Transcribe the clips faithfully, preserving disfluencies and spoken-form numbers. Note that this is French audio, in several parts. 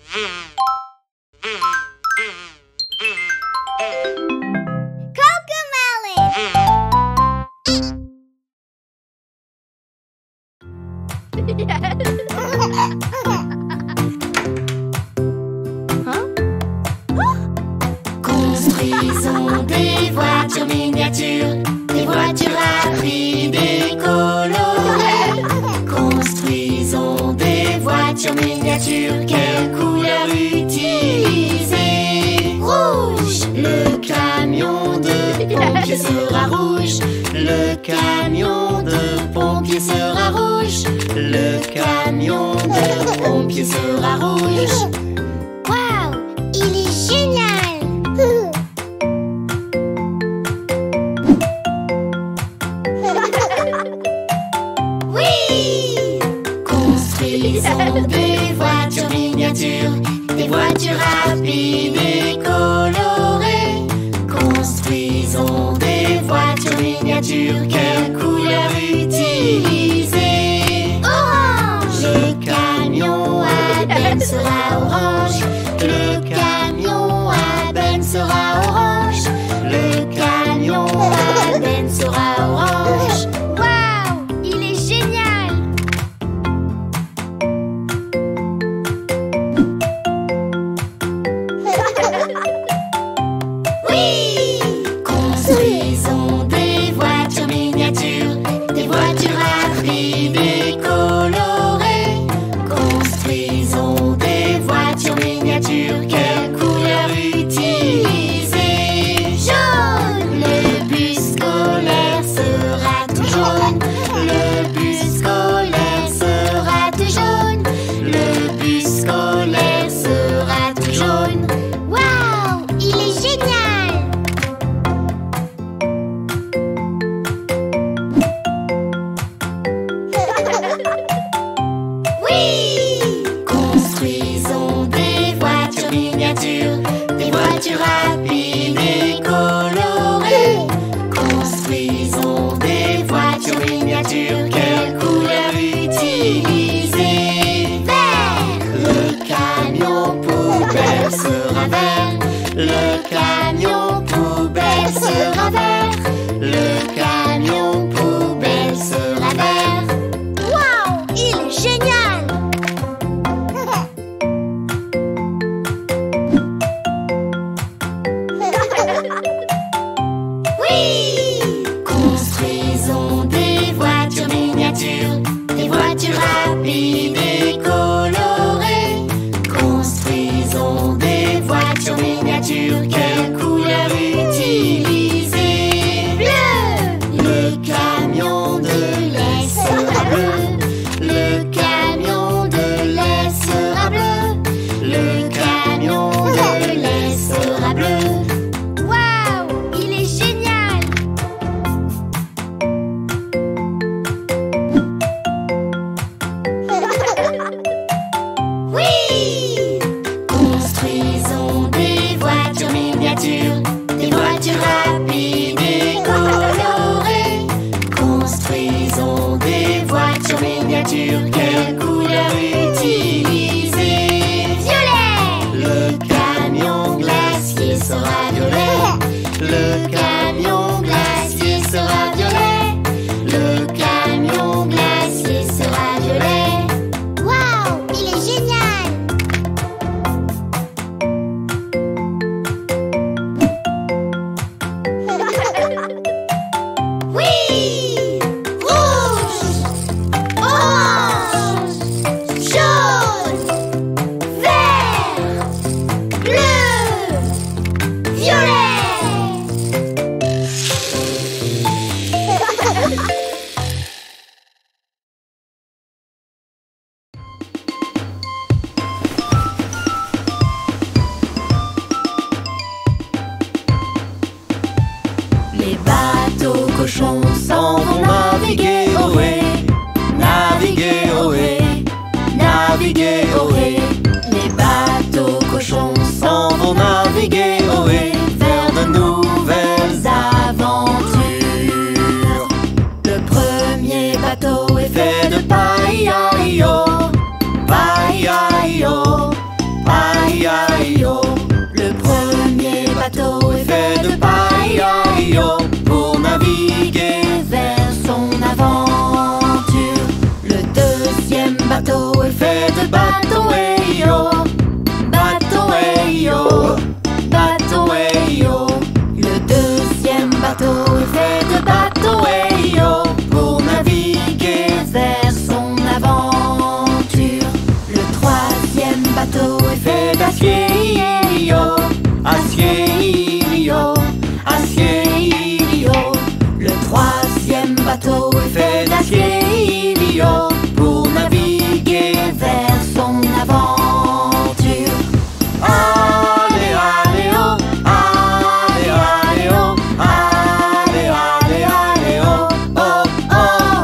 Construisons des voitures miniatures, des voitures rapides et colorées. Construisons des voitures miniatures, quelle couleur utiliser? Rouge! Le camion de pompiers sera rouge. Le camion de pompiers sera rouge. Le camion de pompiers sera rouge. Waouh! Il est génial! Construisons des voitures miniatures, des voitures rapides et colorées. Construisons des voitures miniatures, quelle couleur utiliser? Orange! Le camion à benne sera orange. Le camion à benne sera orange. Le camion à benne sera orange. Waouh! Il est génial! Oui! Construisons des voitures miniatures, des voitures rapides et colorées. Construisons des voitures miniatures, quelle couleur utiliser? Jaune! Le bus scolaire sera tout jaune. Le bus scolaire sera tout jaune. Le bus scolaire sera tout jaune. Waouh! Il est génial! Oui! Construisons des voitures miniatures, des voitures rapides et colorées. Construisons des voitures miniatures, quelle couleur utiliser? Vert! Le camion poubelle sera vert. Le camion poubelle sera vert. Le camion poubelle sera vert. Waouh! Il est génial! Oui! Construisons des voitures miniatures, des voitures rapides et colorées. Construisons des voitures miniatures, quelle couleur utiliser? Bleu! Le camion de lait sera bleu. Le camion de lait sera bleu. Le camion de lait sera bleu. Waouh! Il est génial! Oui! Construisons des voitures miniatures, des voitures rapides et colorées. Construisons des voitures miniatures, quelle couleur utiliser? Violet! Le camion glacier sera violet. Le camion glacier sera violet. Le camion glacier sera violet. Waouh! Il est génial! bateau est fait d'acier, ilio, acier, ilio, acier, ilio. Le troisième bateau est fait d'acier, ilio, pour naviguer vers son aventure. Allez, allez, oh, allez, allez, oh, allez, allez, allez, oh, oh, oh.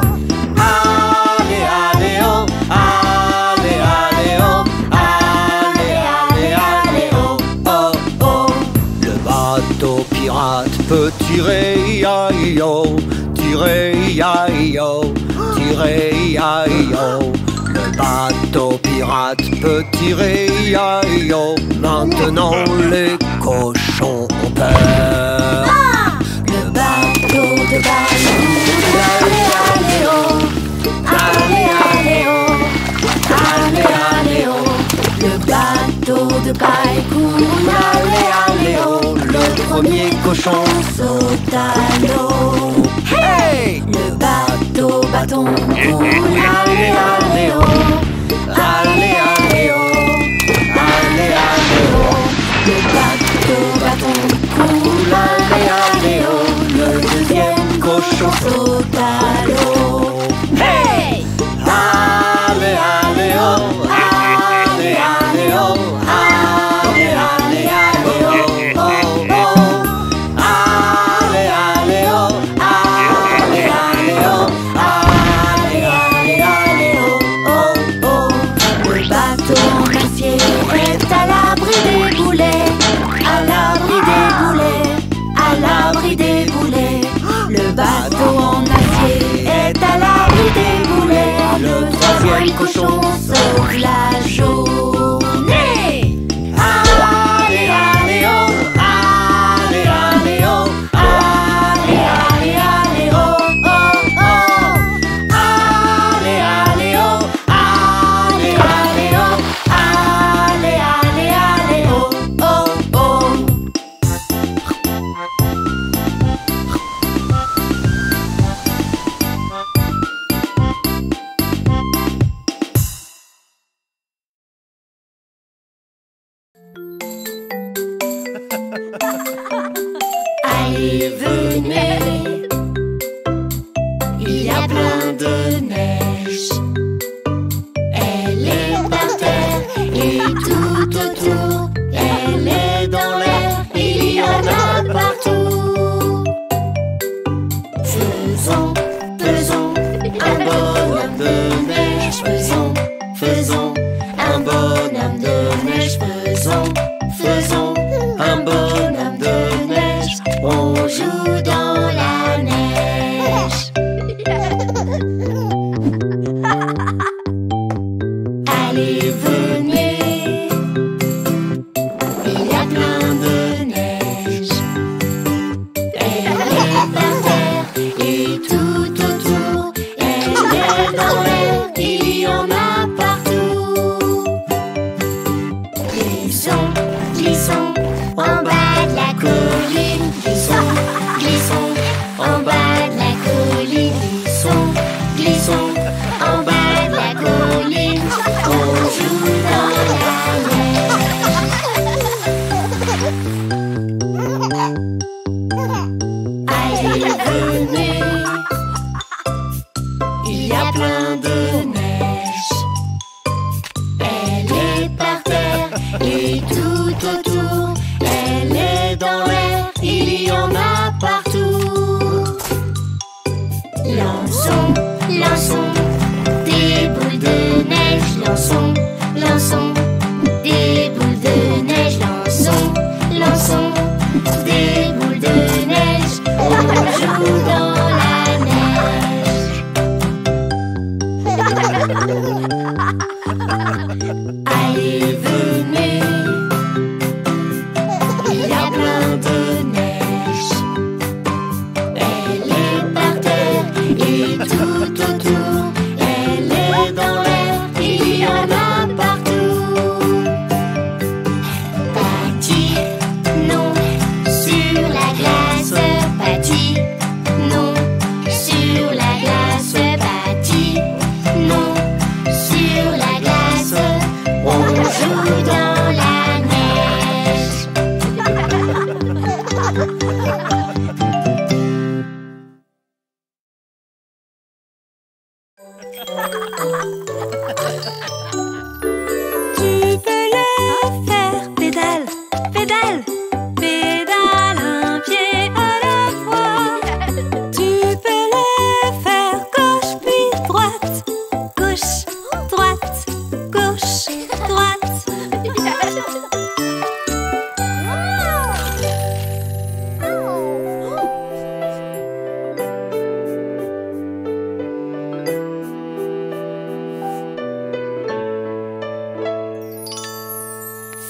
Allez, allez, oh, allez, allez, oh, allez, allez, allez, oh, oh, oh. Le bateau pirate peut tirer, ia-io, tirer, ia-io, tirer, ia-io. Le bateau pirate peut tirer, ia-io. Maintenant les cochons ont peur. Le bateau de balle, allez, allez, oh, allez, allez, oh, allez, allez, oh. Le bateau de paille court, allez, allez, oh. Le premier cochon saute à l'eau. Hey! Le bateau bâton court, allez, allez, oh, allez, allez, oh, allez, allez, oh. Le bateau bâton court, allez, allez, oh. Le deuxième cochon saute à l'eau. Hey! Allez, allez, oh, allez, allez, oh, allez, allez, allez, oh, oh, oh. Allez, allez, oh, allez, allez, oh, allez, allez, allez, oh, oh, oh. Le bateau en acier est à l'abri des boulets, à l'abri des boulets, à l'abri des boulets. Le bateau en acier est à l'abri des boulets. Le troisième cochon sauve la journée. Allez, allez, oh, allez, allez, oh, allez, allez, allez, oh, oh, oh. Allez, allez, oh, allez, allez, oh, allez, allez, allez, oh, oh, oh. Allez, venez, il y a plein de neige. Elle est par terre et tout autour. Elle est dans l'air, il y en a partout. Faisons, faisons un bonhomme de neige. Faisons, faisons un bonhomme de neige. Faisons, faisons un bonhomme de neige. On joue dans la neige. Allez, venez, il y a plein de neige. Elle est par terre et tout autour. Elle est dans l'air, il y en a partout. Faisons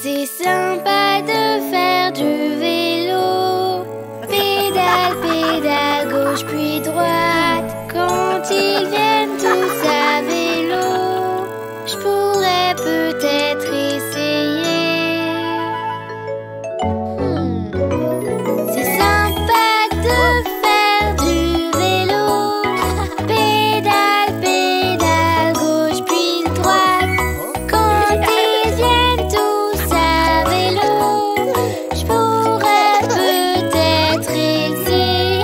C'est sympa de faire du vélo. Pédale, pédale, gauche puis droite. Quand ils viennent tous à vélo, je pourrais peut-être essayer. Hmm. C'est sympa de faire du vélo. Pédale, pédale, gauche puis droite. Quand ils viennent tous à vélo, je pourrais peut-être essayer.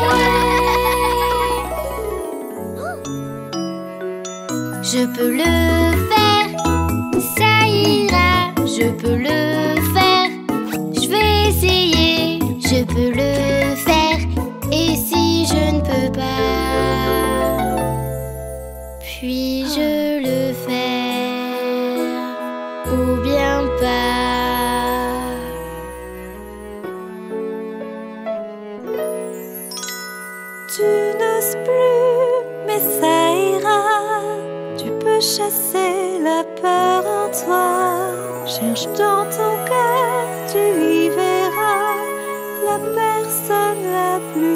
Je peux le faire, ça ira. Je peux le faire, je vais essayer. Je peux le faire, et si je ne peux pas, puis-je le faire, ou bien pas? Tu n'oses plus, mais ça ira. Tu peux chasser la peur en toi. Cherche dans ton cœur, tu y verras la personne la plus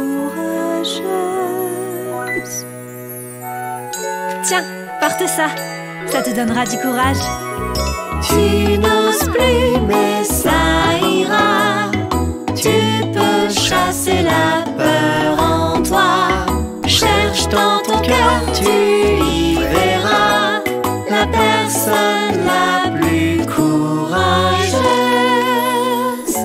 courageuse. Tiens, porte ça, ça te donnera du courage. Tu n'oses plus, mais ça ira. Tu peux chasser la peur en toi. Cherche dans ton cœur, tu y verras la personne la plus courageuse.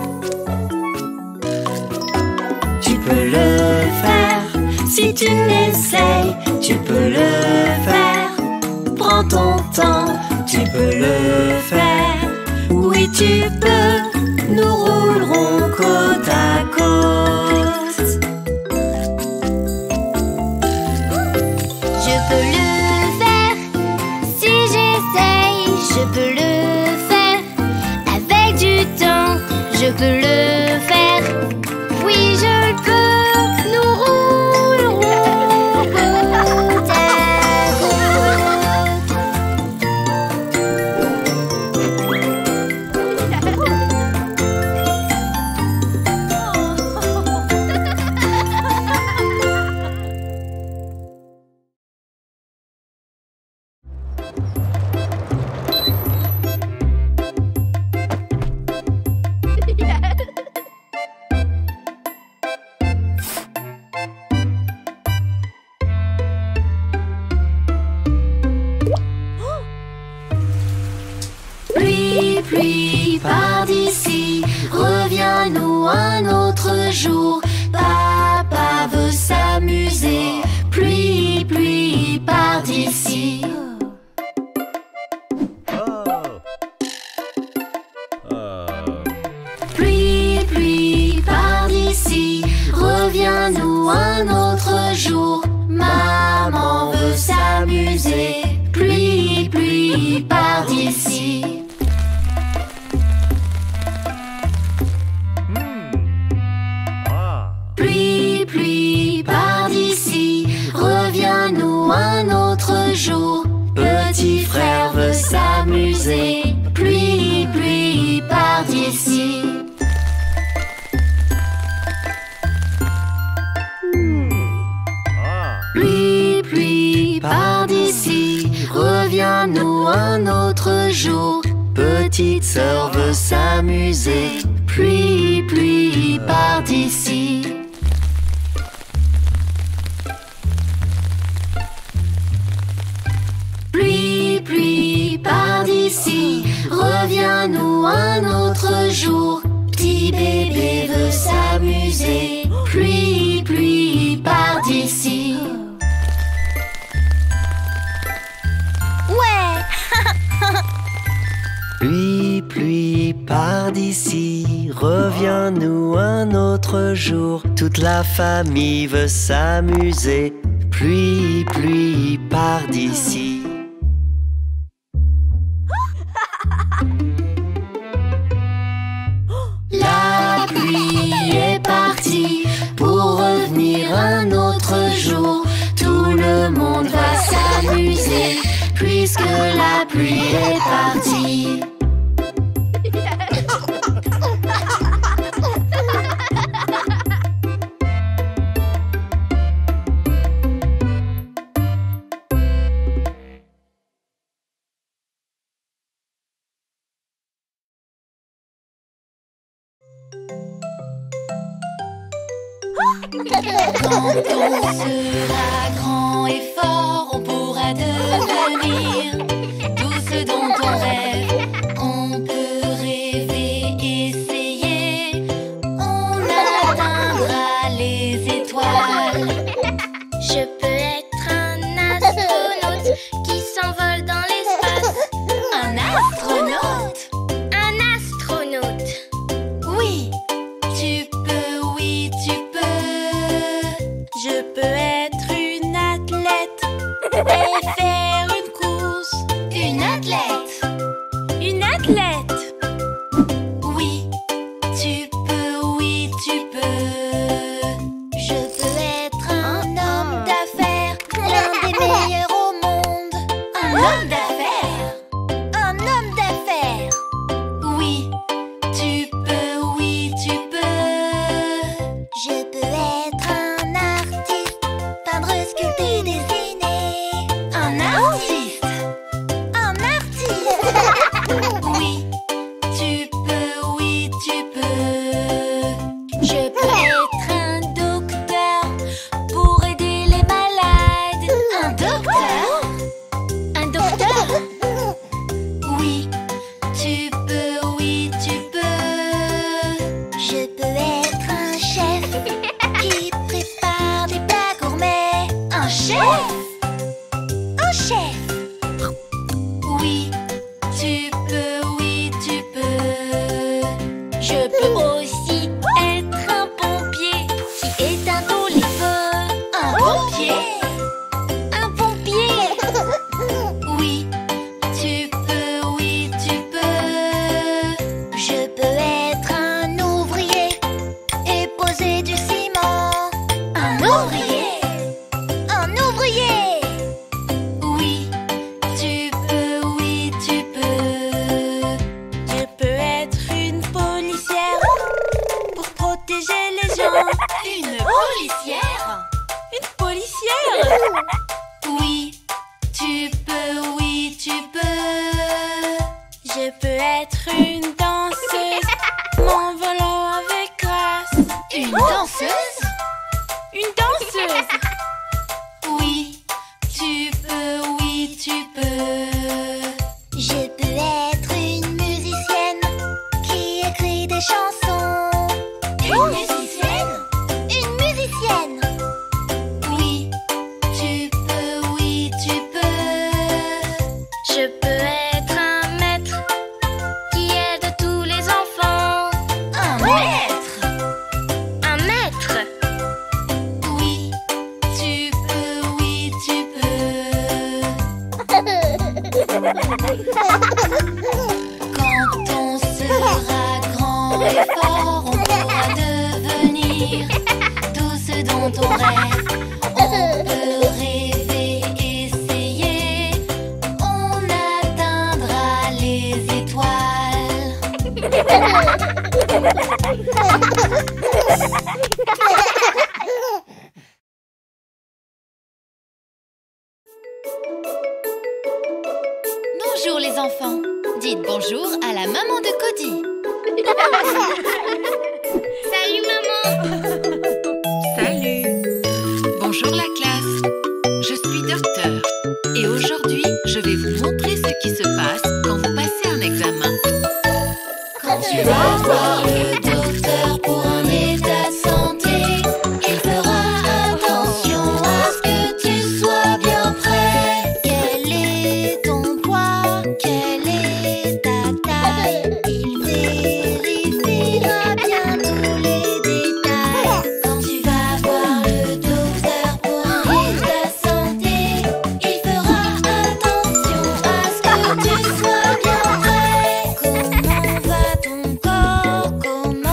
Tu peux le faire si tu l'essayes. Tu peux le faire. Prends ton temps, tu peux le faire. Oui, tu peux. Nous roulerons côte à côte. Je peux le faire, si j'essaye, je peux le faire. Avec du temps, je peux le faire. Oui, je le peux, nous roulerons côte à Pluie, pluie, pars d'ici. Reviens-nous un autre jour. Papa veut s'amuser. Pluie, pluie, pars d'ici. Pluie, pluie, pars d'ici. Reviens-nous un autre jour. Maman veut s'amuser. Pluie, pluie, pars d'ici. Pluie, pluie, pars d'ici. Reviens-nous un autre jour. Petit frère veut s'amuser. Pluie, pluie, pars d'ici. Pluie, pluie, pars d'ici. Reviens-nous un autre jour. Petite sœur veut s'amuser. Pluie, pluie, pars d'ici. Pluie, pluie, pars d'ici. Reviens-nous un autre jour. Petit bébé veut s'amuser. Pluie, pluie, pars d'ici. Ouais. Pluie, pluie, pars d'ici. Reviens-nous un autre jour. Toute la famille veut s'amuser. Pluie, pluie, pars d'ici. La pluie est partie pour revenir un autre jour. Tout le monde va s'amuser puisque la pluie est partie. Quand on sera grand et fort, on pourra devenir tout ce dont on rêve. On peut rêver, essayer, on atteindra les étoiles. Je peux être un astronaute qui s'envole dans l'espace. Un astronaute? Un astronaute. Oui, tu peux, oui, tu peux. Je peux être une athlète et faire une course. Une athlète? Une athlète. Oui, tu peux, oui, tu peux. Je peux être un homme d'affaires, l'un des meilleurs au monde. Un homme d'affaires? Un homme d'affaires. Oui, tu peux, oui, tu peux. Je peux être un artiste, peindre, sculpter, dessiner. Un artiste? Un artiste. Oui, tu peux, oui, tu peux. Je peux être un docteur pour aider les malades. Un docteur? Un docteur. Oui, tu peux, oui, tu peux. Je peux être un chef qui prépare des plats gourmets. Un chef? Un chef. Oui, tu peux, oui, tu peux. Je peux aussi être un pompier qui éteint tous les feux. Un pompier? Un pompier. Oui, tu peux, oui, tu peux. Je peux être un ouvrier et poser du ciment. Un ouvrier? Un ouvrier. Oui, tu peux, oui, tu peux. Je peux être une policière pour protéger les gens. Une policière? Une policière. Oui, tu peux, oui, tu peux. Je peux être une danseuse, m'envolant avec grâce. Une danseuse? Une danseuse. Oui, tu peux, oui, tu peux. Je peux être une musicienne qui écrit des chansons. Une musicienne? Une musicienne. Oui, tu peux, oui, tu peux. Je peux être un maître qui aide tous les enfants. Un maître? Un maître. Oui, tu peux, oui, tu peux. Quand on sera grand et fort, on pourra devenir tout ce dont on rêve. On peut rêver, essayer, on atteindra les étoiles. Bonjour les enfants. Dites bonjour à la maman de Cody. Salut maman. Salut! Bonjour la classe, je suis docteur et aujourd'hui je vais vous montrer ce qui se passe quand vous passez un examen. Quand tu vas voir le docteur pour un état de santé, il fera attention à ce que tu sois bien prêt. Quel est ton poids? Quelle est ta taille? Il vérifiera bien tous les détails. Quand tu vas voir le docteur pour un état de santé, il fera attention à ce que tu sois bien prêt. Comment va ton corps? Comment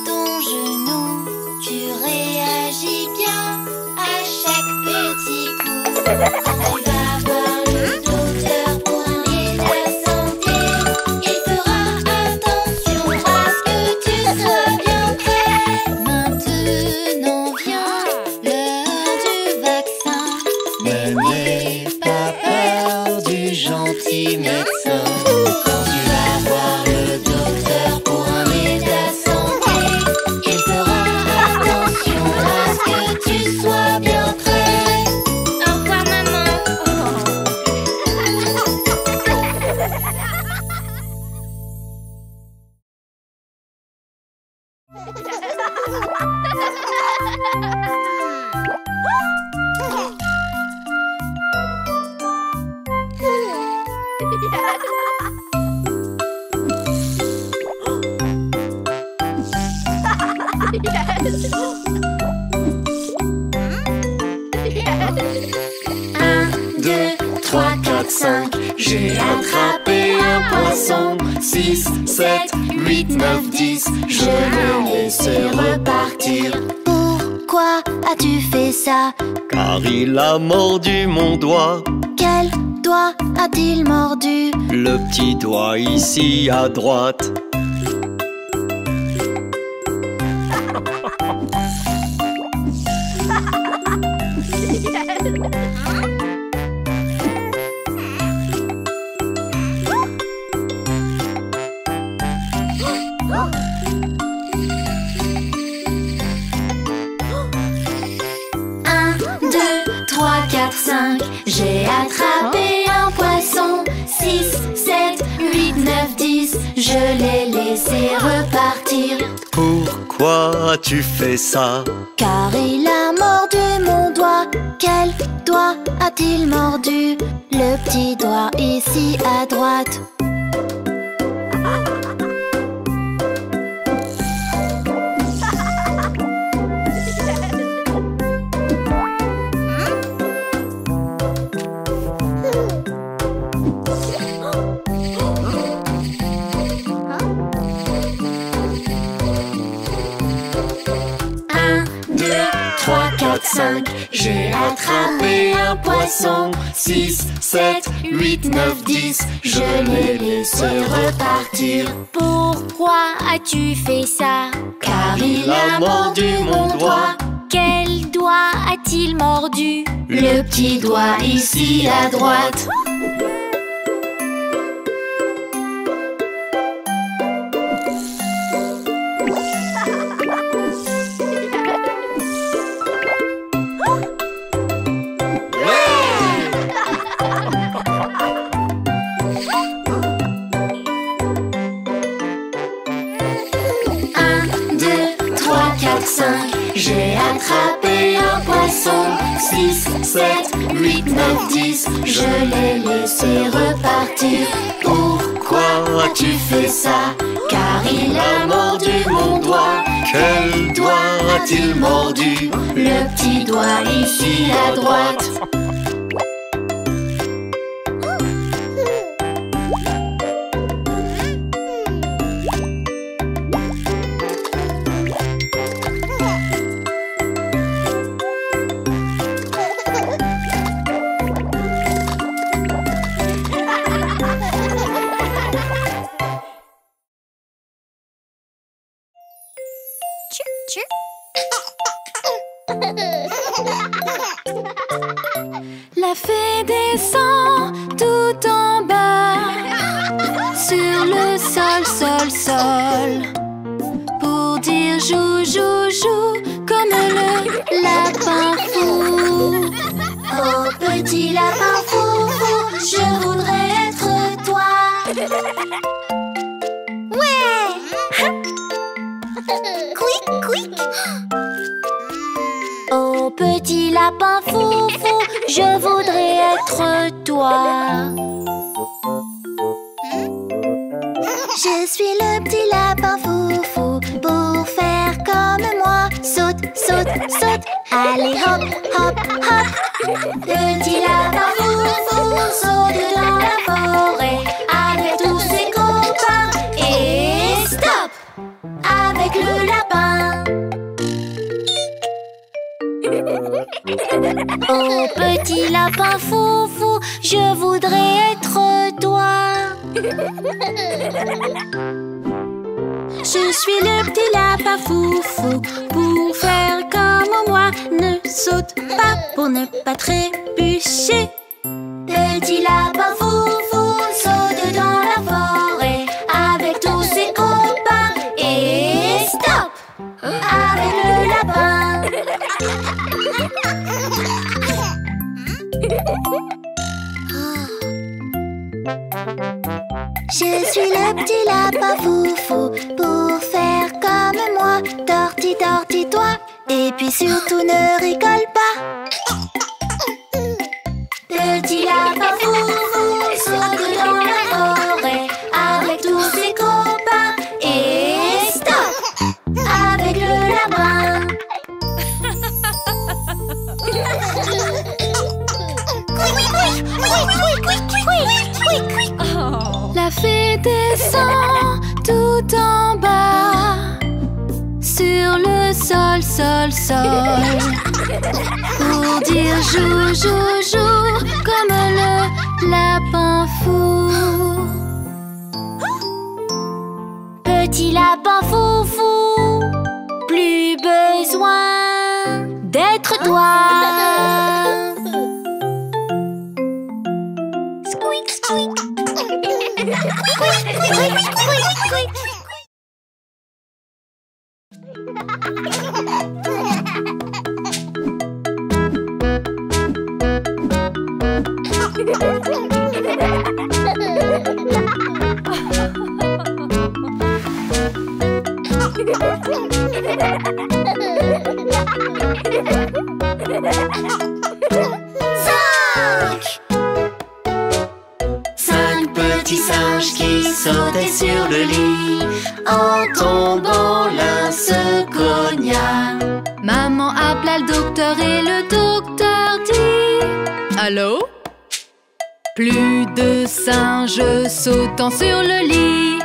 ton genou. Tu réagis bien à chaque petit coup. Quand tu vas voir le docteur pour un état santé, il fera attention à ce que tu sois bien prêt. Maintenant vient l'heure du vaccin. Mais n'aie pas peur du gentil médecin. Quand tu vas voir le docteur pour un état santé, il fera attention à ce que tu sois bien prêt. Au revoir, maman. Un, deux, trois, quatre, cinq. J'ai attrapé un poisson. Six, sept, huit, neuf, dix. Je l'ai laissé repartir. Pourquoi as-tu fait ça? Car il a mordu mon doigt. Quel doigt a-t-il mordu? Le petit doigt ici à droite. Un, deux, trois, quatre, cinq. J'ai attrapé un poisson. Six, sept, huit, neuf, dix. Je l'ai laissé repartir. Pourquoi as-tu fait ça? Car il a mordu mon doigt. Quel doigt a-t-il mordu? Le petit doigt ici à droite. Un, deux, trois, quatre, cinq. J'ai attrapé un poisson. Six, sept, huit, neuf, dix. Je l'ai laissé repartir. Pourquoi as-tu fait ça? Car il a mordu mon doigt. Quel doigt a-t-il mordu? Le petit doigt ici à droite. Un, deux, trois, quatre, cinq. J'ai attrapé un poisson. Six, sept, huit, neuf, dix. Je l'ai laissé repartir. Pourquoi as-tu fait ça? Car il a mordu mon doigt. Quel doigt a-t-il mordu? Le petit doigt ici à droite. La fée descend tout en bas, sur le sol, sol, sol, pour dire jou, jou, jou, comme le lapin fou. Oh petit lapin fou, fou, je voudrais être toi. Ouais. Quick, quick. Oh petit lapin fou, fou, je voudrais être toi. Je suis le petit lapin fou, fou, pour faire comme moi. Saute, saute, saute, allez hop, hop, hop. Petit lapin fou, fou, saute dans la forêt avec tous ses copains. Et stop, avec le lapin Oh petit lapin foufou, je voudrais être toi. Je suis le petit lapin foufou, pour faire comme moi. Ne saute pas pour ne pas trébucher. Petit lapin foufou saute dans la forêt avec tous ses copains. Et stop avec le lapin. Je suis le petit lapin foufou, pour faire comme moi. Torti, torti, toi, et puis surtout ne rigole pas. Petit lapin foufou saute dans la forêt avec tous ses copains. Et stop avec le lapin. La fée descend tout en bas, sur le sol, sol, sol, pour dire jou, jou, jou, comme le lapin fou. Petit lapin foufou, plus besoin d'être toi. Squeak, squeak. Cinq. Cinq petits singes qui sautaient sur le lit. En tombant, l'un se cogna. Maman appela le docteur et le docteur dit: Allô? Plus de singes sautant sur le lit.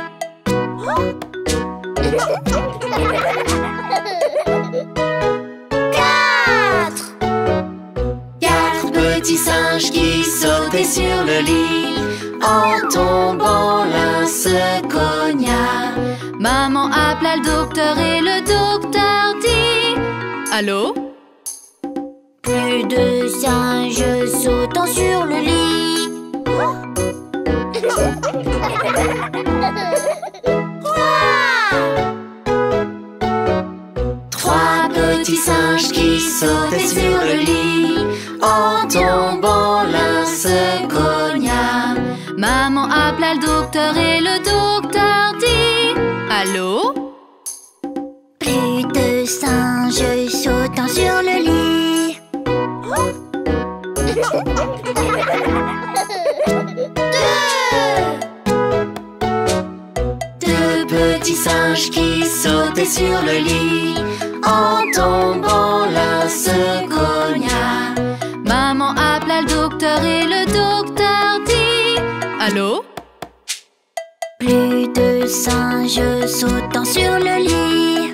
Quatre. Quatre petits singes qui sautaient sur le lit. En tombant, l'un se cogna. Maman appela le docteur et le docteur dit: Allô? Plus de singes sautant sur le lit. Trois petits singes qui sautaient sur le lit. En tombant, l'un se cogna. Maman appela le docteur et le docteur dit: Allô? Plus de singes sautant sur le lit. Deux. Deux petits singes qui sautaient sur le lit. En tombant, l'un se cogna. Maman appela le docteur et le docteur dit: Allô? Plus de singes sautant sur le lit.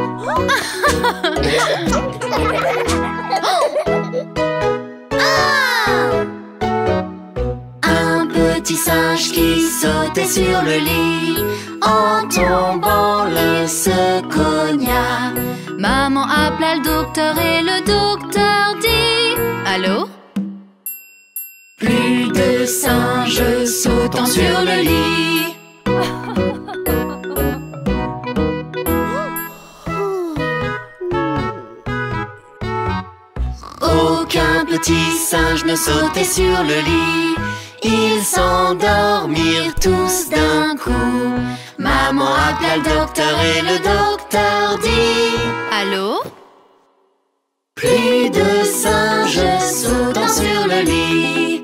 Un petit singe qui sautait sur le lit. En tombant, l'un se cogna. Maman appela le docteur et le docteur dit: Allô? Plus de singes sautant sur le lit. Aucun petit singe ne sautait sur le lit. Ils s'endormirent tous d'un coup. Maman appela le docteur et le docteur dit: Allô? Plus de singes sautant sur le lit.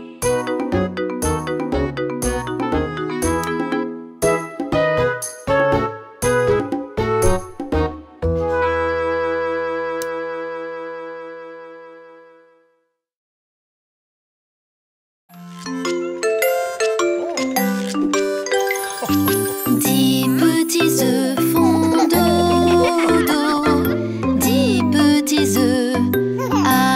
Dix petits œufs font dodo, dix petits œufs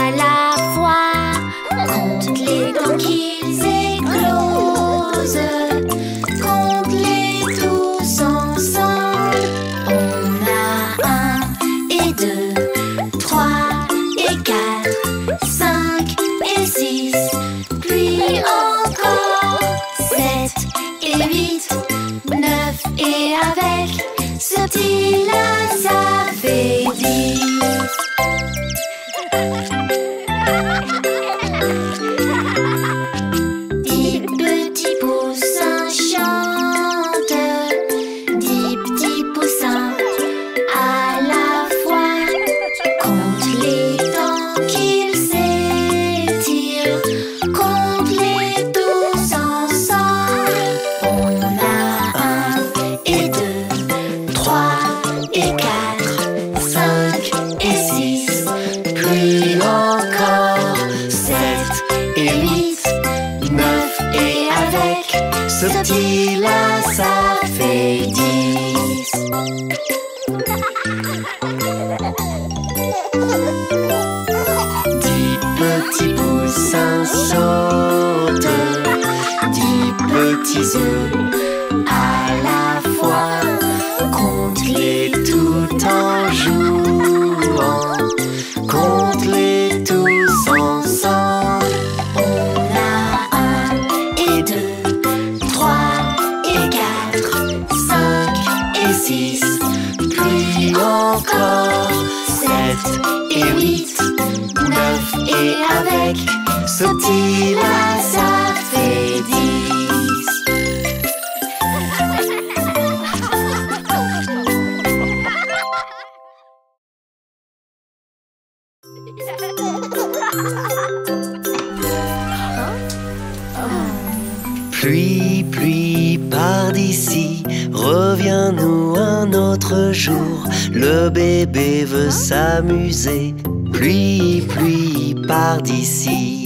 à la fois. Compte les temps qu'ils éclosent. Compte-les tous ensemble. On a un et deux, trois et quatre, cinq et six, puis encore sept et huit, neuf et avec ce petit-là, ça fait dix. Dix petits poussins chantent, dix petits poussins à la fois. Compte les temps qu'ils s'étirent, compte-les tous ensemble. On a un et deux, trois et quatre, cinq et six, puis encore sept et huit, neuf et avec ce petit-là, ça fait dix. Dix petits poussins sautent, dix petits œufs à la fois. Compte-les tout en jouant, compte-les tous ensemble. On a un et deux, trois et quatre, cinq et six, puis encore sept et huit, neuf et avec ce petit-là, ça fait dix. Pluie, pluie, pars d'ici, reviens-nous un autre jour. Le bébé veut s'amuser. Pluie, pluie, pars d'ici.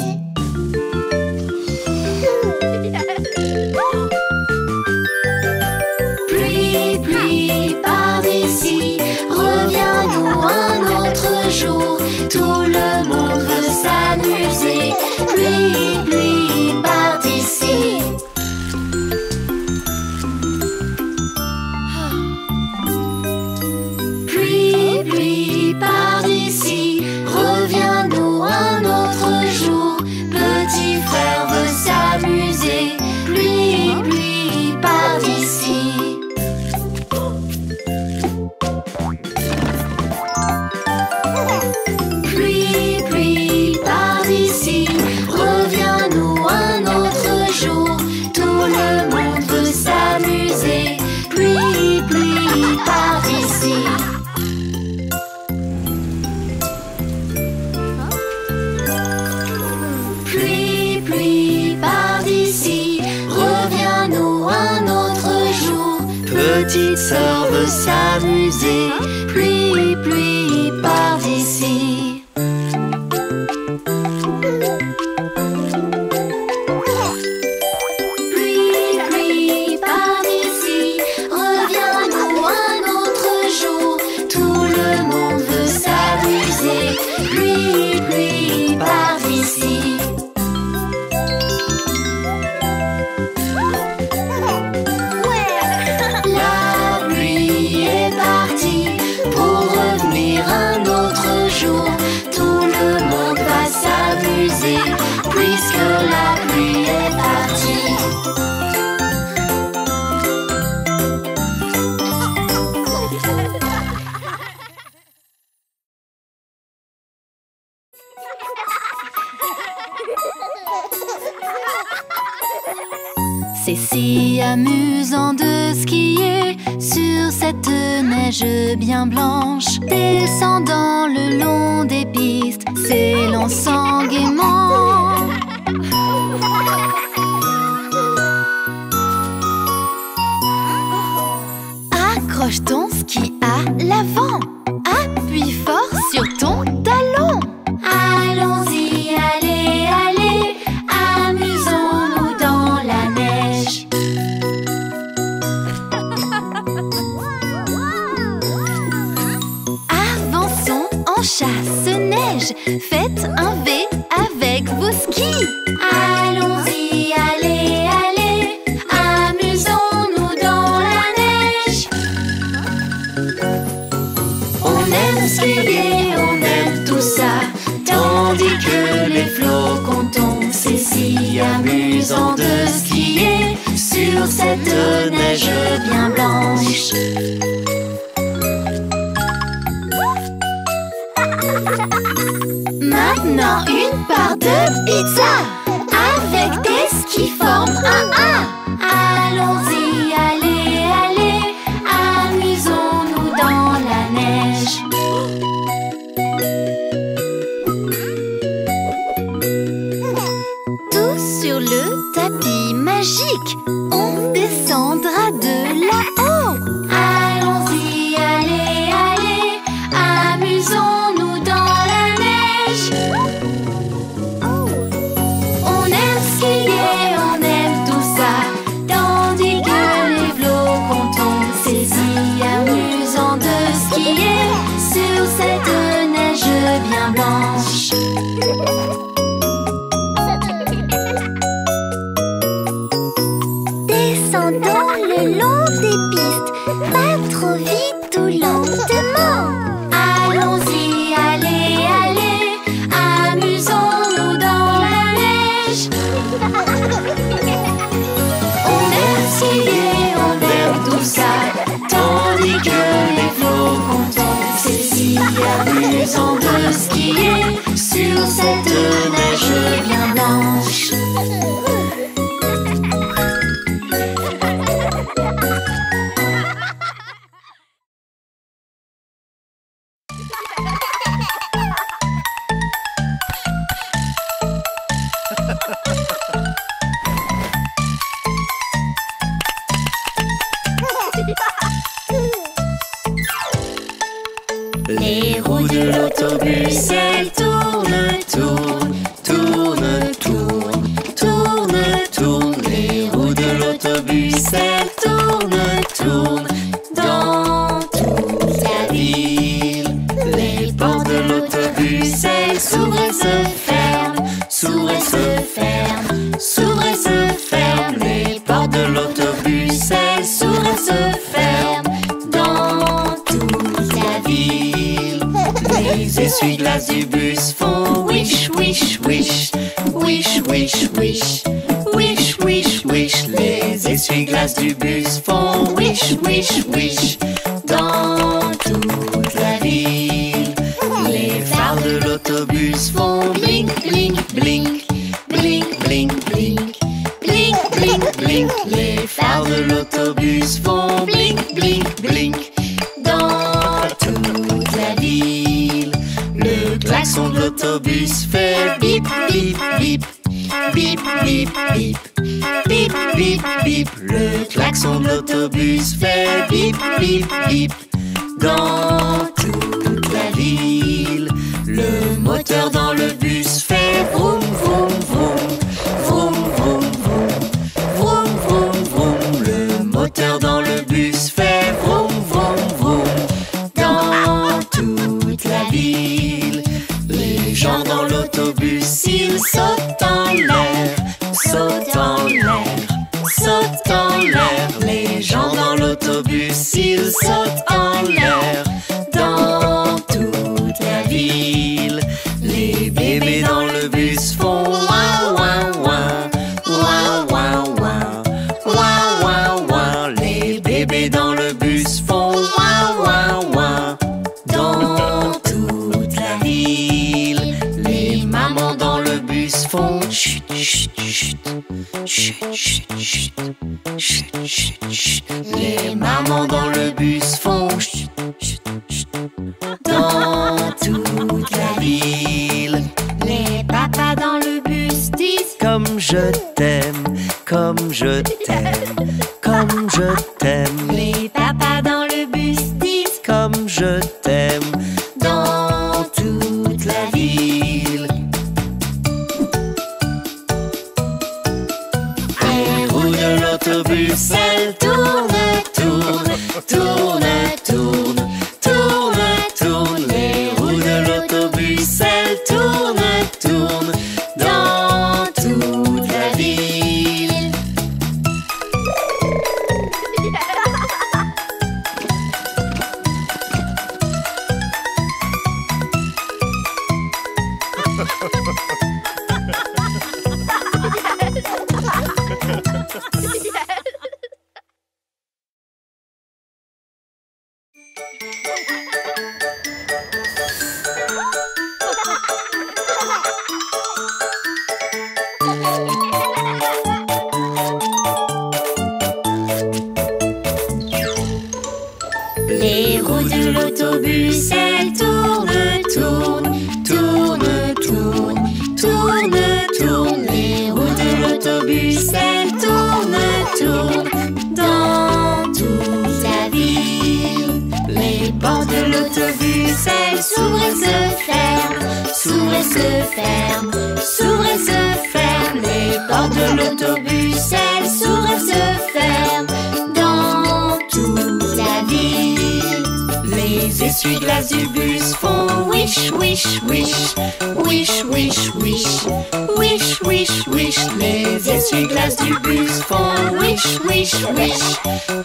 Pluie, pluie, pars d'ici, reviens-nous un autre jour. Tout le monde veut s'amuser. Pluie, pluie, pars d'ici. Pluie, pluie, pars d'ici, reviens-nous un autre jour. Petit frère veut s'amuser. Pluie, pluie, pars d'ici. Pluie, pluie, pars d'ici, reviens-nous un autre jour. Tout le monde veut s'amuser. Pluie, pluie, pars d'ici. Pluie, pluie, pars d'ici, reviens-nous un autre jour. Petite sœur veut s'amuser. Pluie, pluie, pars d'ici. Pluie, pluie, pars d'ici, reviens-nous un autre jour. Tout le monde veut s'amuser. Pluie, pluie, pars d'ici. La pluie est partie pour revenir un autre jour. Tout le monde va s'amuser puisque la pluie est partie. C'est si amusant de skier sur cette neige bien blanche, descendant le long des pistes, s'élançant gaiement. Accroche ton ski à l'avant, appuie fort sur ton talon. Allons-y, allez, allez, amusons-nous dans la neige. Avançons en chasse-neige, faites un un V avec vos skis. Allons-y, allez, allez, amusons-nous dans la neige. On aime skier, on aime tout ça, tandis que les flocons tombent. C'est si amusant de skier sur cette neige bien blanche. Maintenant une part de pizza avec des skis forment un A. Allons-y, allez, allez, amusons-nous dans la neige. Tous sur le tapis magique, on descendra de là-haut. Allons-y, allez, allez, amusons-nous dans la neige. On aime skier, on aime tout ça, tandis que les flocons tombent. C'est si amusant de skier sur cette neige bien blanche. Descendons le long des pistes, pas trop vite ou lentement. Allons-y, allez, allez, amusons-nous dans la neige. On aime skier, on aime tout ça, tandis que les flocons tombent. C'est si amusant de skier sur cette neige bien blanche. Les roues de l'autobus, elles tournent, tournent, tournent, tournent, tournent, tournent. Les roues de l'autobus, elles tournent, tournent dans toute la ville. Les portes de l'autobus, elles s'ouvrent et se ferment, s'ouvrent et se ferment, s'ouvrent et se ferment. Les portes de l'autobus, elles s'ouvrent et se ferment dans toute la ville. Les essuie-glaces du bus font wish, wish, wish, wish, wish, wish, wish, wish, wish. Les essuie-glaces du bus font wish, wish, wish dans toute la ville. Les phares de l'autobus font blink, blink, blink, blink, blink, blink, blink, blink, blink. Les phares de l'autobus font blink, blink, blink dans toute la ville. Le klaxon de l'autobus fait bip, bip, bip, bip, bip, bip, bip, bip, bip. Le klaxon de l'autobus fait bip, bip, bip dans toute la ville. Le moteur dans le bus fait vroom, vroom, vroom, vroom, vroom, vroom, vroom, vroom, vroom. Le moteur dans le bus fait vroom, vroom, vroom dans toute la ville. Les gens dans l'autobus, ils sautent en l'air, sautent en l'air, sautent en l'air. Les gens dans l'autobus, ils sautent en l'air dans toute la ville. Les bébés dans le bus font ouin, ouin, ouin, ouin, ouin, ouin, ouin, ouin, ouin. Les bébés dans le bus font ouin, ouin, ouin dans toute la ville. Les mamans dans le bus font chut, chut, chut, chut, chut, chut, chut, chut, chut. Les mamans dans le bus font chut, chut, chut dans toute la ville. Les papas dans le bus disent comme je t'aime, comme je t'aime, comme je t'aime. Les papas dans le bus disent comme je t'aime dans toute la ville. Les roues de l'autobus, elles tournent, tournent, tournent, tournent, tournent, tournent. Les roues de l'autobus, elles tournent, Les roues de l'autobus, elles tournent, tournent, tournent, tournent, tournent, tournent. Les roues de l'autobus, elles tournent, tournent dans toute la ville. Les portes de l'autobus, elles s'ouvrent et se ferment, s'ouvrent et se ferment, s'ouvrent et se ferment. Les portes de l'autobus, elles s'ouvrent et se ferment dans toute la ville. Les essuie-glaces du bus font wish, wish, wish, wish, wish, wish, wish, wish, wish. Les essuie-glaces du bus font wish, wish, wish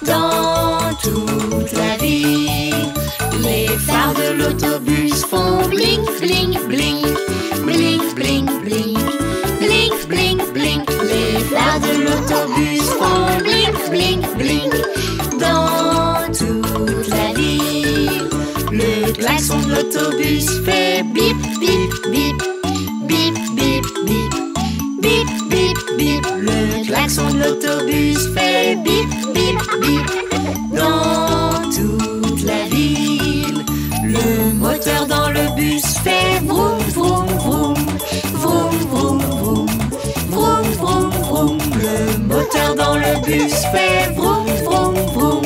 dans toute la ville. Les phares de l'autobus font blink, blink, blink, blink, blink, blink, blink, blink, blink. Les phares de l'autobus font blink, blink, blink dans toute la ville. Le klaxon de l'autobus fait bip, bip, bip, bip, bip, bip, bip, bip, bip. Le klaxon de l'autobus fait bip, bip, bip dans toute la ville. Le moteur dans le bus fait vroom, vroom, vroom, vroom, vroom, vroom, vroom, vroom, vroom. Le moteur dans le bus fait vroom, vroom, vroom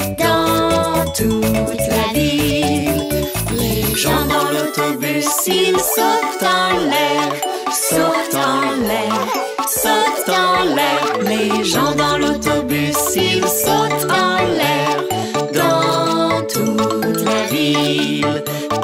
dans toute la ville. Les gens dans l'autobus, ils sautent en l'air, sautent en l'air, sautent en l'air. Les gens dans l'autobus, ils sautent en l'air dans toute la ville.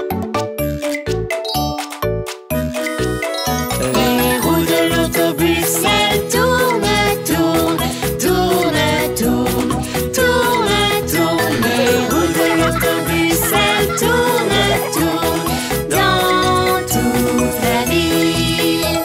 Les roues de l'autobus, elles tournent, tournent, tournent, tournent, tournent, tournent. Les roues de l'autobus, elles tournent, tournent dans toute la ville.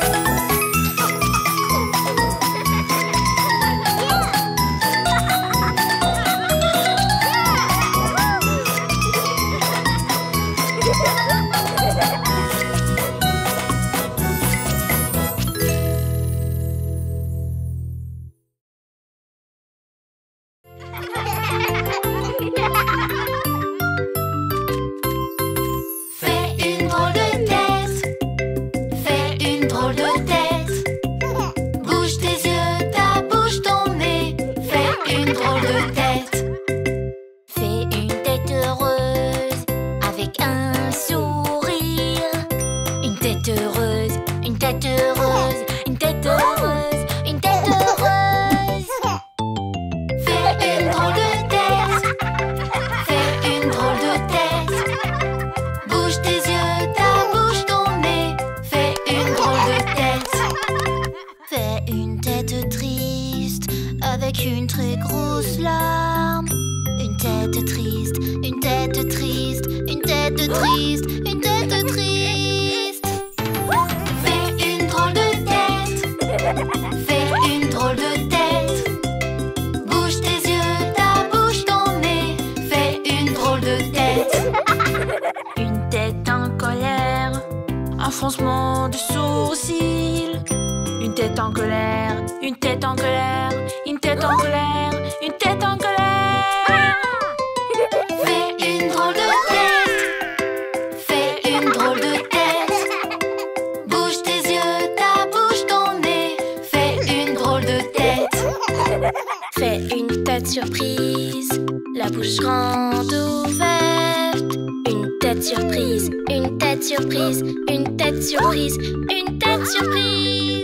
Fais une drôle de tête, fais une drôle de tête. Bouge tes yeux, ta bouche, ton nez, fais une drôle de tête. Fais une tête heureuse avec un sourire. Une tête heureuse, une tête heureuse, une tête heureuse, une tête heureuse. Fais une drôle de tête, fais une drôle de tête. Bouge tes yeux, ta bouche, ton nez, fais une drôle de tête. Fais une tête triste avec une très grosse larme. Une tête triste, une tête triste, une tête triste, une tête triste. Fais une drôle de tête, fais une drôle de tête. Bouge tes yeux, ta bouche, ton nez, fais une drôle de tête. Une tête en colère, un froncement de sourcils. Une tête en colère, une tête en colère, une tête en colère, une tête en colère. Fais une drôle de tête, fais une drôle de tête. Bouge tes yeux, ta bouche, ton nez, fais une drôle de tête. Fais une tête surprise, la bouche grande ouverte. Une tête surprise, une tête surprise, une tête surprise, une tête surprise.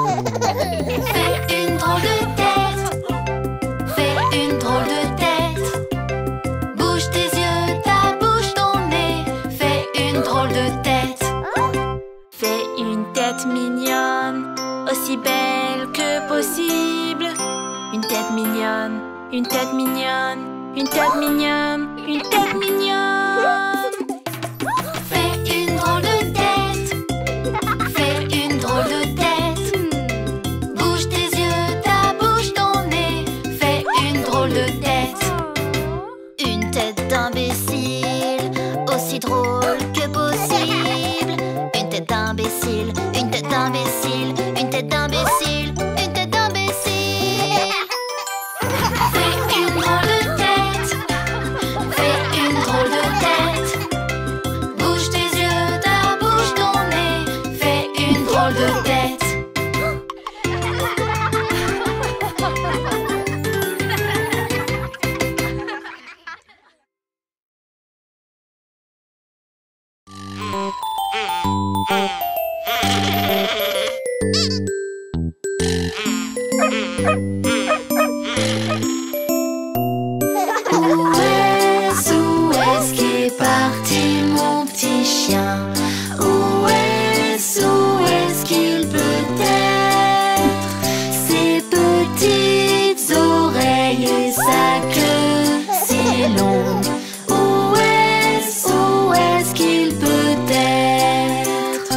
Fais une drôle de tête, fais une drôle de tête. Bouge tes yeux, ta bouche, ton nez, fais une drôle de tête. Fais une tête mignonne, aussi belle que possible. Une tête mignonne, une tête mignonne, une tête mignonne, une tête mignonne. Fais une drôle de tête, fais une d'imbécile, une tête d'imbécile, une tête d'imbécile, une tête d'imbécile. Fais une drôle de tête, fais une drôle de tête. Bouge tes yeux, ta bouche, ton nez, fais une drôle de tête. Où est-ce, où est-ce qu'est parti mon petit chien? Où est-ce, où est-ce qu'il peut être? Ses petites oreilles et sa queue si longue. Où est-ce, où est-ce qu'il peut être?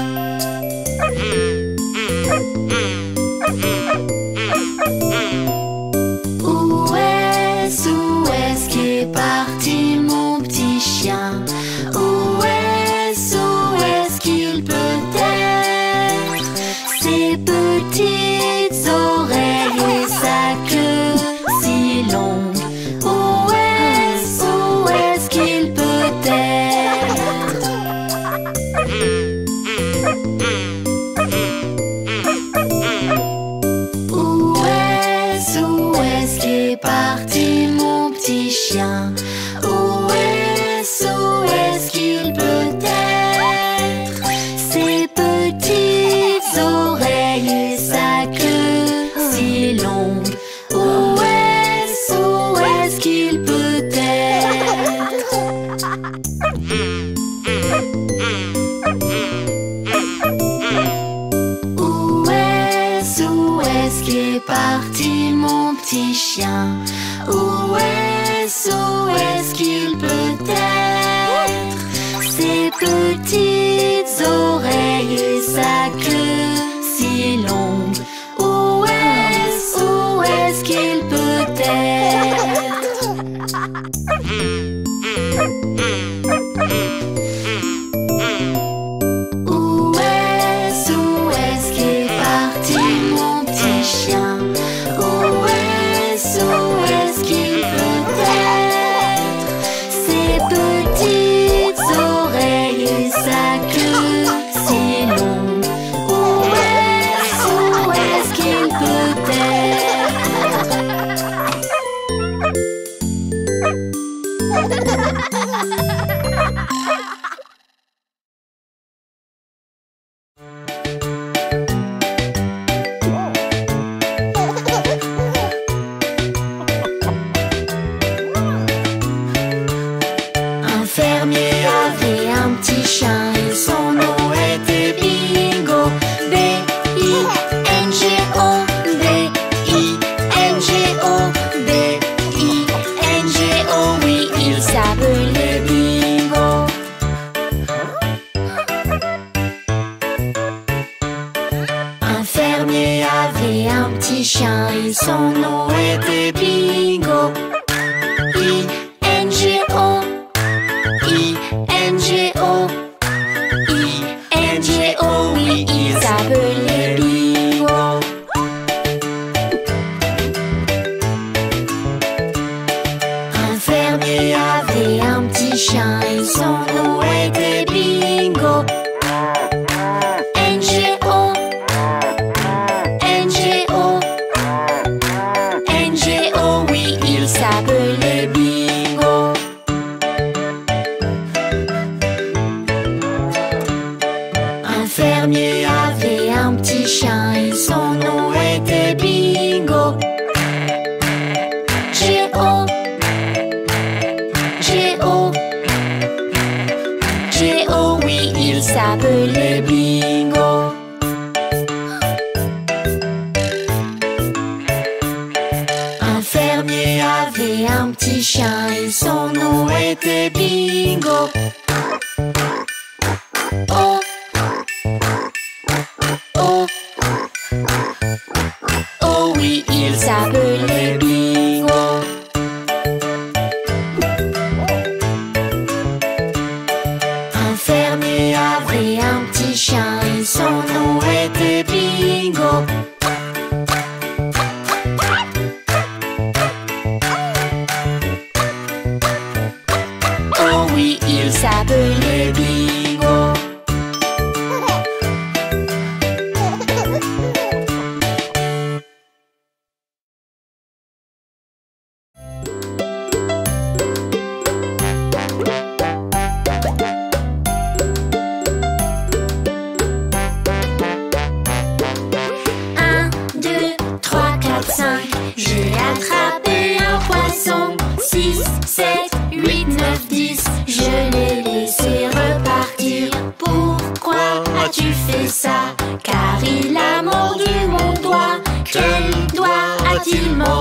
Où est-ce, où est-ce qu'est parti mon petit chien? Où est-ce, où est-ce qu'il peut être? Ses petites oreilles et sa queue si longue. Où est-ce, où est-ce qu'il peut être? Où est-ce, où est-ce qu'est parti mon petit chien? Où est-ce, où est-ce qu'il peut être? Ses petites oreilles et sa queue si longue. Où est-ce, où est-ce qu'il peut être? Où est-ce, où est-ce qu'est parti mon petit chien? Où est-ce, où est-ce qu'il peut être? Ses petites oreilles et sa queue si longue. Où est-ce, où est-ce qu'il peut être? Où est-ce, où est-ce qu'est parti mon petit chien? Où est-ce, où est-ce qu'il peut être? Ses petites oreilles et sa queue si longue. Où est-ce, où est-ce qu'il peut Un fermier avait un petit chien et son nom était Bingo. B I N G O, B I N G O, B I N G O, oui, il s'appelait Bingo. Un fermier avait un petit chien et son nom était Bingo. I N G O, I N G O, I N G O, oui, il s'appelait Bingo. Un fermier avait un petit chien et son nom était Bingo. N G O, N G O, N G O, oui, il s'appelait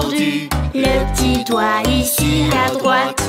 mordu. Le petit doigt ici à droite.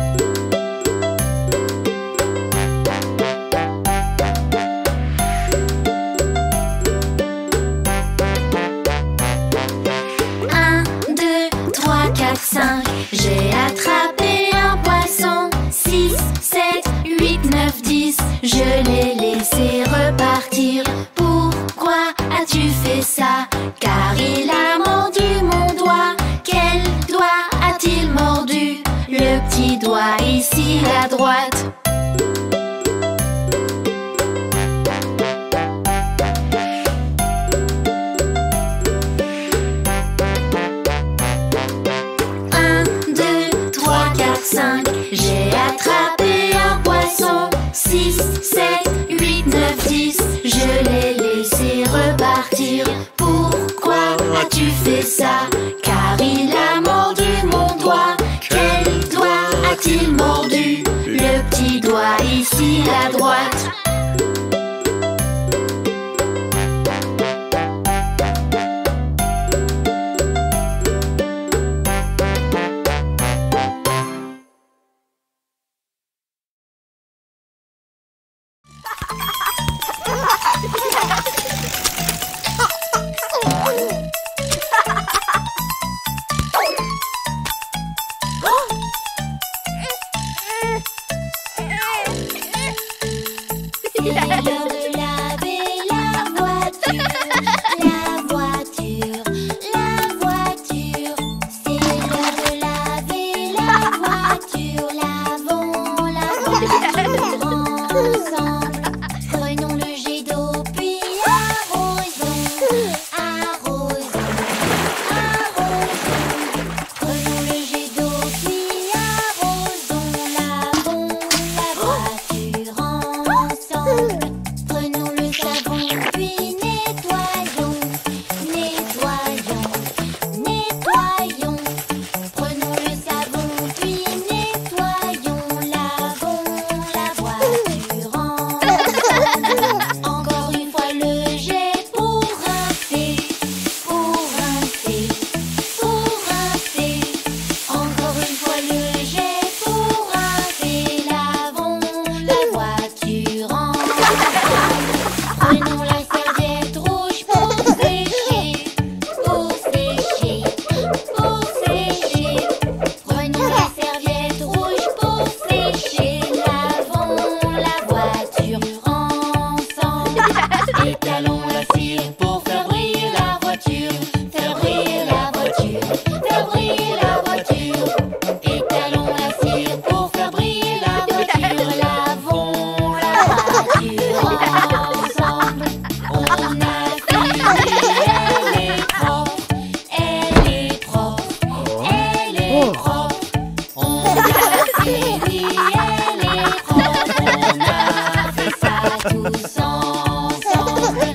Un, deux, trois, quatre, cinq. J'ai attrapé un poisson. Six, sept, huit, neuf, dix. Je l'ai laissé repartir. Pourquoi as-tu fait ça? Car il a mordu mon doigt. Quel doigt a-t-il mordu? Le petit doigt ici à droite. Un, deux, trois, quatre, cinq. J'ai attrapé un poisson. Six, sept, huit, neuf, dix. Je l'ai laissé repartir. Pourquoi as-tu fait ça? Car il a mordu mon doigt. Quel doigt a-t-il mordu? Le petit doigt ici à droite. C'est l'heure de laver la voiture, la voiture, la voiture. C'est l'heure de laver la voiture, lavons la voiture ensemble. Prenons le jet d'eau puis arrosons, arrosons, arrosons. Prenons le jet d'eau puis arrosons, lavons la voiture ensemble. Prenons le savon puis nettoyons, nettoyons, nettoyons. Prenons le savon puis nettoyons, lavons la voiture ensemble. Encore une fois le jet pour rincer, pour rincer, pour rincer. Encore une fois le jet pour rincer, lavons la voiture ensemble. Prenons la serviette rouge pour sécher, pour sécher, pour sécher. Prenons la serviette rouge pour sécher, lavons la voiture ensemble. Étalons la cire pour faire briller la voiture, faire briller la voiture, faire briller la voiture. Étalons la cire pour faire briller la voiture, lavons la voiture ensemble. On a fini, elle est propre, elle est propre, elle est propre. On a fini, elle est propre, on a fait ça tous ensemble.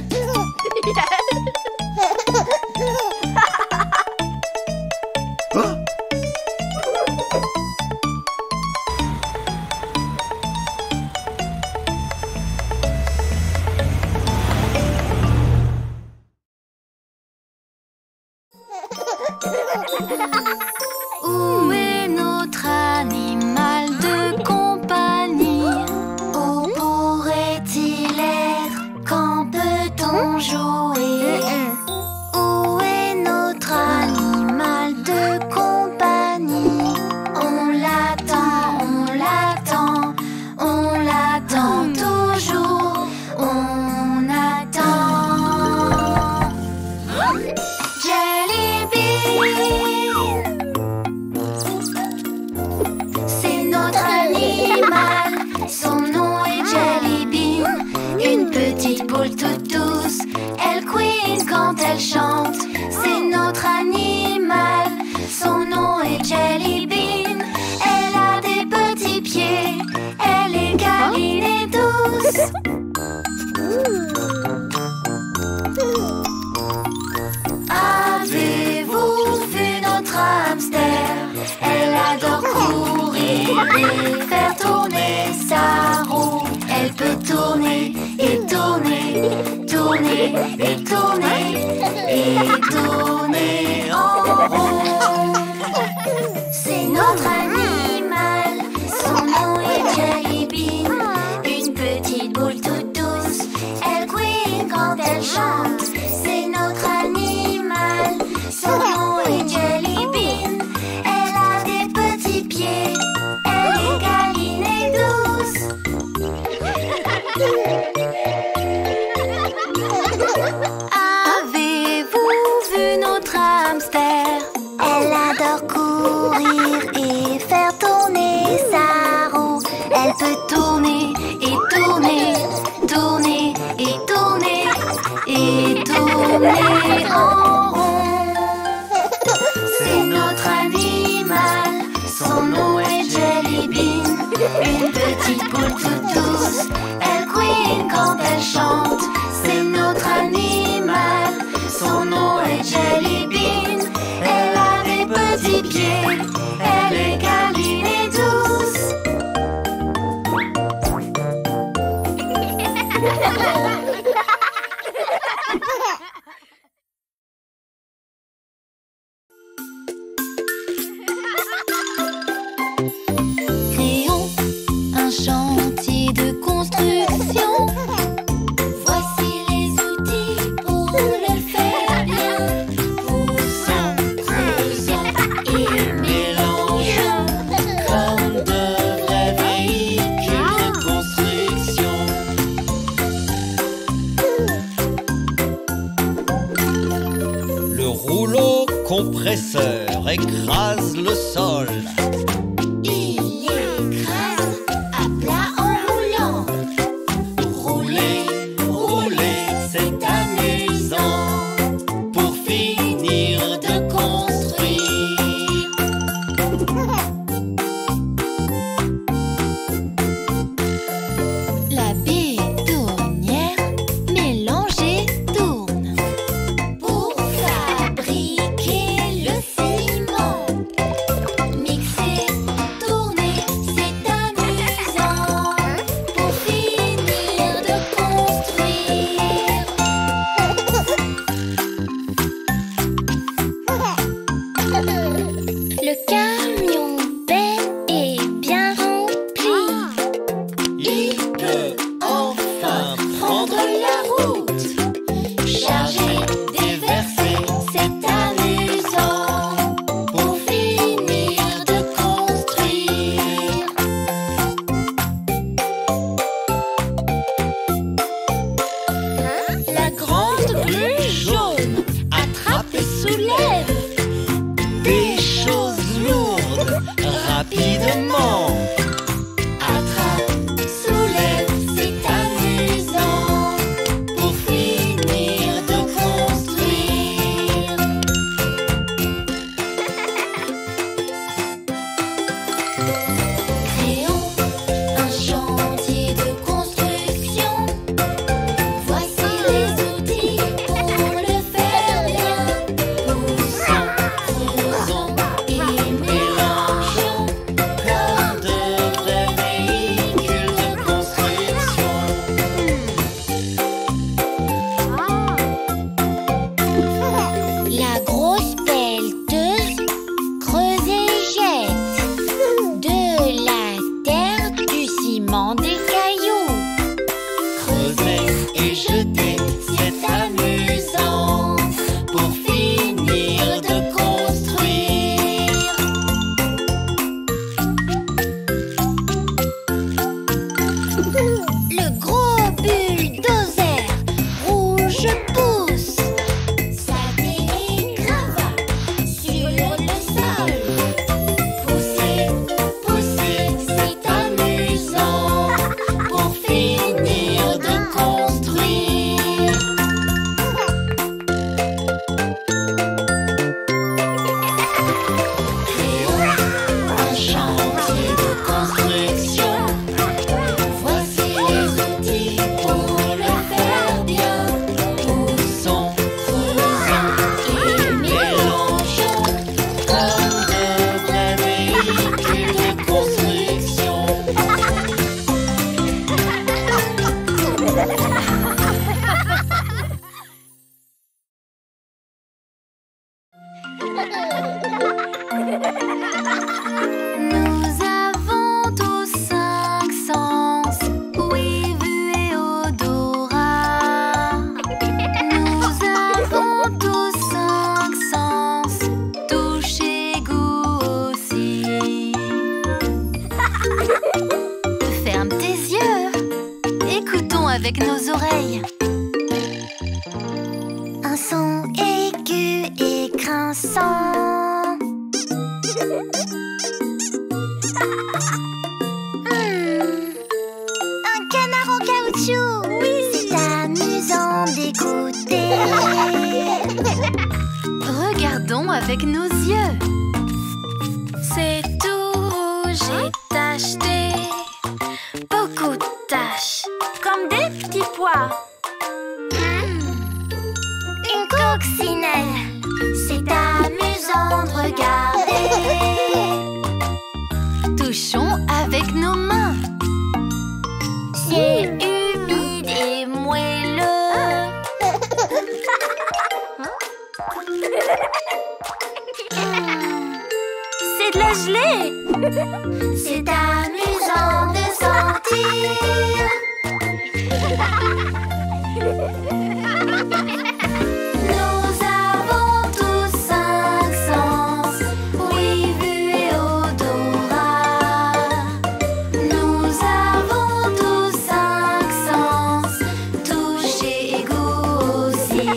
Où est notre animal de compagnie? Où pourrait-il être? Quand peut-on jouer? Où est notre animal de compagnie? On l'attend, on l'attend, on l'attend toujours, on attend. Jelly Bean, c'est notre animal, son nom est Jelly Bean. Une petite boule toute douce, elle couine quand elle chante. C'est notre animal, son nom est Jelly Bean. Elle a des petits pieds, elle est câline et douce. Avez-vous vu notre hamster? Elle adore courir et faire tourner sa roue. Elle peut tourner et tourner, tourner et tourner et tourner en rond. C'est notre animal, son nom est Jelly Bean. Une petite boule toute douce, elle queen quand elle chante. C'est notre animal, son nom est Jelly Bean. Elle a des petits pieds, elle est câline et douce. Avez-vous vu notre hamster? Elle adore courir et faire tourner sa roue. Elle peut tourner et tourner, tourner et tourner et tourner en rond. C'est notre animal, son nom est Jelly Bean. Une petite boule toute douce, elle queen quand elle chante. C'est notre animal, son nom est Jelly Bean. Elle a des petits pieds, elle est câline et douce. Créons un chantier de construction. Voici les outils pour le faire bien. Poussons, creusons et mélangeons Comme de vrais véhicules de construction. Le rouleau compresseur écrase le sol. il écrase à plat en roulant. Rouler, rouler, c'est amusant. Pour finir de construire. La bétonnière mélange et tourne pour fabriquer le ciment. Mixer son aigu et grinçant. Hmm, un canard en caoutchouc. Oui. C'est amusant d'écouter. Regardons avec nos yeux. C'est tout rouge et tacheté. Beaucoup de taches, comme des petits pois. Une coccinelle, c'est amusant de regarder. Touchons avec nos mains. C'est humide et moelleux. C'est de la gelée. C'est amusant de sentir. Nous avons tous cinq sens, oui, vue et odorat. Nous avons tous cinq sens, touche et goût aussi.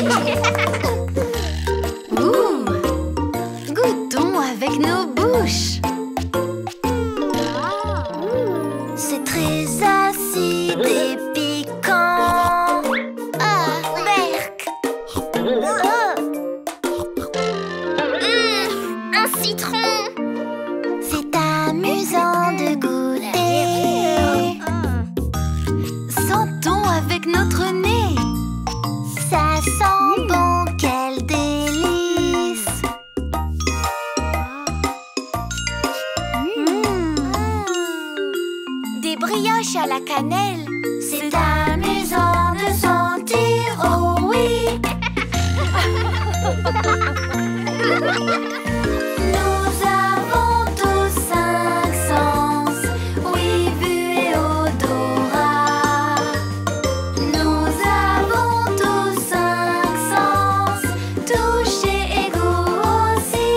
Ouh! Goûtons avec nos bouches. C'est très acide et piquant. Ah, berk. Mmh, un citron. C'est amusant de goûter. Sentons avec notre nez. Ça sent bon, quel délice. Mmh. Des brioches à la cannelle. C'est amusant de sentir, oh oui. Nous avons tous cinq sens, oui, vue et odorat. Nous avons tous cinq sens, touche et goût aussi.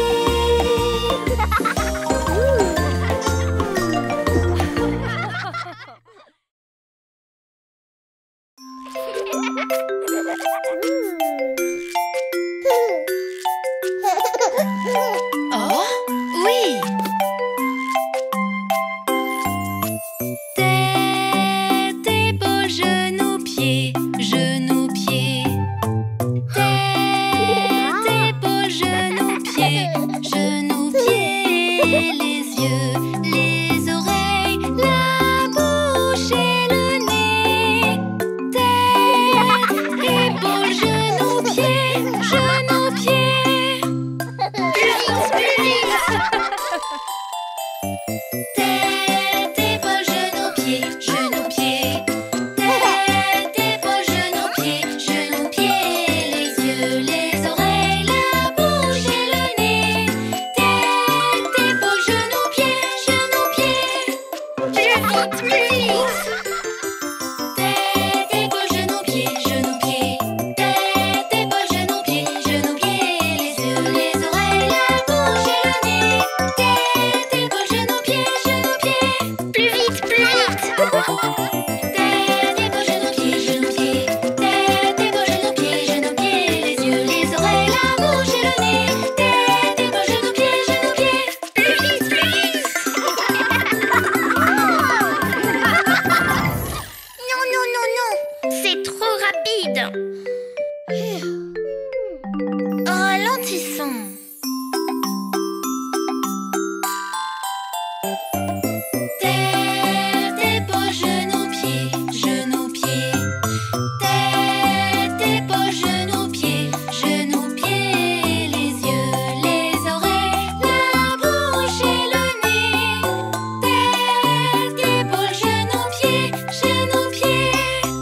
Oh, oui! Tête, épaules, genoux, pieds, genoux, pieds. Tête, épaules, genoux, pieds, genoux, pieds. Les yeux, les oreilles, la bouche et le nez. Tête, épaules, genoux, pieds, genoux, pieds. Tête, épaules, genoux, pieds, genoux, pieds. Tête, épaules, genoux, pieds, genoux, pieds. Les yeux, les oreilles, la bouche et le nez. Tête, épaules, genoux, pieds, genoux, pieds. Plus vite, plus vite. Tête, épaules, genoux, pieds, genoux, pieds. Tête, épaules, genoux, pieds, genoux, pieds. Les yeux, les oreilles, la bouche et le nez. Tête, épaules, genoux, pieds, genoux, pieds. Plus vite, plus vite. Tête, épaules, genoux, pieds, genoux, pieds. Tête, épaules, genoux, pieds, genoux, pieds. Les yeux, les oreilles, la bouche et le nez. Tête, épaules, genoux, pieds, genoux, pieds. Plus vite, plus vite. Non, non, non, non. C'est trop rapide. Ralentissons. Tête, épaules, genoux, pieds, genoux, pieds. Tête, épaules, genoux, pieds, genoux, pieds. Les yeux, les oreilles, la bouche et le nez. Tête, épaules, genoux, pieds, genoux, pieds.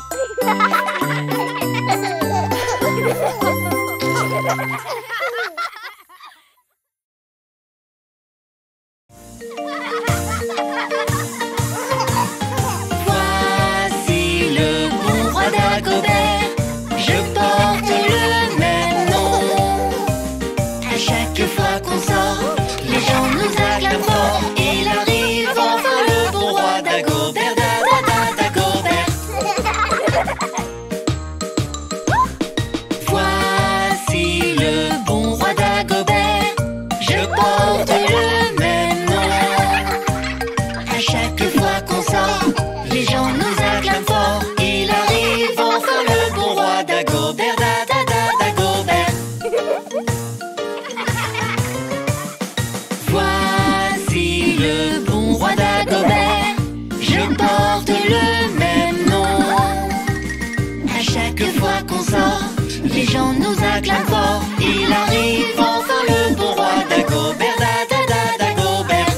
Voici le bon roi d'Agobert. Je porte le même nom. À chaque fois qu'on sort, les gens nous acclament fort. Il arrive enfin le bon roi d'Agobert, da da da d'Agobert. Voici les gens nous acclament fort. Il arrive enfin le bon roi Dagobert, da da da Dagobert.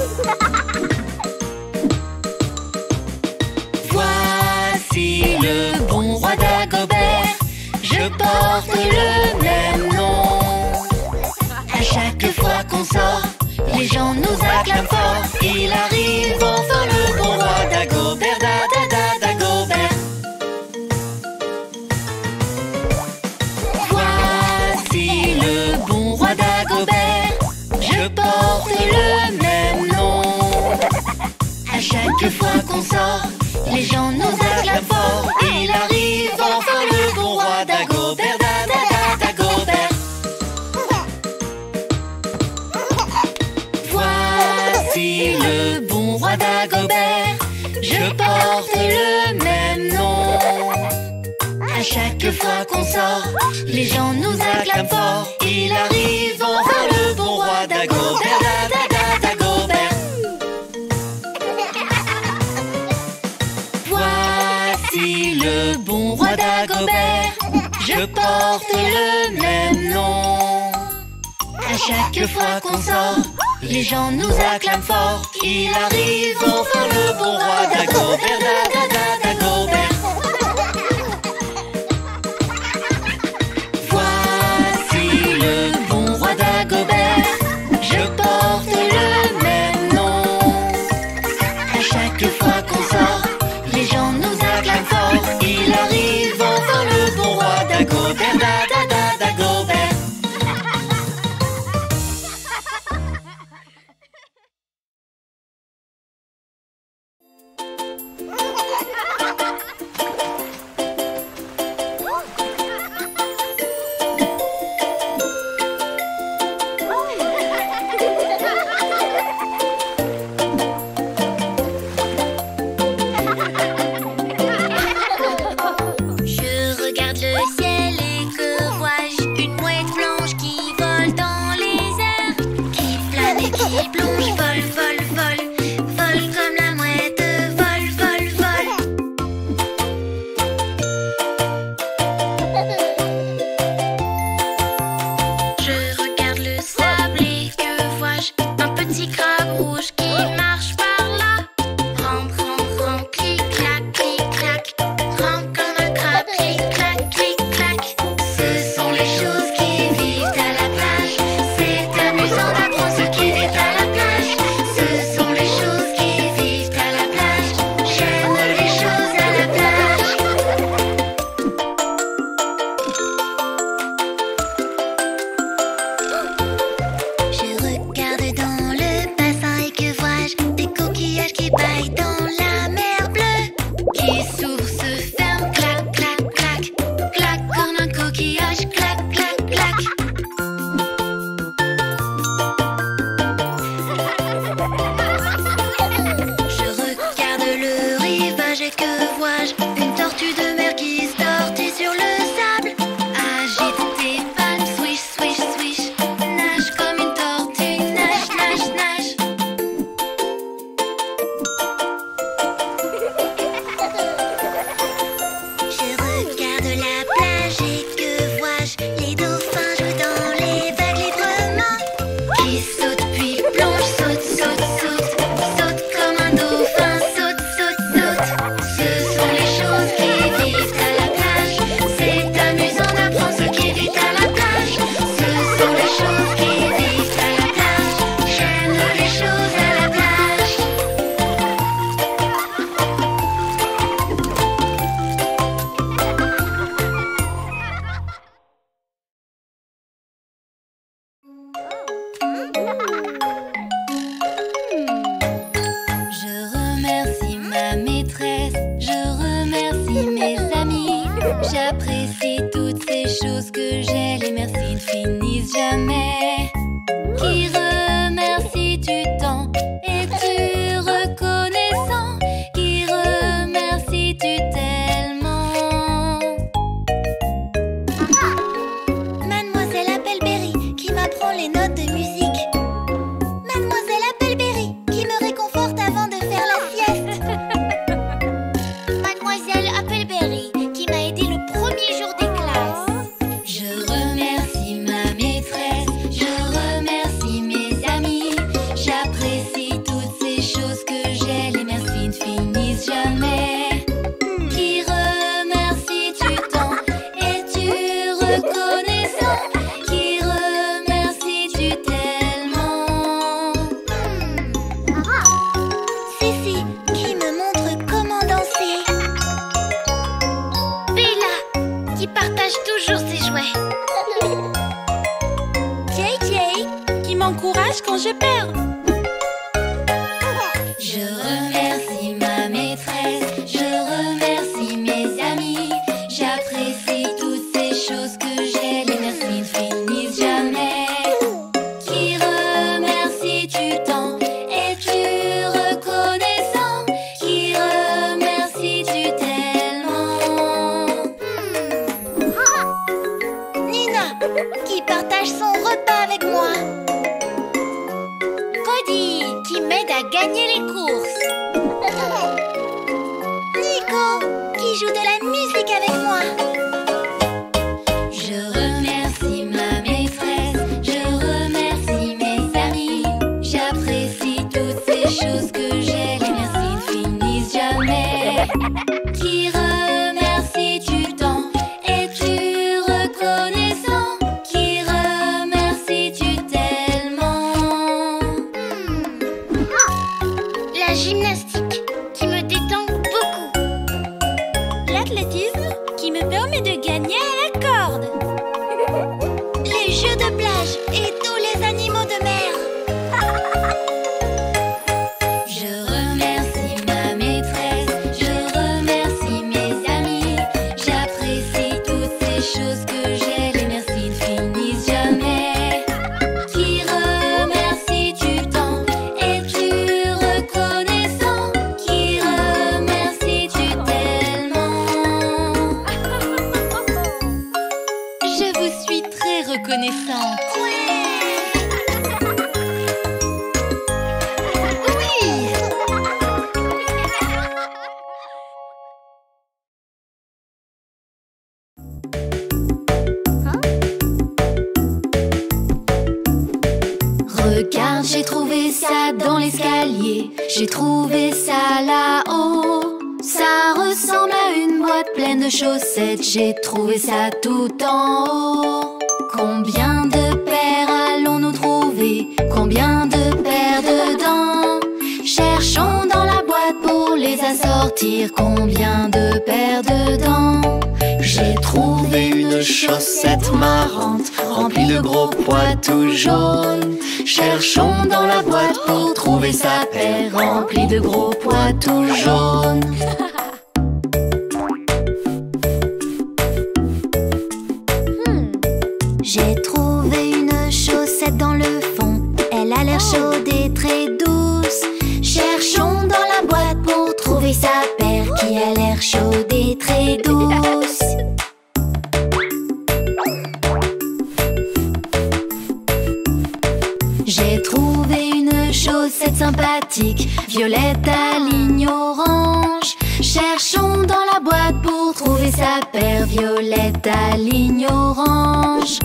Voici le bon roi Dagobert, je porte le même nom. À chaque fois qu'on sort, les gens nous acclament fort. Il arrive enfin le bon roi Dagobert, da da da Dagobert. Voici le bon roi Dagobert, je porte le même nom. À chaque fois qu'on sort, les gens nous acclament fort. Il arrive enfin le bon roi Dagobert, da da da Dagobert. Voici le bon roi Dagobert, je porte le même nom. À chaque fois qu'on sort, les gens nous acclament fort. Il arrive enfin le bon roi Dagobert, da da da Dagobert. Voici le bon roi Dagobert, je porte le même nom. À chaque fois qu'on sort, les gens nous acclament fort. Il arrive enfin le bon roi Dagobert, da da da Dagobert. Voici le bon roi Dagobert, je porte le même nom. À chaque fois qu'on sort, les gens nous acclament fort. Il arrive enfin le bon roi Dagobert, da da da Dagobert. J'apprécie toutes ces choses que j'ai, les merci ne finissent jamais. Qui remercie du temps, es-tu reconnaissant? Qui remercie-tu tellement? Mademoiselle Appleberry qui m'apprend les notes de musique. Mademoiselle Appleberry qui me réconforte avant de faire la sieste. Mademoiselle Appleberry qui m'a aidé le premier jour des classes. Je courage quand je perds. Je remercie ma maîtresse, je remercie mes amis. J'apprécie toutes ces choses que j'ai, les merci ne finissent jamais. Qui remercie-tu tant? Es-tu reconnaissant? Qui remercies-tu tellement? Hmm. Nina, qui partage son repas avec moi. Cody, qui m'aide à gagner les courses. Nico, qui joue de la musique avec moi. Je remercie ma maîtresse, je remercie mes amis. J'apprécie toutes ces choses que j'ai, les merci ne finissent jamais. Qui remercies-tu tant? Es-tu reconnaissant? Qui remercies-tu tellement? La gymnastique, qui me détend beaucoup. L'athlétisme qui me permet de gagner à la corde. Les jeux de plage et tous les animaux de mer. Je remercie ma maîtresse, je remercie mes amis. J'apprécie toutes ces choses que j'ai, les merci ne finissent jamais. Qui remercies-tu tant? Es-tu reconnaissant? Qui remercies-tu tellement? Je vous suis très reconnaissante. Regarde, j'ai trouvé ça dans l'escalier. J'ai trouvé ça là-haut. Ça ressemble à une boîte pleine de chaussettes. J'ai trouvé ça tout en haut. Combien de paires allons-nous trouver? Combien de paires dedans? Cherchons dans la boîte pour les assortir. Combien de paires dedans? J'ai trouvé une chaussette marrante, remplie de gros pois tout jaunes. Cherchons dans la boîte pour trouver sa paire, remplie de gros pois tout jaunes. J'ai trouvé une chaussette dans le fond. Elle a l'air chaude et très douce. Cherchons dans la boîte pour trouver sa paire qui a l'air chaude et très douce. J'ai trouvé une chaussette sympathique, violette à ligne orange. Cherchons dans la boîte pour trouver sa paire, violette à ligne orange.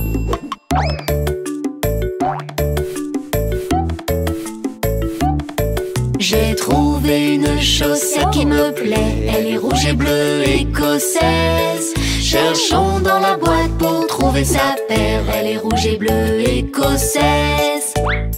J'ai trouvé une chaussette qui me plaît, elle est rouge et bleue écossaise. Cherchons dans la boîte pour trouver sa paire, elle est rouge et bleue écossaise.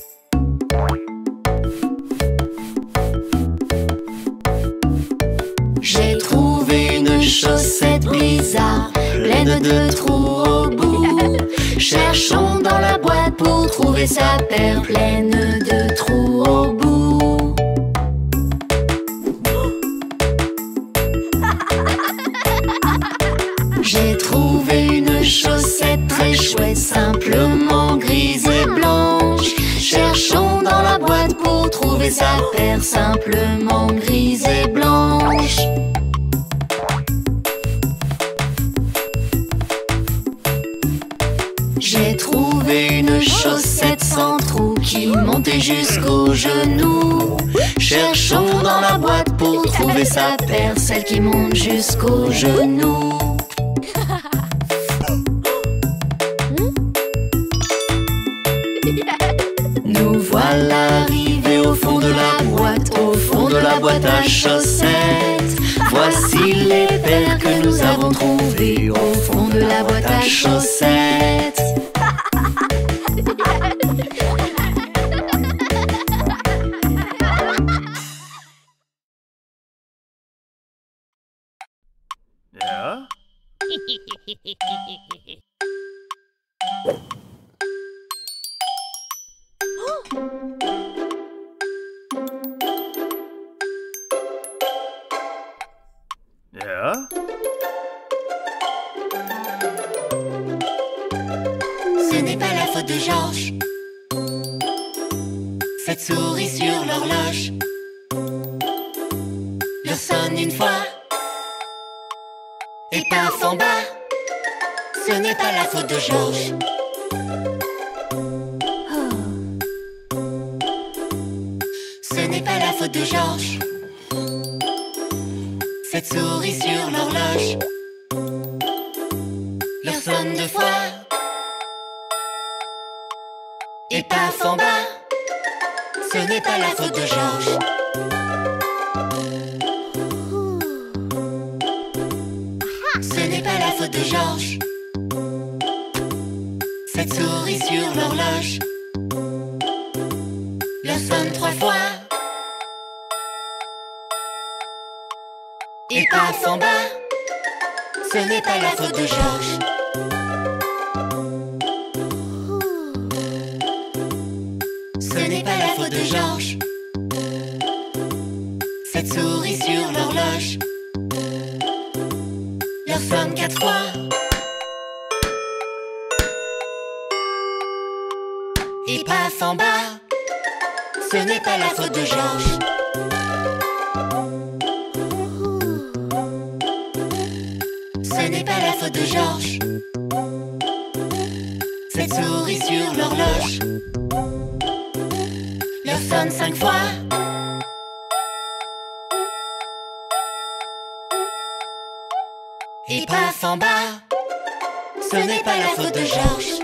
J'ai trouvé une chaussette bizarre, pleine de trous au bout. Cherchons dans la boîte pour trouver sa paire, pleine de trous au bout. J'ai trouvé une chaussette très chouette, simplement grise et blanche. Cherchons dans la boîte pour trouver sa paire, simplement grise et blanche. J'ai trouvé une chaussette sans trou qui montait jusqu'aux genoux. Cherchons dans la boîte pour trouver sa paire, celle qui monte jusqu'aux genoux. Nous voilà arrivés au fond de la boîte, au fond de la boîte à chaussettes. Voici les paires que nous avons trouvées au fond de la boîte à chaussettes. Yeah? Ce n'est pas la faute de Georges. Cette souris sur l'horloge leur sonne une fois et paf en bas. Ce n'est pas la faute de Georges. Ce n'est pas la faute de Georges. Cette souris sur l'horloge leur sonne deux fois et paf en bas. Ce n'est pas la faute de Georges. Ce n'est pas la faute de Georges. Cette souris sur l'horloge leur sonne trois fois et paf en bas. Ce n'est pas la faute de Georges. Ce n'est pas la faute de Georges. Cette souris sur l'horloge leur sonne quatre fois et paf en bas. Ce n'est pas la faute de Georges. Ce n'est pas la faute de Georges. Cette souris sur l'horloge leur sonne cinq fois et paf en bas. Ce n'est pas la faute de Georges.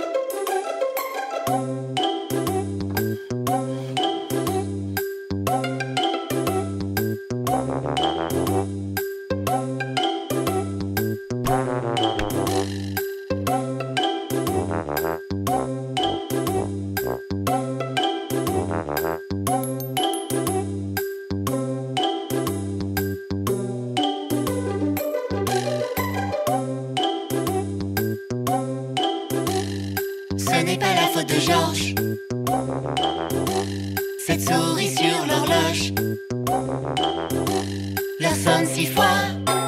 Ce n'est pas la faute de Georges. Cette souris sur l'horloge leur sonne six fois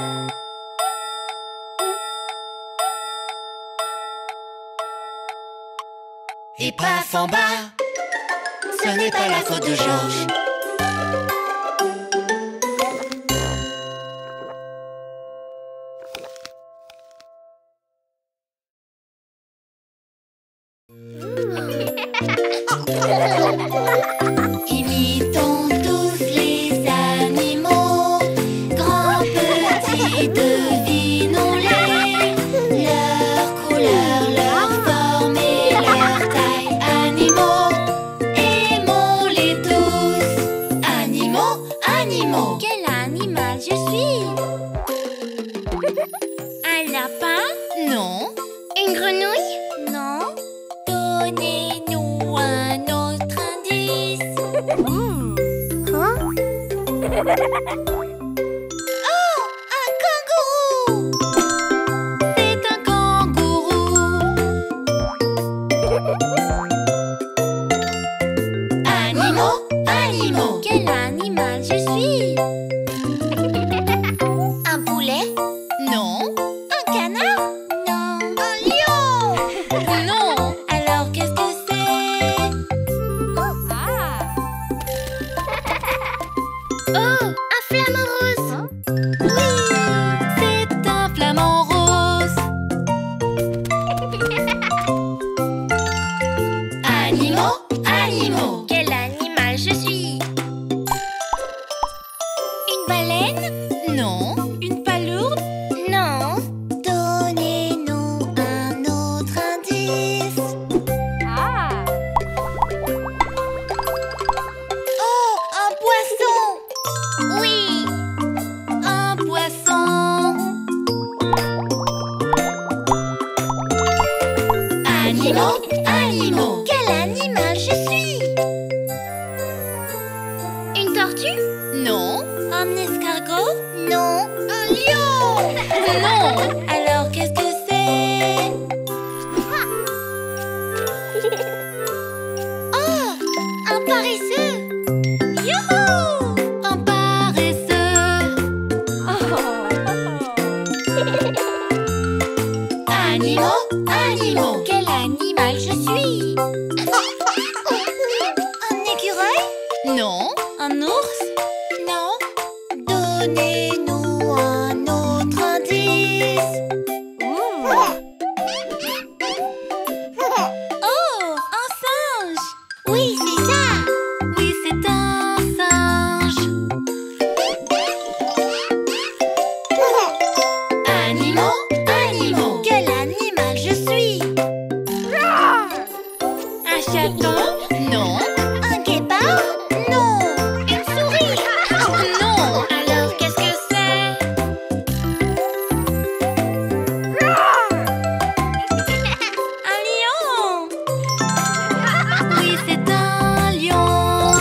et paf en bas. Ce n'est pas la faute de Georges. Imitons tous les animaux, grands, petits, devinons-les. Leur couleur, leur forme et leur taille. Animaux, aimons-les tous. Animaux, animaux. Quel animal je suis? Un lapin? Non. Une grenouille? Non. Donnez-nous un autre indice. Mmh. Hein? Oh, un kangourou! C'est un kangourou. Animaux, animaux. Quel animal je suis? Un poulet? Non. Un canard? Non. Un lion? Non. Alors qu'est-ce que c'est? Oh, un flamant rose. Oui, c'est un flamant rose. Animaux, animaux. Quel animal je suis? Une baleine? Non. Une palourde? Non. Donnez-nous un autre indice. Ah. Oh, un poisson! Oui, un poisson. Animaux, animaux. Quel animal je suis? Une tortue? Non. Un escargot? Non. Un lion? Non. Alors qu'est-ce que c'est? Oh, un paresseux. Youhou! Un paresseux. Animaux, animaux. Quel animal animal je suis? Un écureuil? Non. Un ours? Non. Donnez-nous un autre indice. Oh, un singe! Oui, c'est ça. Oui, c'est un singe. Animaux, animaux. Quel animal je suis? Un chaton? Non. Un guépard? Non. Une souris? Non. Alors, qu'est-ce que c'est? Un lion? Oui, c'est un lion.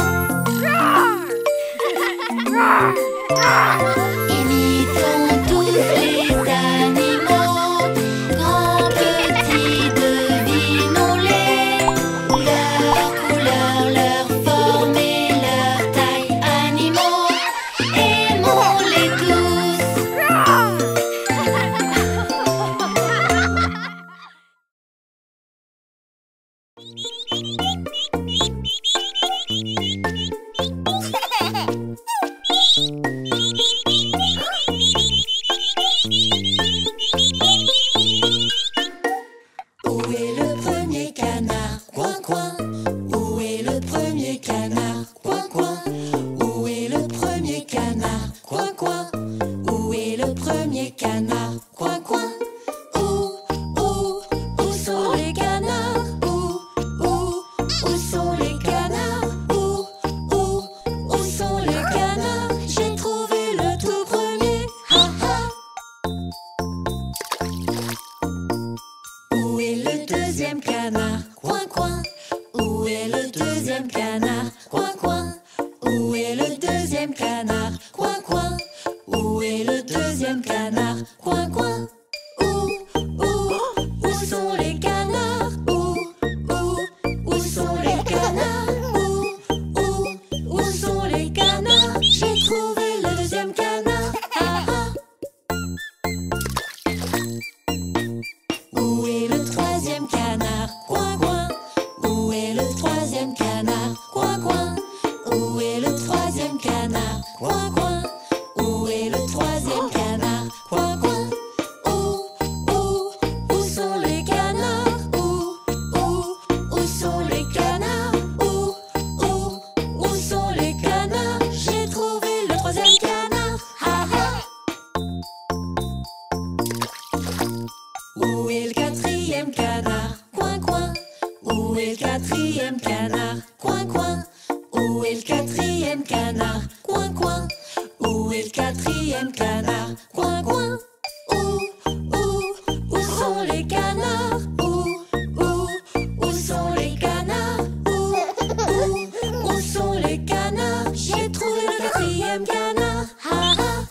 Imitons tous les animaux, grands, petits, devinons-les. Leur couleur, leur forme et leur taille. Animaux, aimons-les tous. Où est le premier canard? Coin, coin. Où est le premier canard? Coin, coin. Où est le premier canard? Coin, coin. Où est le premier canard? Coin, coin. Où, où, où sont les canards? Où, où, où sont les canards? Où, où, où sont les canards? J'ai trouvé le tout premier. Ha ha. Où est le deuxième canard? Coin, coin. Où est le deuxième canard? Coin, coin. Où est le deuxième canard? Coin, coin. Où est le deuxième canard? Coin, coin. Où, où, où sont les canards? Où, où, où sont les canards? Où, où, où sont les canards? J'ai trouvé le deuxième canard. Ah ah. Où est le troisième canard? Coin, coin. Où est le troisième canard? Coin, coin. Où est le troisième canard? Coin, coin. Où est le troisième canard? Coin, coin. Où, où, où sont les canards? Où, où, où sont les canards? Où, où, où sont les canards? J'ai trouvé le troisième canard. Ha ha. Où est le quatrième canard? Coin, coin. Où est le quatrième canard? Coin, coin. Où est le quatrième canard? Coin, coin. Où est le quatrième canard? Coin, coin. Où, où, où sont les canards? Où, où, où sont les canards? Où, où, où sont les canards? J'ai trouvé le quatrième canard. Ha ha.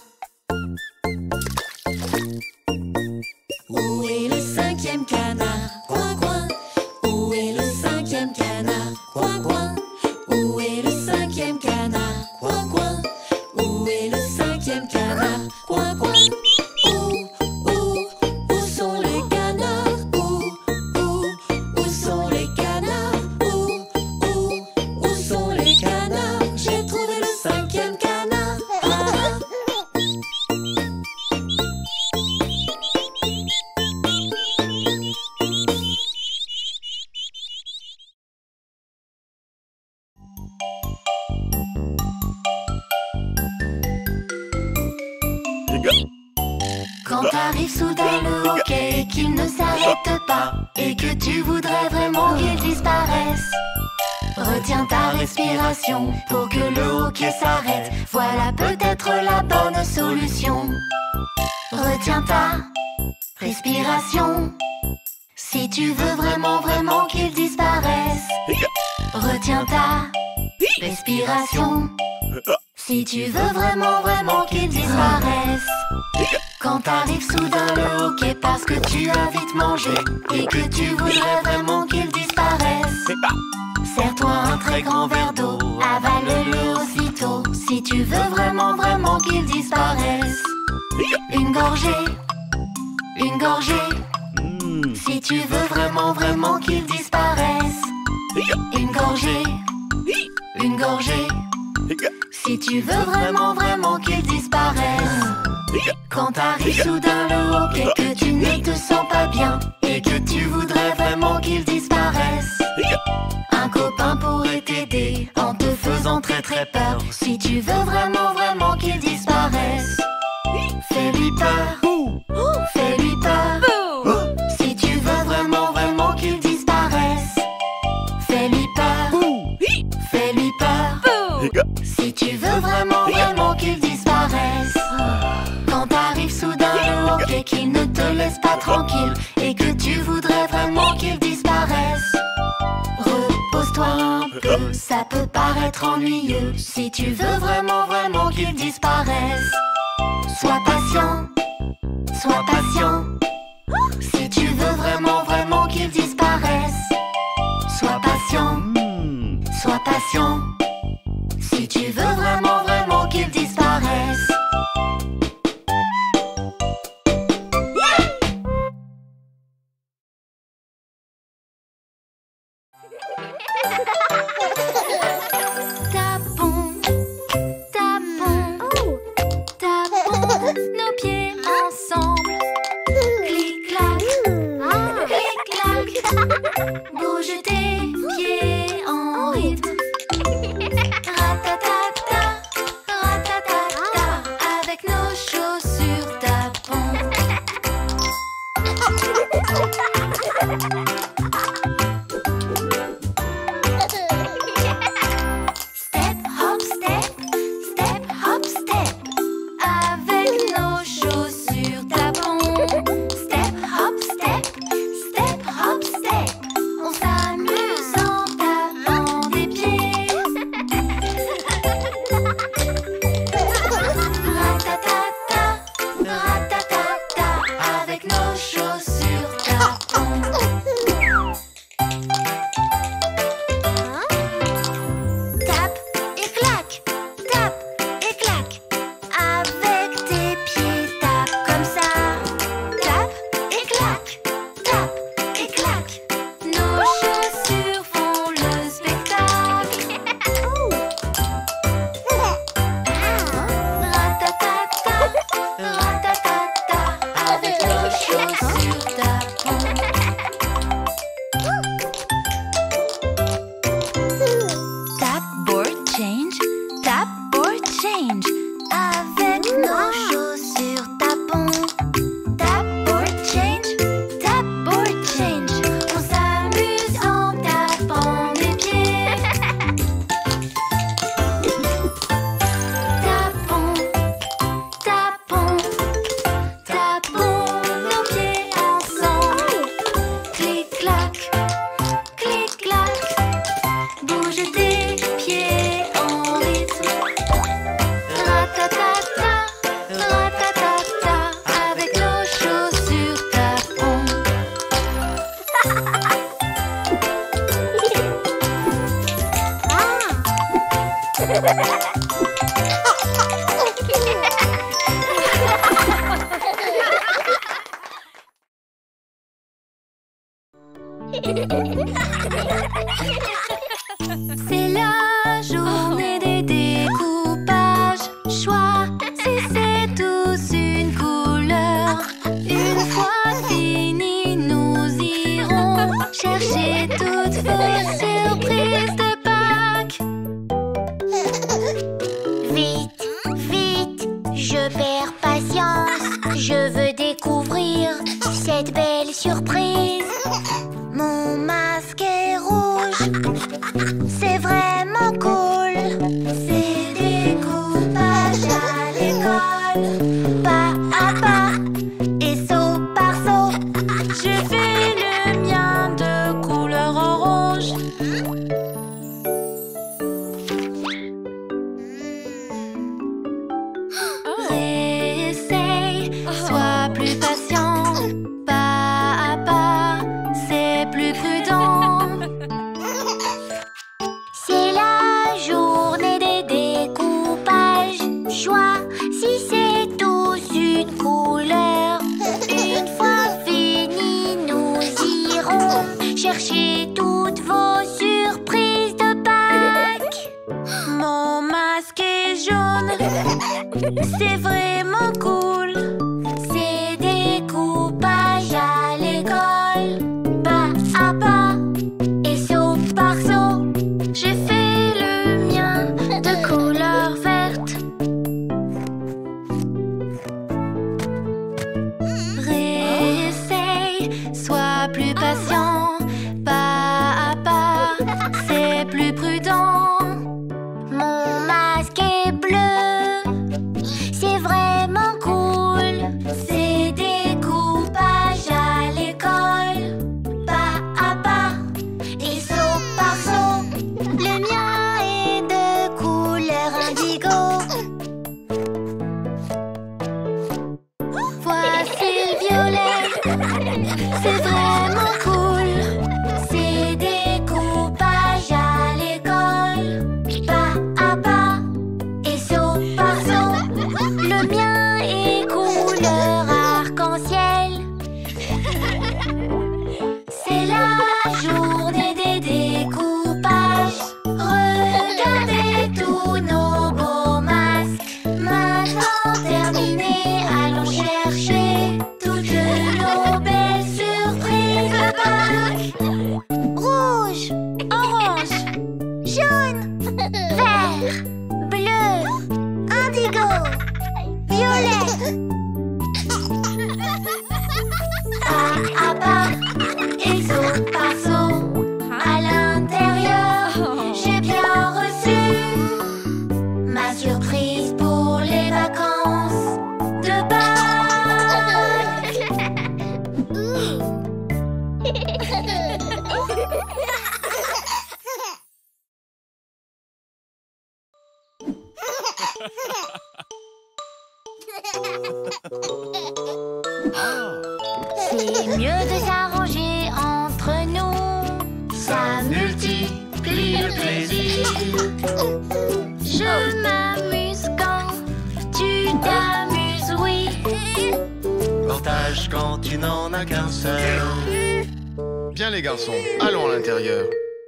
Où est le cinquième canard? Coin, coin. Où est le cinquième canard? Coin, coin. Où est le cinquième canard? Coin, coin. Où est le cinquième canard? Coin, coin. Où, où, où sont les canards? Où, où, où sont les canards? Où, où, où sont les canards? J'ai trouvé le cinquième canard. Ah, ah. Quand arrive soudain le hockey et qu'il ne s'arrête pas, et que tu voudrais vraiment qu'il disparaisse, retiens ta respiration pour que le hockey s'arrête. Voilà peut-être la bonne solution. Retiens ta respiration si tu veux vraiment vraiment qu'il disparaisse. Retiens ta respiration si tu veux vraiment vraiment qu'il disparaisse. Quand arrive soudain le hockey parce que tu as vite mangé et que tu voudrais vraiment qu'il disparaisse, serre-toi un très grand verre d'eau, avale-le aussitôt si tu veux vraiment vraiment qu'il disparaisse. Une gorgée, une gorgée, Si tu veux vraiment, vraiment qu'ils disparaissent. Une gorgée, une gorgée. Si tu veux vraiment, vraiment qu'ils disparaissent. Quand t'arrives soudain le haut et que tu ne te sens pas bien et que tu voudrais vraiment qu'ils disparaissent, un copain pourrait t'aider en te faisant très très peur. Si tu veux vraiment, vraiment qu'ils disparaissent, fais-lui peur, fais-lui peur. Si tu veux vraiment, vraiment qu'ils disparaissent, fais-lui peur, fais-lui peur. Si tu veux vraiment, vraiment qu'ils disparaissent, quand t'arrives soudain le haut et qu'ils ne te laissent pas tranquille et que tu voudrais vraiment qu'ils disparaissent, repose-toi un peu, ça peut paraître ennuyeux. Si tu veux vraiment, vraiment qu'ils disparaissent, sois patient, sois patient. Si tu veux vraiment, vraiment qu'ils disparaissent, sois patient, sois patient. Si tu veux vraiment, vraiment qu'ils disparaissent. Tapons, tapons, tapons nos pieds ensemble. Clic-clac, clic-clac, bouge tes pieds en rythme. Ratatata, ratatata, avec nos chaussures tapons. Step, hop, step, step, hop, step, avec nos chaussures tapons. Step, hop, step, step, hop, step, on s'amuse en tapant des pieds. Ratatata, ratatata, avec nos chaussures tapons. Tape et claque, tape et claque, avec tes pieds tape comme ça. Tape et claque, tape et claque, nos chaussures font le spectacle. Ratatata, ratatata, avec nos chaussures tapons. Tap, board, change, tap, board, change, avec nos chaussures tapons. Tap, board, change, tap, board, change, on s'amuse en tapant des pieds. Tapons, tapons, tapons nos pieds ensemble. Clic-clac, clic-clac, bouge tes pieds en rythme. Ratatata, ratatata, avec nos chaussures tapons. C'est la journée des découpages. Choisissez tous une couleur. Une fois fini, nous irons chercher toutes vos surprises de Pâques. Vite, vite, je perds patience. Je veux découvrir cette belle surprise. Mon masque est rouge, c'est vraiment cool. C'est découpage à l'école, pas à pas et saut par saut. Je fais le mien de couleur orange. toutes vos surprises de Pâques. Mon masque est jaune, c'est vraiment cool. Ces découpages à l'école, pas à pas et saut par saut. J'ai fait le mien de couleur verte. Réessaye, sois plus patient. Pas à pas, c'est plus prudent. Mon masque est bleu, c'est vraiment cool. Ces découpages à l'école, pas à pas et saut par saut. Le mien est de couleur indigo. Voici le violet, c'est vraiment cool. Ces découpages à l'école, pas à pas et saut par saut. Le mien est couleur arc-en-ciel. C'est la journée des découpages. Regardez tous nos beaux masques. Maintenant terminé, allons chercher toutes nos belles surprises de Pâques. Rouge, Orange, jaune, vert, bleu, indigo, violet. Pas à pas et saut par saut. À l'intérieur, j'ai bien reçu ma surprise pour les vacances de Pâques. C'est mieux de s'arranger entre nous. Ça multiplie le plaisir. je m'amuse quand tu t'amuses, oui. Partage quand tu n'en as qu'un seul. Bien les garçons, allons à l'intérieur.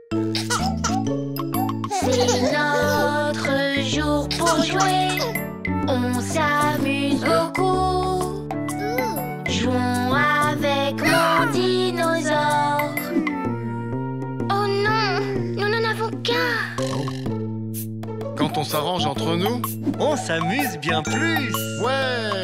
C'est notre jour pour jouer. On s'amuse beaucoup. Jouons avec mon dinosaure. Oh non, nous n'en avons qu'un. Quand on s'arrange entre nous, On s'amuse bien plus. ouais.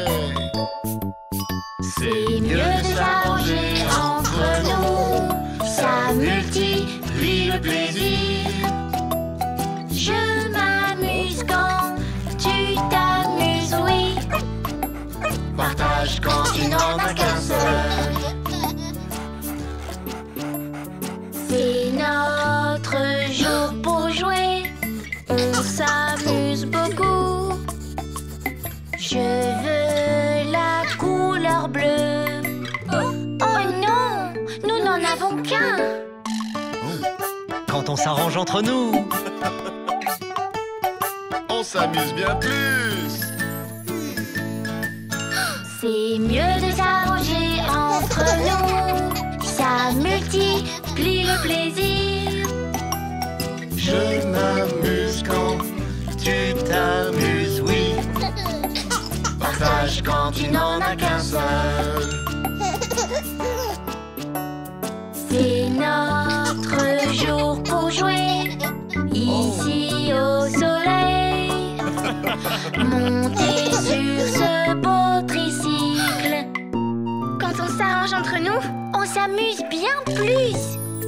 C'est mieux de s'arranger entre nous. Ça multiplie le plaisir. Je m'amuse quand tu t'amuses, oui. Partage quand tu n'en as qu'un seul. C'est notre jour pour jouer. On s'amuse beaucoup. Je veux la couleur bleue. Oh non, nous n'en avons qu'un. Quand on s'arrange entre nous, On s'amuse bien plus. C'est mieux de s'arranger entre nous. Ça multiplie le plaisir. je m'amuse quand tu t'amuses, oui. Partage quand tu n'en as qu'un seul. C'est notre jour pour jouer. Ici au soleil. Monter sur ce beau tricycle. Quand on s'arrange entre nous, on s'amuse bien plus.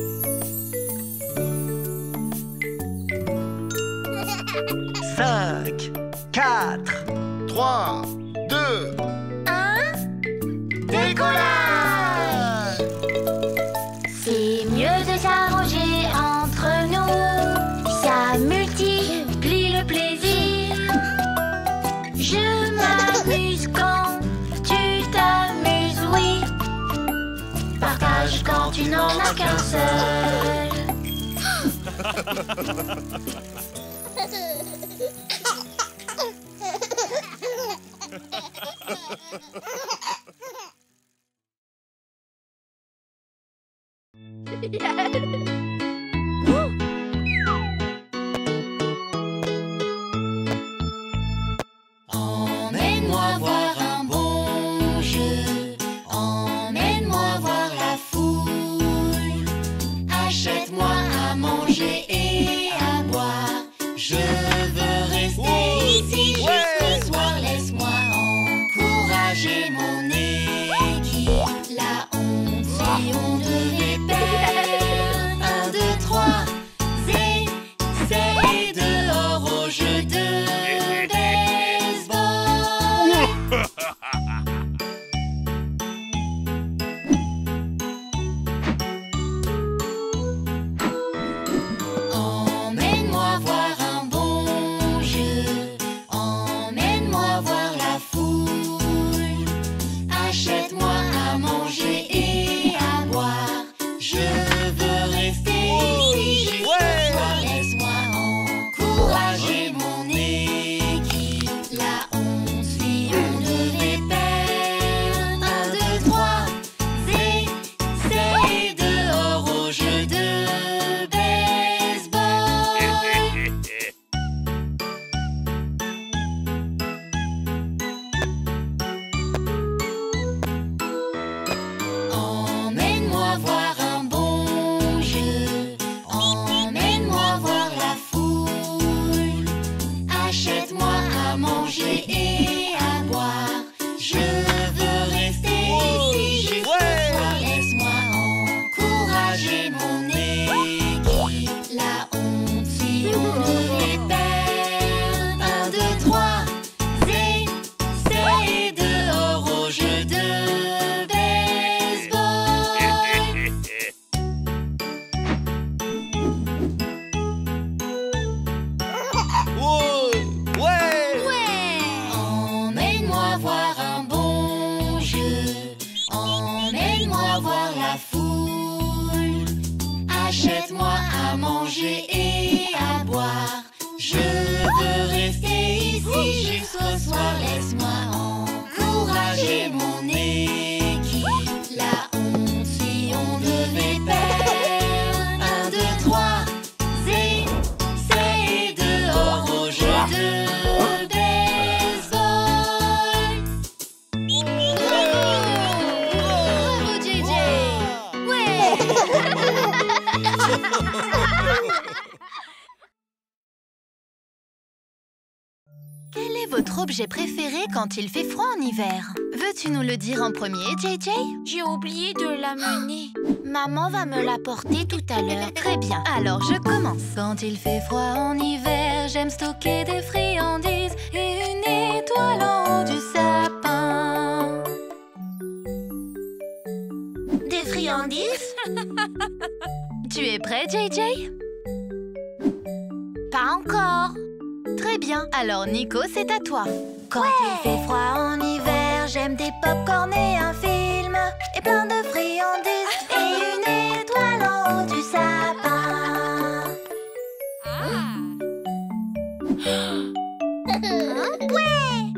Cinq, quatre, Trois, deux, Décollage! C'est mieux de s'arranger entre nous. Ça multiplie le plaisir. Je m'amuse quand tu t'amuses, oui. Partage quand tu n'en as qu'un seul. à manger et à boire. Je veux rester ici jusqu'au soir. Laisse-moi encourager mon équipe. La honte si on devait perdre. Un, deux, trois, essayez dehors au jeu de baseball. Emmène-moi voir un bon jeu, emmène-moi voir la foule. Achète-moi à manger et à boire. Je veux rester ici jusqu'au soir. Laisse-moi encourager mon équipe. La honte si on devait perdre. Un, deux, trois, essayez dehors au jeu de baseball. Emmène-moi voir un bon jeu, emmène-moi voir la foule. Achète-moi à manger et à boire. Je veux rester ici jusqu'au soir. Laisse-moi encourager mon équipe. La honte si on devait perdre. Un, deux, trois, essayez dehors au jeu de baseball. Emmène-moi voir un bon jeu, emmène-moi voir la foule. Achète-moi à manger et à boire. Je veux rester ici jusqu'au soir. Laisse-moi encourager mon équipe. La honte si on devait perdre. Un, deux, trois, essayez dehors au jeu de baseball. Bravo J J. Quel est votre objet préféré quand il fait froid en hiver? Veux-tu nous le dire en premier, J J? J'ai oublié de l'amener. Maman va me l'apporter tout à l'heure. Très bien, alors je commence. Quand il fait froid en hiver, j'aime stocker des friandises et une étoile en haut du sapin. Des friandises? Tu es prêt, J J? Pas encore. Très bien, alors Nico, c'est à toi. Quand il fait froid en hiver, j'aime des pop-corn et un film. Et plein de friandises et une étoile en haut du sapin. Ouais.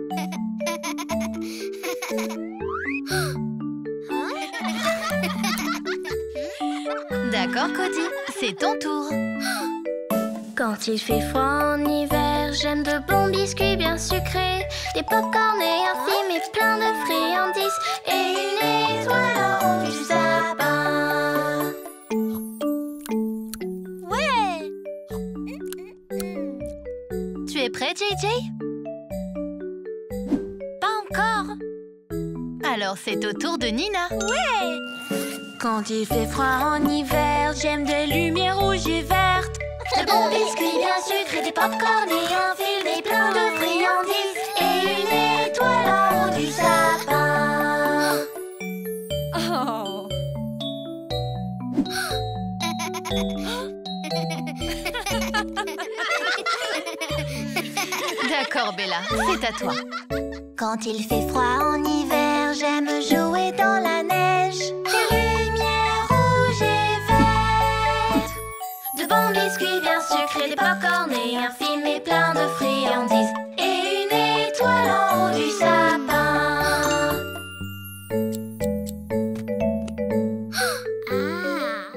D'accord, Cody, c'est ton tour. Quand il fait froid en hiver, j'aime de bons biscuits bien sucrés, des pop-corn et un film et plein de friandises et une étoile en haut du sapin. Ouais. Tu es prêt, J J? Pas encore. Alors c'est au tour de Nina. Ouais. Quand il fait froid en hiver, j'aime des lumières rouges et vertes, de bons biscuits bien sucrés, des pop-corn et un film et plein de friandises et une étoile en haut du sapin. Oh. D'accord, Bella, c'est à toi. Quand il fait froid en hiver, j'aime jouer dans la neige, des lumières rouges et vertes, de bons biscuits bien sucrés, des pop-corn et un film et plein de friandises et une étoile en haut du sapin. Ah.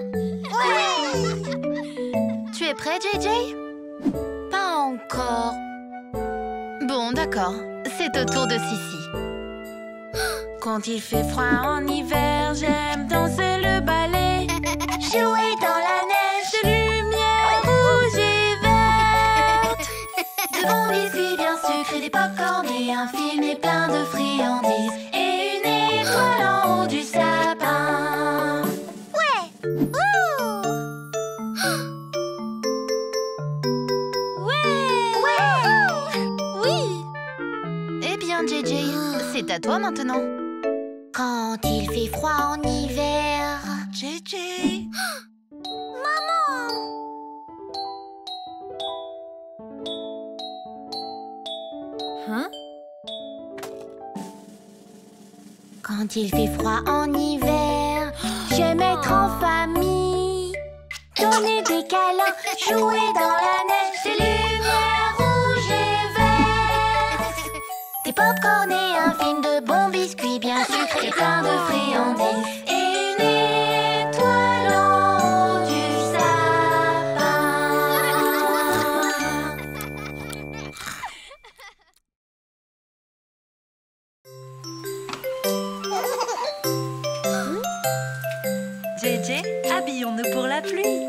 Ouais. Tu es prêt, J J? Pas encore. Bon, d'accord. C'est au tour de Sissi. Quand il fait froid en hiver, j'aime danser le ballet, Jouer dans la neige, de sucre et des pop-corn et un film et plein de friandises et une étoile en haut du sapin. Ouais. Ouh. Ouais. Ouais. Oui. Eh bien, J J, c'est à toi maintenant. Quand il fait froid en hiver. J J. Maman. Hein? Quand il fait froid en hiver, j'aime être en famille, donner des câlins, jouer dans la neige, des lumières rouges et vertes, des pop-corn et un film de bons biscuits bien sucrés, plein de friandises et une étoile en haut du sapin. J J, habillons-nous pour la pluie.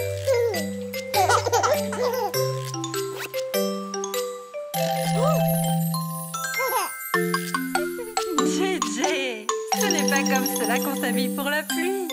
J J, ce n'est pas comme cela qu'on s'habille pour la pluie.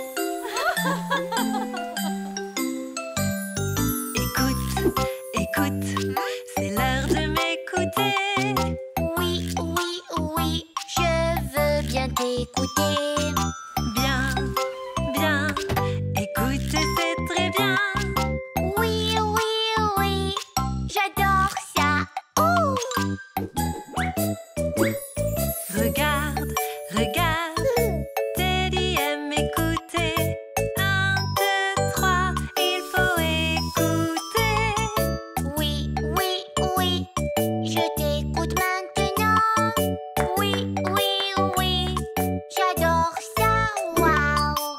Écoute, écoute, c'est l'heure de m'écouter. Oui, oui, oui, je veux bien t'écouter. Bien, bien, écoute, c'est très bien. Oui, oui, oui, j'adore ça. Ouh. Regarde, regarde, Teddy aime écouter. Un, deux, trois, il faut écouter. Oui, oui, oui, je t'écoute maintenant. Oui, oui, oui, j'adore ça. Waouh.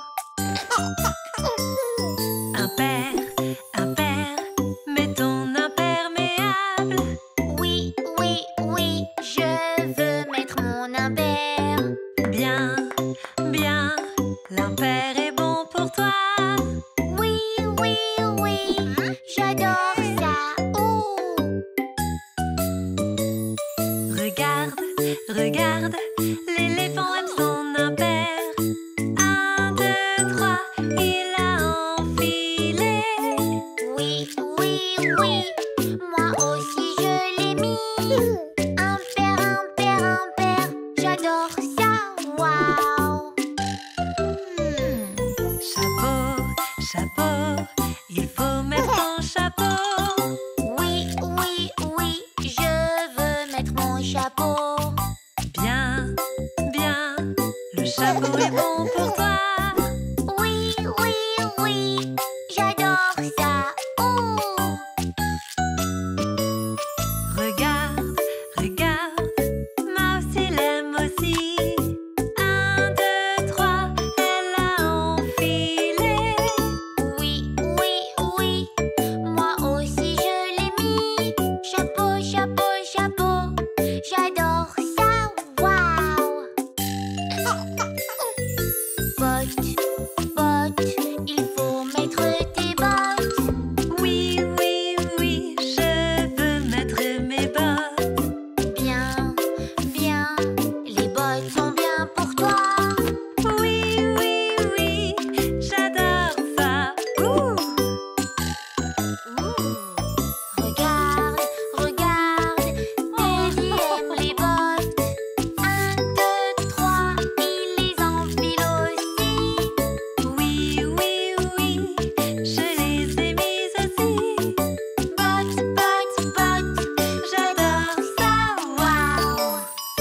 Impair, impair, mets ton imperméable. Oui, oui, oui, je veux mettre mon impair. Bien, bien, l'impair est bon pour toi. Oui, oui, oui, j'adore ça. Ouh. Regarde, regarde, l'éléphant aime son impair. Un, deux, trois, il a enfilé. Oui, oui, oui, moi aussi je l'ai mis. Impair, impair, impair, j'adore ça. Waouh. Hmm. Chapeau, chapeau, il faut mettre ton chapeau. Oui, oui, oui, je veux mettre mon chapeau. Bien, bien, le chapeau est bon pour toi. Oui, oui, oui, j'adore ça. Ouh. Regarde, regarde, Mouse il aime aussi. Un, deux, trois, elle a enfilé. Oui, oui, oui, moi aussi je l'ai mis. Chapeau, chapeau, chapeau, j'adore ça. Waouh. Bottes, bottes, il faut mettre tes bottes. Oui, oui, oui, je veux mettre mes bottes. Bien, bien, les bottes sont bien pour toi. Oui, oui, oui, j'adore ça. Ouh. Regarde, regarde, Teddy aime les bottes. Un, deux, trois, il les enfile aussi. Oui, oui, oui, je les ai mises aussi. Bottes, bottes, bottes, J'adore ça. waouh.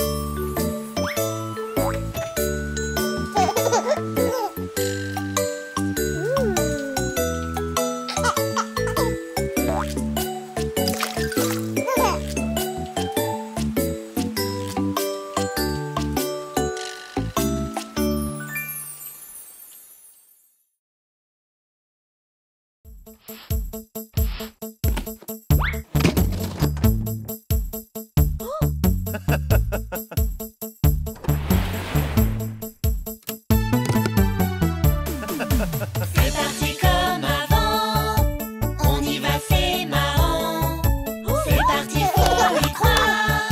C'est parti comme avant, on y va, c'est marrant. C'est parti, faut y croire.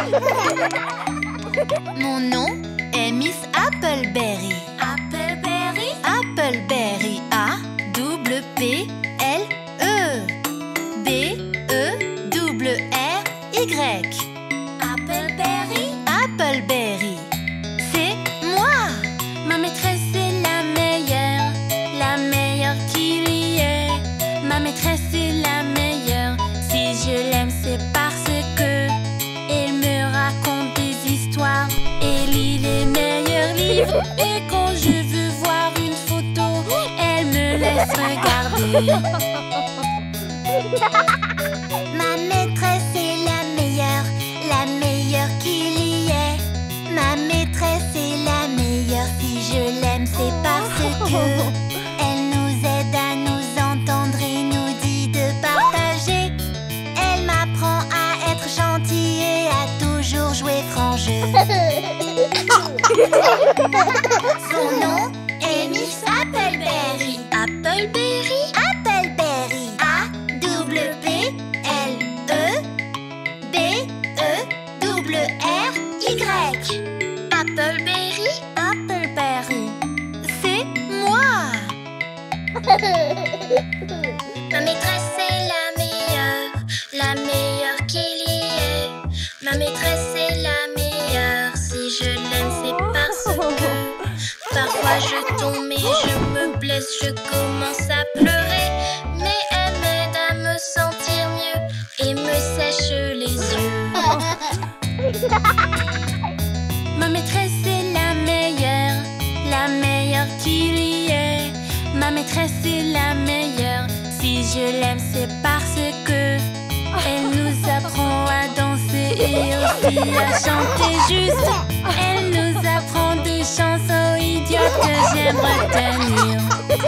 Mon nom est Miss Appleberry. Appleberry, Appleberry, A double P L E B E double R Y. Appleberry, Appleberry, c'est moi. Ma maîtresse est la meilleure, la meilleure qu'il y ait. Ma maîtresse est la meilleure. Si je l'aime, c'est parce que elle me raconte des histoires et lit les meilleurs livres. Et quand je veux voir une photo, elle me laisse regarder. Ma maîtresse est la meilleure, la meilleure qu'il y ait. Ma maîtresse est la meilleure, si je l'aime c'est parce que elle nous aide à nous entendre et nous dit de partager. Elle m'apprend à être gentille et à toujours jouer franc jeu. Son nom est Miss Appleberry. Appleberry, Appleberry, A double P L E B E double R Y. Appleberry, Appleberry, c'est moi. ma maîtresse est la meilleure, la meilleure qu'il y ait. Ma maîtresse est la meilleure, si je l'aime c'est parce que parfois je tombe et je me blesse, je commence à pleurer. Mais elle m'aide à me sentir mieux et me sèche les yeux. Ma maîtresse est la meilleure, la meilleure qu'il y ait. Ma maîtresse est la meilleure, si je l'aime c'est parce que elle nous apprend à danser et aussi à chanter juste. Elle nous apprend des chansons idiotes que j'aime retenir.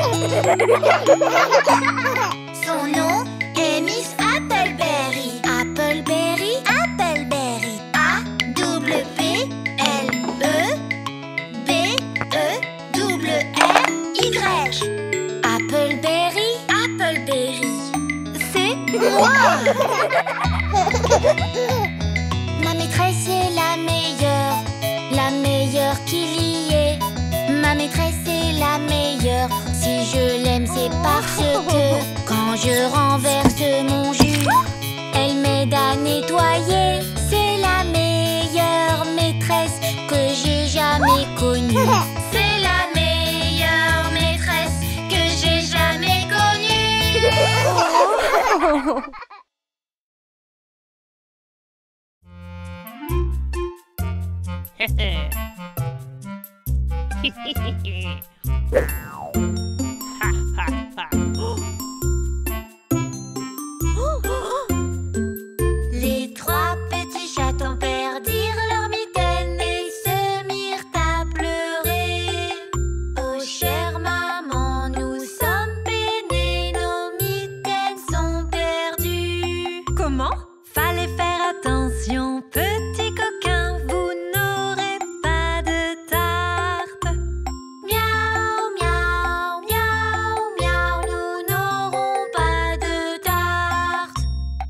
son nom est Miss Appleberry. Appleberry, Appleberry, A double P L E B E double R Y. Appleberry, Appleberry, c'est moi. Ma maîtresse est la meilleure, la meilleure qu'il y ait. Ma maîtresse est la meilleure, si je l'aime c'est parce que quand je renverse mon jus, elle m'aide à nettoyer. C'est la meilleure maîtresse que j'ai jamais connue. c'est la meilleure maîtresse que j'ai jamais connue. Les trois petits chatons perdirent leurs mitaines et se mirent à pleurer. Oh chère maman, nous sommes peinés, nos mitaines sont perdues. Comment? Fallait faire attention, petit coquin, vous n'aurez pas de tarte. Miaou, miaou, miaou, miaou, nous n'aurons pas de tarte.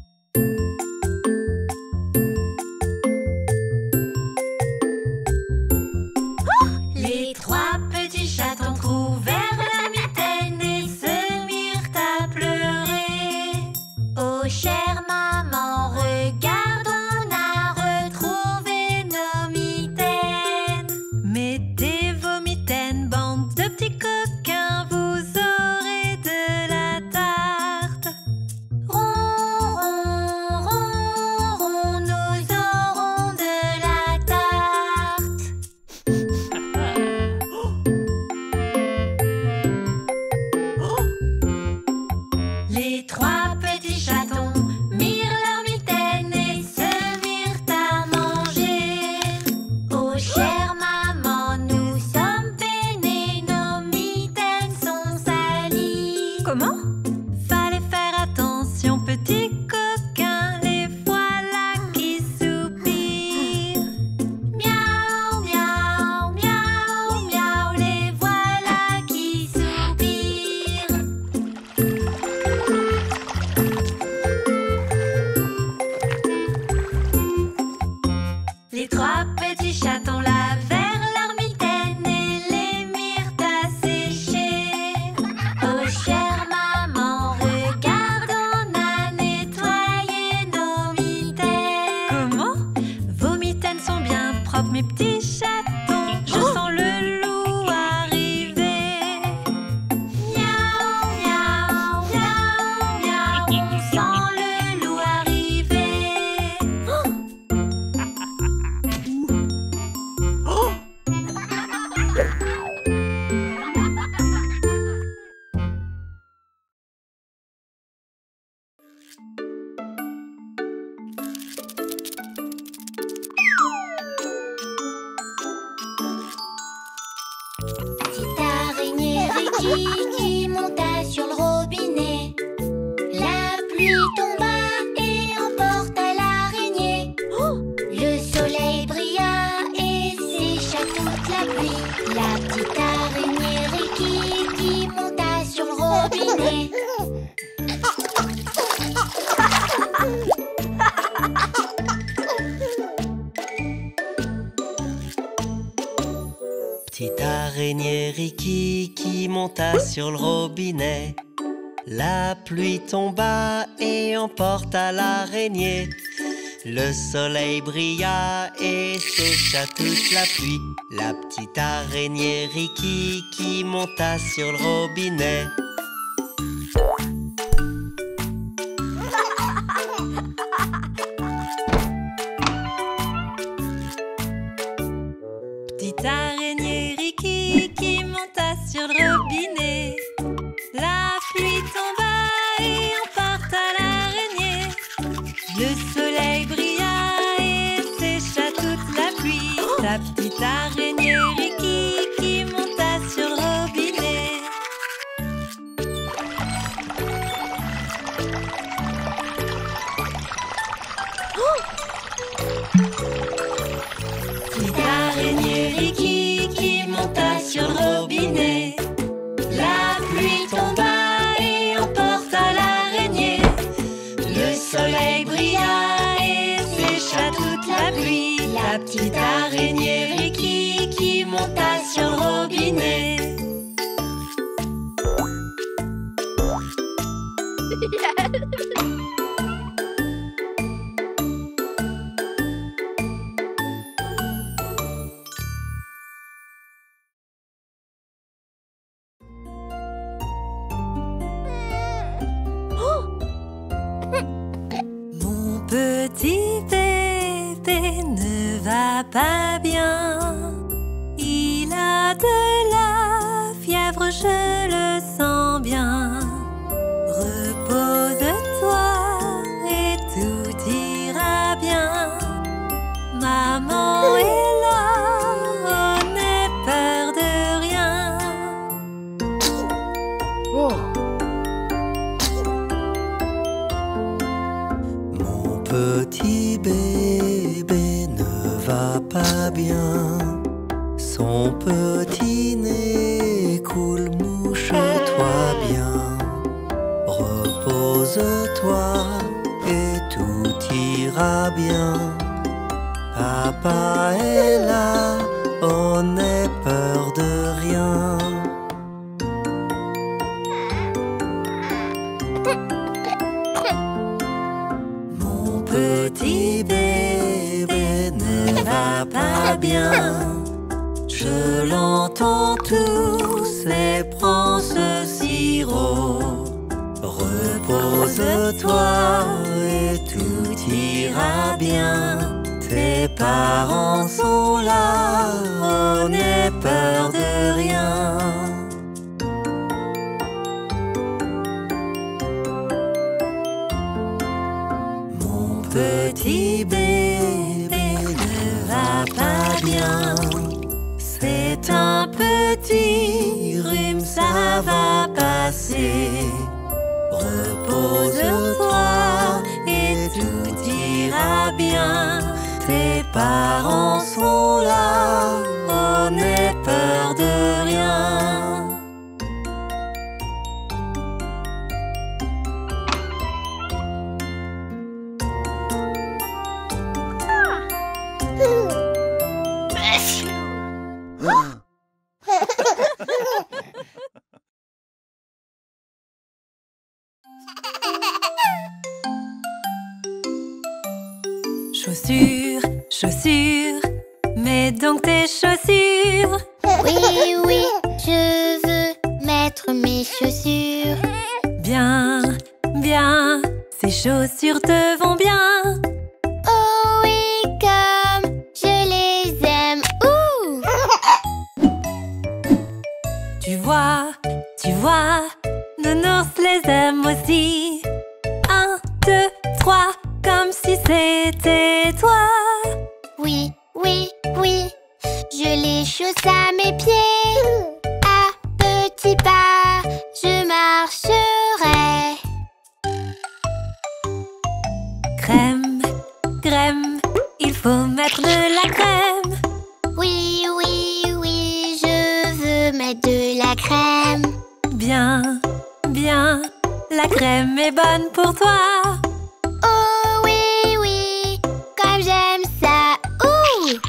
Les trois petits chatons trouvèrent la mitaine et se mirent à pleurer. Oh chère maman, regarde, on a retrouvé nos mitaines. Mettez vos mitaines, bande de petits coquins, vous aurez de la tarte. Ron, ron, ron, ron, nous aurons de la tarte. Les trois petits chatons mirent qui, qui monta sur le robinet. La pluie tomba et emporta l'araignée. Le soleil brilla et sécha toute la pluie. La petite araignée Ricky qui monta sur le robinet. Petite araignée Ricky qui monta sur le robinet. La pluie tomba et emporta l'araignée. Le soleil brilla et sécha toute la pluie. La petite araignée Ricky qui monta sur le robinet. Petite araignée Ricky qui monta sur le robinet. La pluie tomba et emporta l'araignée. Le soleil brilla et sécha toute la pluie. La petite araignée Ricky qui monta sur le robinet. Petite araignée Ricky qui monta sur le robinet. La pluie tomba et emporta l'araignée. Le soleil brilla et sécha toute la pluie. La petite araignée Ricky qui monta sur le robinet. Mon petit bébé ne va pas bien. Il a de la fièvre, je le sens bien. Repose-toi et tout ira bien. Maman est là, on n'ait peur de rien. Mon petit bébé ne va pas bien. Son petit nez coule, mouche-toi bien. Repose-toi et tout ira bien. Papa est là, on n'ait peur de rien. Mon petit bébé ne va pas bien. Je l'entends tousser, prends ce sirop. Repose-toi et tout ira bien. Tes parents sont là, on n'ait peur de rien. Mon petit bébé ne va pas bien. C'est un petit rhume, ça va passer. Repose-toi et tout ira bien. Tes parents sont là, on n'ait peur de rien. Chaussures, chaussures, mets donc tes chaussures. Oui, oui, je veux mettre mes chaussures. Bien, bien, ces chaussures te vont bien. Oh oui, comme je les aime. Ouh! Tu vois, tu vois, Nounours les aime aussi. Un, deux, trois, comme si c'était toi. Oui, oui, oui, je les chausse à mes pieds. À petits pas. Crème, crème, il faut mettre de la crème. Oui, oui, oui, je veux mettre de la crème. Bien, bien, la crème est bonne pour toi. Oh oui, oui, comme j'aime ça. Ouh!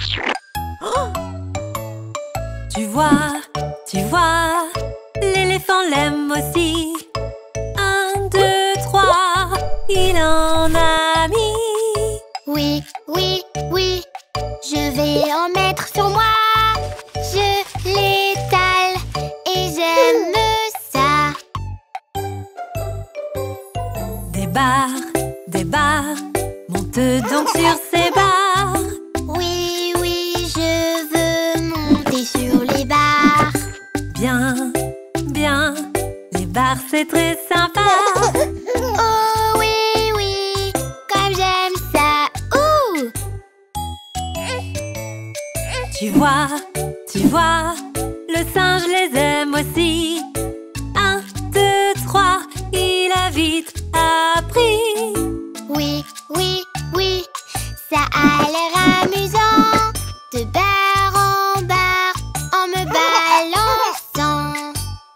Tu vois, tu vois, l'éléphant l'aime aussi. Un, deux, trois, il en a mis. Oui, oui, oui, je vais en mettre sur moi. Je l'étale et j'aime ça. Des barres, des barres, monte donc sur ces barres. Oui, oui, je veux monter sur les barres. Bien, bien, les barres c'est très sympa. Oh oui, oui, comme j'aime ça. Ouh! Tu vois, tu vois, le singe les aime aussi. Un, deux, trois, il a vite appris. Oui, oui, oui, ça a l'air amusant. De barre en barre, en me balançant.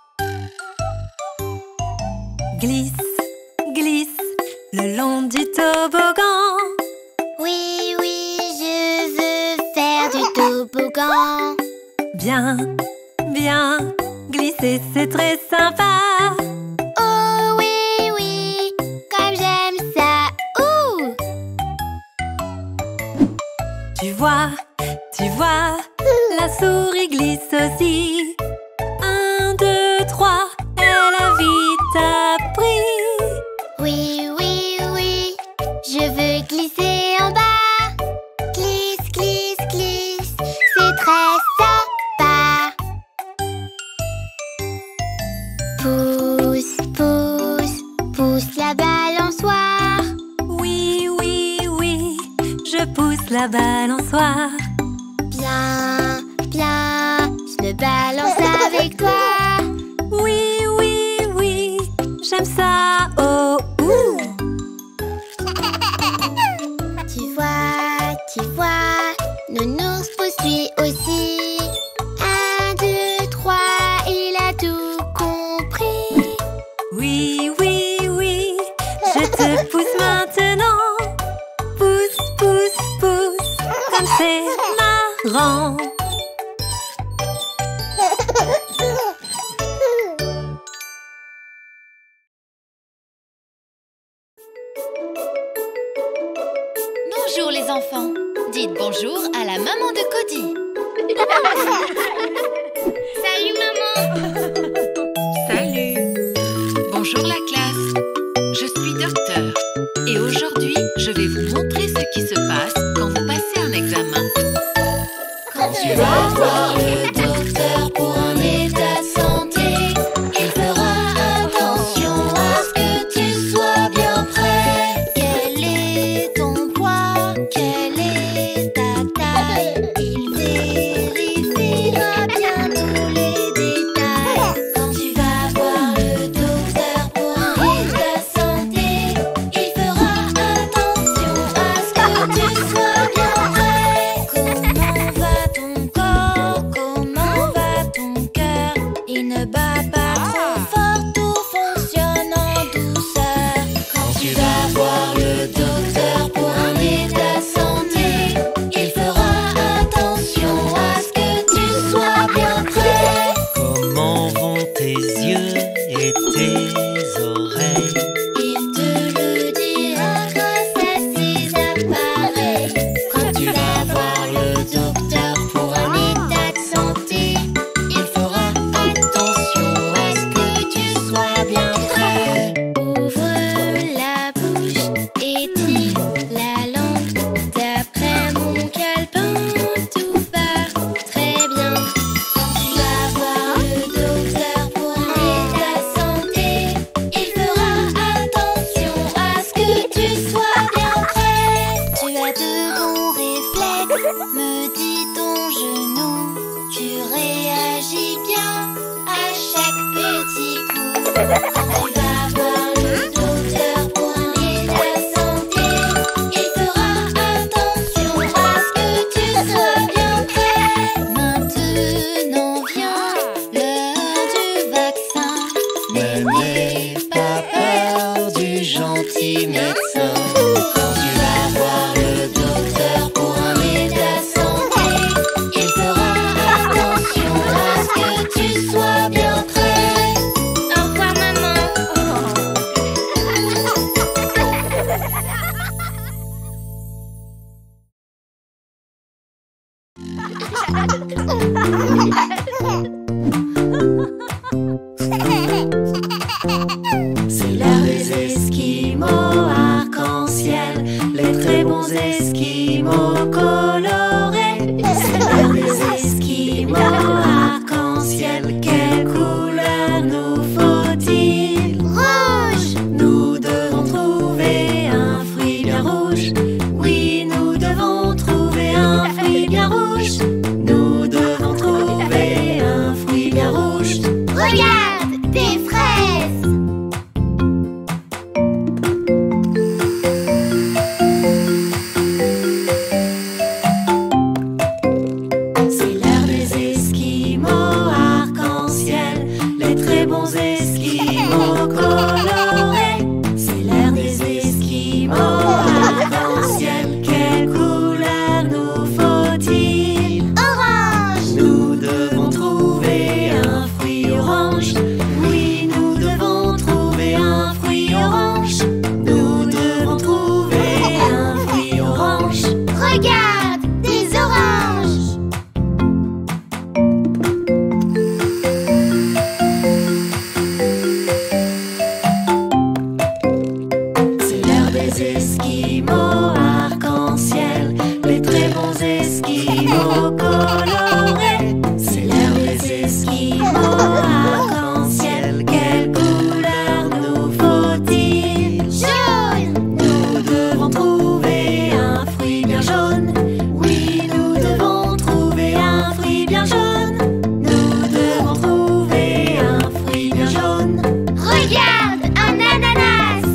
Glisse, glisse, le long du toboggan. Oui, oui, je veux faire du toboggan. Bien, bien, glisser c'est très sympa. Oh oui, oui, comme j'aime ça. Ouh! Tu vois, tu vois, la souris glisse aussi. Un, deux, trois, elle a vite appris. Oui, oui, oui, je veux glisser en bas. Glisse, glisse, glisse, c'est très sympa. Pousse, pousse, pousse la balançoire. Oui, oui, oui, je pousse la balançoire. Bien, bien, je me balance avec toi. Oui, oui, oui, j'aime ça, oh, ouh. Tu vois, tu vois, Nounours pousse lui aussi. Un, deux, trois, il a tout compris. Oui, oui, oui, je te pousse maintenant. Pousse, pousse, pousse, comme c'est marrant. Bonjour les enfants. Dites bonjour à la maman de Cody. Salut maman. Salut! Bonjour la classe, je suis docteur et aujourd'hui je vais vous montrer ce qui se passe quand vous passez un examen. Quand tu vas voir le docteur pour un état de santé, il fera attention à ce que tu sois bien prêt. Quel est ton poids? Quelle est ta taille? Il vérifiera bien tous les détails. Quand tu vas voir le docteur pour un état de santé, il fera attention à ce que tu sois bien prêt. Comment va ton corps? Comment va ton cœur? Il ne bat pas trop fort, tout fonctionne en douceur. Quand tu vas voir le docteur pour un état de santé, il fera attention à ce que tu sois bien prêt. Comment vont tes yeux et tes oreilles? Il te le dira grâce à ses appareils. Quand tu vas voir le docteur pour un état de santé, il fera attention à ce que tu sois bien prêt. Ouvre la bouche, étire la langue. D'après mon calepin, tout va très bien. Quand tu vas voir le docteur pour un état de santé, il fera attention à ce que tu sois bien prêt. Tu as de bons réflexes, me dit ton genou. Tu réagis bien à chaque petit coup. Quand tu vas voir le docteur pour un état de santé, arc-en-ciel, les très bons esquimaux colorés. C'est l'heure des esquimaux arc-en-ciel. Quelle couleur nous faut-il? Rouge! Nous devons trouver un fruit bien rouge. Oui, nous devons trouver un fruit bien rouge. Nous devons trouver un fruit bien rouge. Regarde, des fraises! C'est l'heure des esquimaux arc-en-ciel, les très bons esquimaux colorés. C'est l'heure des esquimaux arc-en-ciel. Quelle couleur nous faut-il? Orange! Nous devons trouver un fruit orange. Oui, nous devons trouver un fruit orange. Nous devons trouver un fruit orange. Regarde, des oranges! C'est l'heure des esquimaux arc-en-ciel, les très bons esquimaux colorés. C'est l'heure des esquimaux arc-en-ciel. Quelle couleur nous faut-il? Jaune! Nous devons trouver un fruit bien jaune. Oui, nous devons trouver un fruit bien jaune. Nous devons trouver un fruit bien jaune. Regarde, un ananas!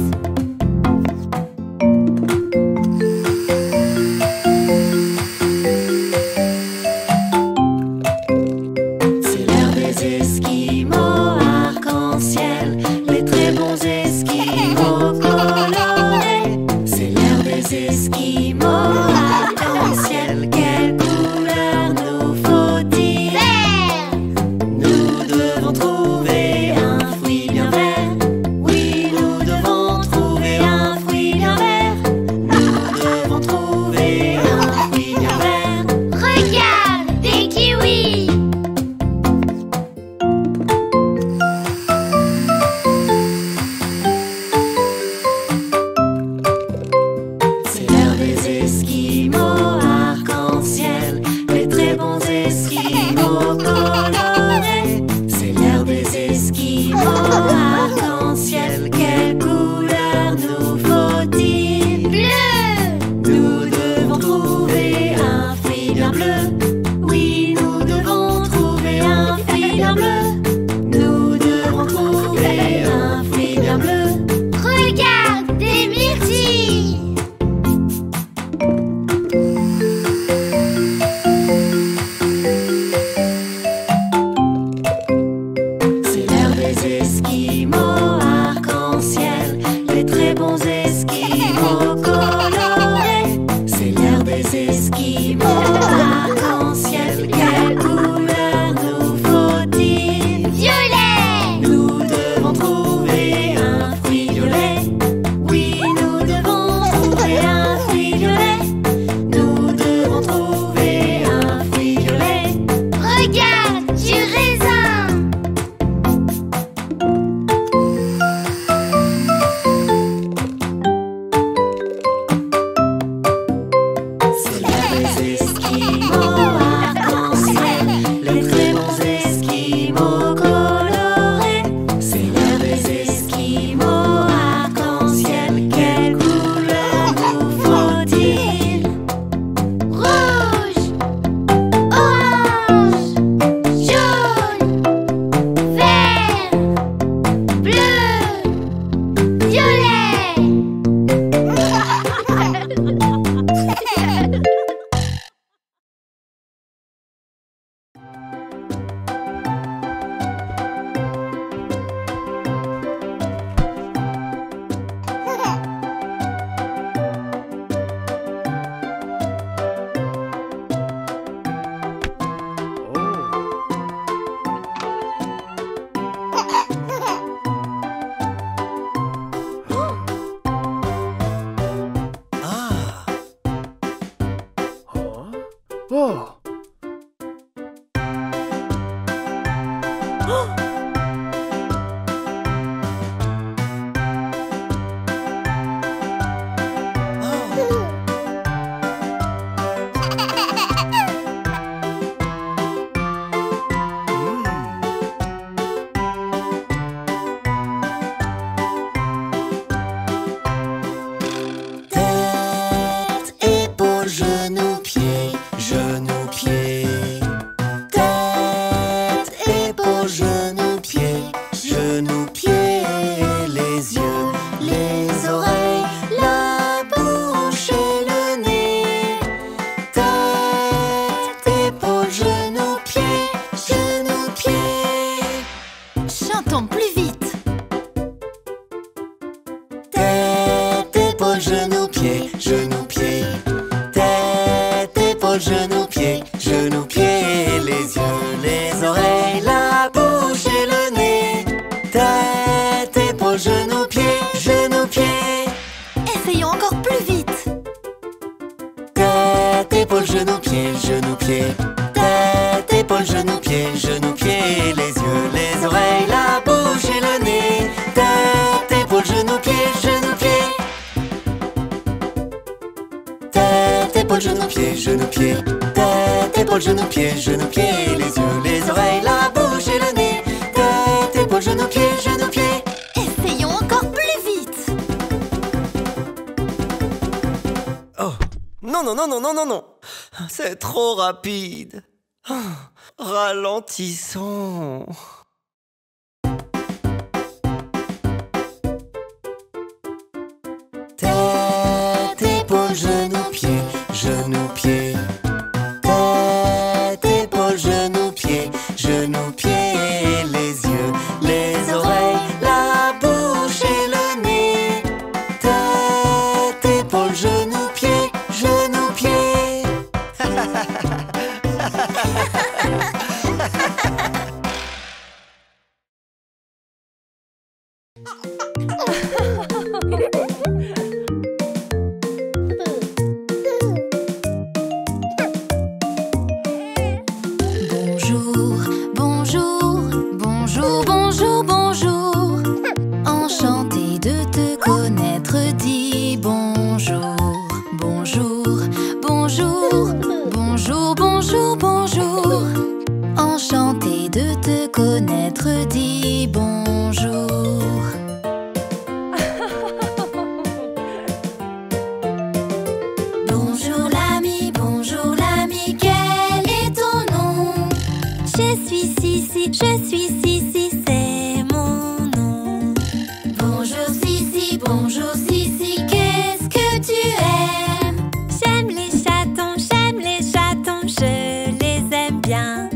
C'est l'heure des esquimaux arc-en-ciel, les très bons esquimaux colorés. C'est l'heure des esquimaux arc-en-ciel. Quelle couleur nous faut-il? Vert! Nous devons trouver un fruit bien vert. Oui, nous devons trouver un fruit bien vert. Nous devons trouver un fruit bien vert. Regarde, des kiwis! C'est l'heure des esquimaux arc-en-ciel, les très bons esquimaux colorés. C'est l'heure des esquimaux arc-en-ciel. Quelle couleur nous faut-il? Bleu! Nous devons trouver un fruit bien bleu. Oui, nous devons trouver un fruit bien bleu. Nous devons trouver un fruit bien bleu. Regarde, des myrtilles! C'est l'heure des esquimaux arc-en-ciel, les très bons esquimaux colorés. C'est l'heure des esquimaux arc-en-ciel. Quelle couleur nous faut-il? Violet! Nous devons trouver un fruit violet. Oui, nous devons trouver un fruit violet. Nous devons trouver un fruit violet. Regarde, du raisin! C'est l'heure des esquimaux arc-en-ciel, les très bons esquimaux colorés. C'est l'heure des esquimaux arc-en-ciel. Quelle couleur nous faut-il? Rouge! Orange! Jaune! Vert! Bleu! Violet! Oh! Oh! genoux-pieds. Tête, épaules, genoux-pieds, genoux-pieds. Les yeux, les oreilles, la bouche et le nez. Tête, épaules, genoux-pieds, genoux-pieds. Essayons encore plus vite. Tête, épaules, genoux-pieds, genoux-pieds. Tête, épaules, genoux-pieds, genoux-pieds. Les yeux, les oreilles, la bouche et le nez. Tête, épaules, genoux-pieds, genoux-pieds. Tête, épaules, genoux-pieds, genoux-pieds. Tête, épaules, genoux-pieds, genoux-pieds. Les yeux, les oreilles, la bouche et le nez. Tête, épaules, genoux-pieds, genoux-pieds. Essayons encore plus vite. Oh, non, non, non, non, non, non, non. C'est trop rapide. Oh, ralentissons. Tête, épaules, genoux, pieds, genoux, pieds. Tête, épaules, genoux, pieds, genoux, pieds. Les yeux, les oreilles, la bouche et le nez. Tête, épaules, genoux, pieds, genoux, pieds. Bonjour, bonjour, bonjour, bonjour, bonjour. Enchanté de te connaître, dis bonjour. Bonjour, bonjour, bonjour, bonjour, bonjour. Enchanté de te connaître, dis bonjour. Bonjour l'ami, bonjour l'ami, quel est ton nom? Je suis Sissi, je suis Sissi, c'est mon nom. Bonjour Sissi, bonjour Sissi, qu'est-ce que tu aimes? J'aime les chatons, j'aime les chatons, je les aime bien.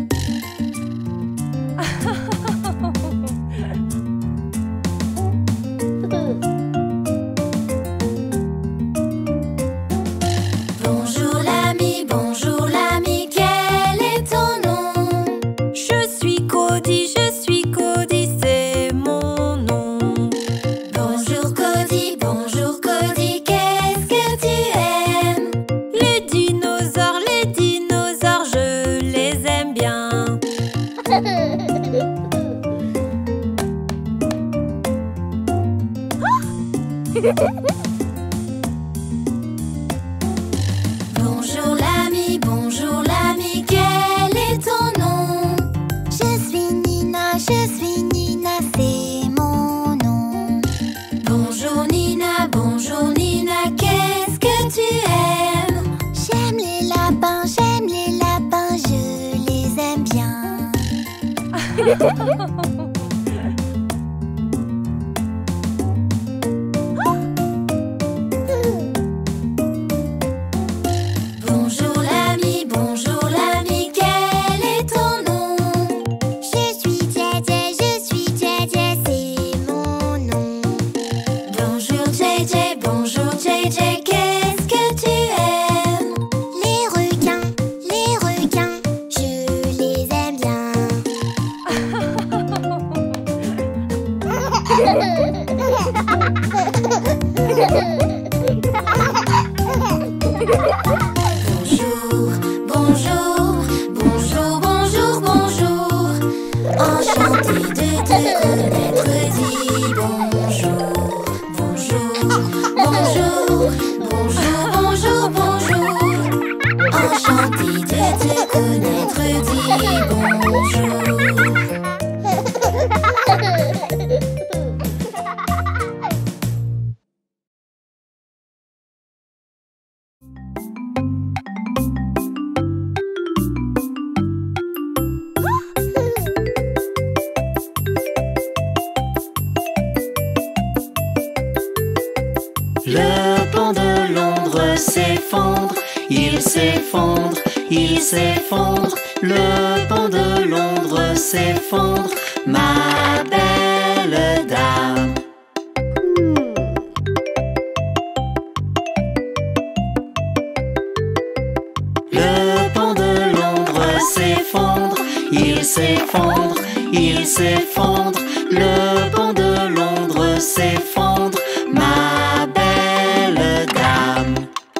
Bonjour l'ami, bonjour l'ami, quel est ton nom? Je suis Cody, je suis Cody, c'est mon nom. Bonjour Cody, bonjour Cody, qu'est-ce que tu aimes? Les dinosaures, les dinosaures, je les aime bien. Bonjour l'ami, bonjour l'ami, quel est ton nom? Je suis Nina, je suis Nina, c'est mon nom. Bonjour Nina, bonjour Nina, qu'est-ce que tu aimes? J'aime les lapins, j'aime les lapins, je les aime bien. Bonjour l'ami, bonjour l'ami, quel est ton nom? Je suis Djadja, je suis Djadja, c'est mon nom. Bonjour J J, bonjour J J, qu'est-ce que tu aimes? Les requins, les requins, je les aime bien. Bonjour, bonjour, bonjour, bonjour, bonjour. Enchanté de te connaître, dis bonjour. Bonjour, bonjour, bonjour, bonjour, bonjour. Enchanté de te connaître, dis bonjour. Le pont de Londres s'effondre, il s'effondre, il s'effondre. Le pont de Londres s'effondre, ma belle dame. il s'effondre, il s'effondre. Le pont de Londres s'effondre, ma belle dame.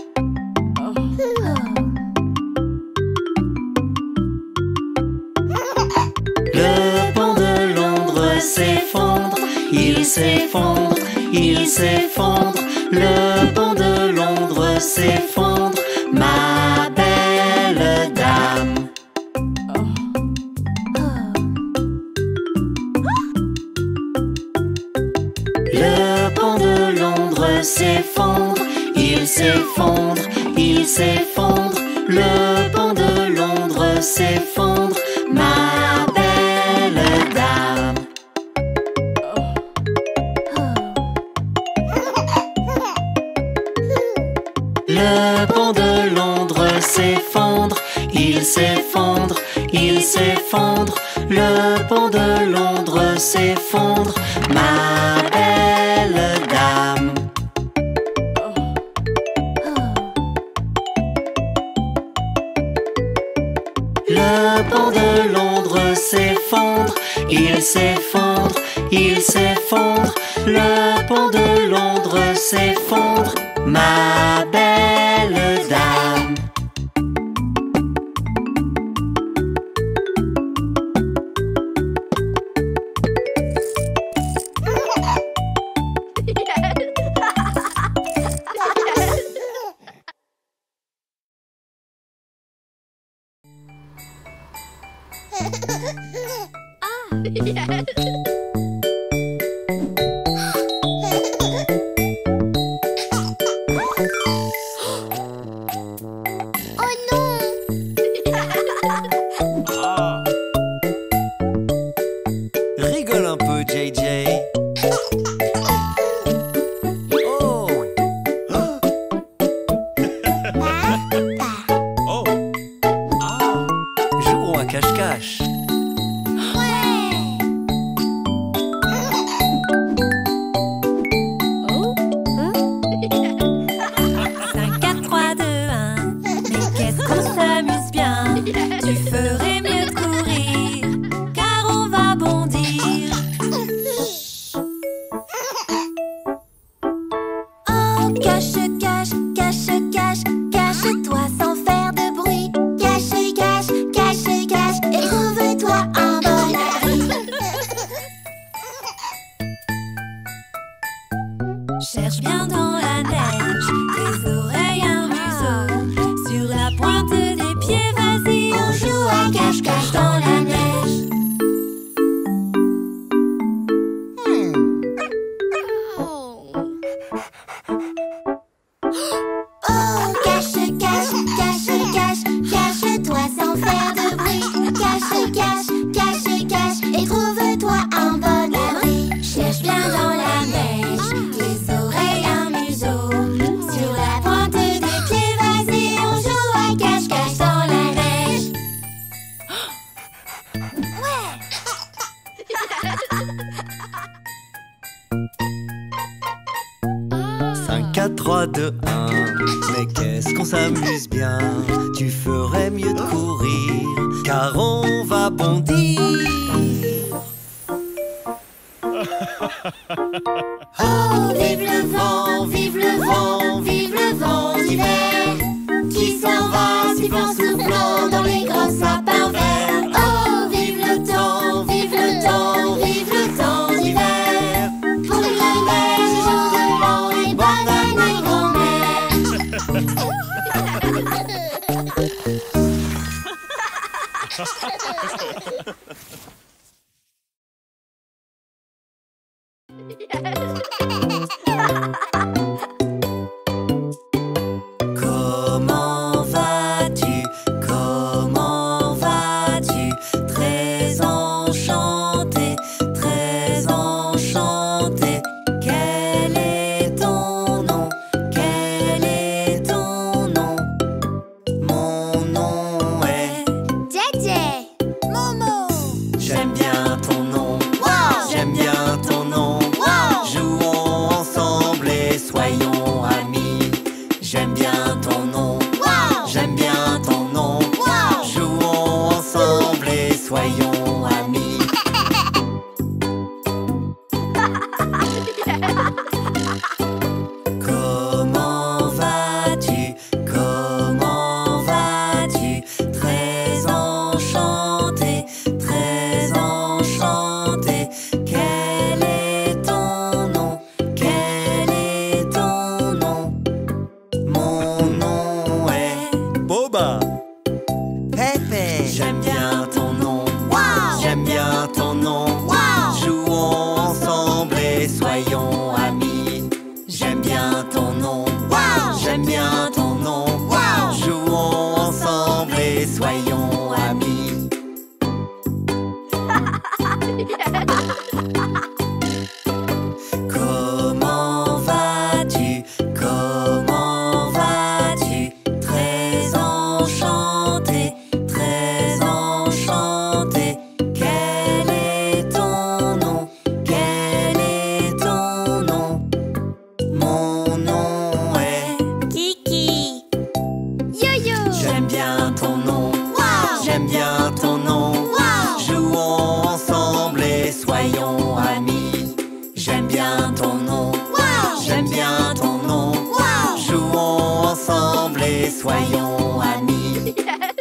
Le pont de Londres s'effondre, il s'effondre, il s'effondre. Le pont de Londres s'effondre, ma belle dame. Le pont de Londres s'effondre, il s'effondre, il s'effondre. Le pont de Londres s'effondre, ma belle dame. Le pont de Londres s'effondre, il s'effondre, il s'effondre. Le pont de Londres s'effondre, ma belle dame. Le pont de Londres s'effondre, il s'effondre, il s'effondre. Le pont de Londres s'effondre, ma belle dame. Rigole un peu, J J. Oh. Oh. Ah. Jouons à cache-cache. cinq, quatre, trois, deux, un. Mais qu'est-ce qu'on s'amuse bien. Tu ferais mieux de courir, car on va bondir. Oh, cache, cache, cache, cache, cache-toi sans faire de bruit. Cache, cache, cache, cache, et trouve-toi un bon abri. Cherche bien dans la neige, tes oreilles un museau. Sur la pointe des pieds, vas-y, on joue à cache-cache dans la neige. Oh, cache, cache, cache, cache, cache-toi sans faire de bruit. Cache, cache, cache, cache, et trouve-toi un bon abri. Cherche bien dans la neige, tes oreilles un museau. Sur la pointe des pieds, vas-y, on joue à cache-cache dans la neige. Ouais. cinq, quatre, trois, deux, un. Mais qu'est-ce qu'on s'amuse bien. Tu ferais mieux de courir, car on va bondir. Oh, vive le vent, vive le vent, vive le vent d'hiver, qui s'en va sifflant, soufflant dans les grands sapins verts. Oh, vive le temps, vive le temps, vive le temps d'hiver, pour les grands-mères, jours de l'an et bonne année grand-mère. Comment vas-tu? Comment vas-tu? Très enchanté, très enchanté. Quel est ton nom? Quel est ton nom? Mon nom est J J. Momo. J'aime bien ton nom. Wow. J'aime bien ton nom. Wow. Jouons ensemble et soyons amis. J'aime bien ton nom. Wow. J'aime bien ton nom. Wow. Jouons ensemble et soyons soyons amis.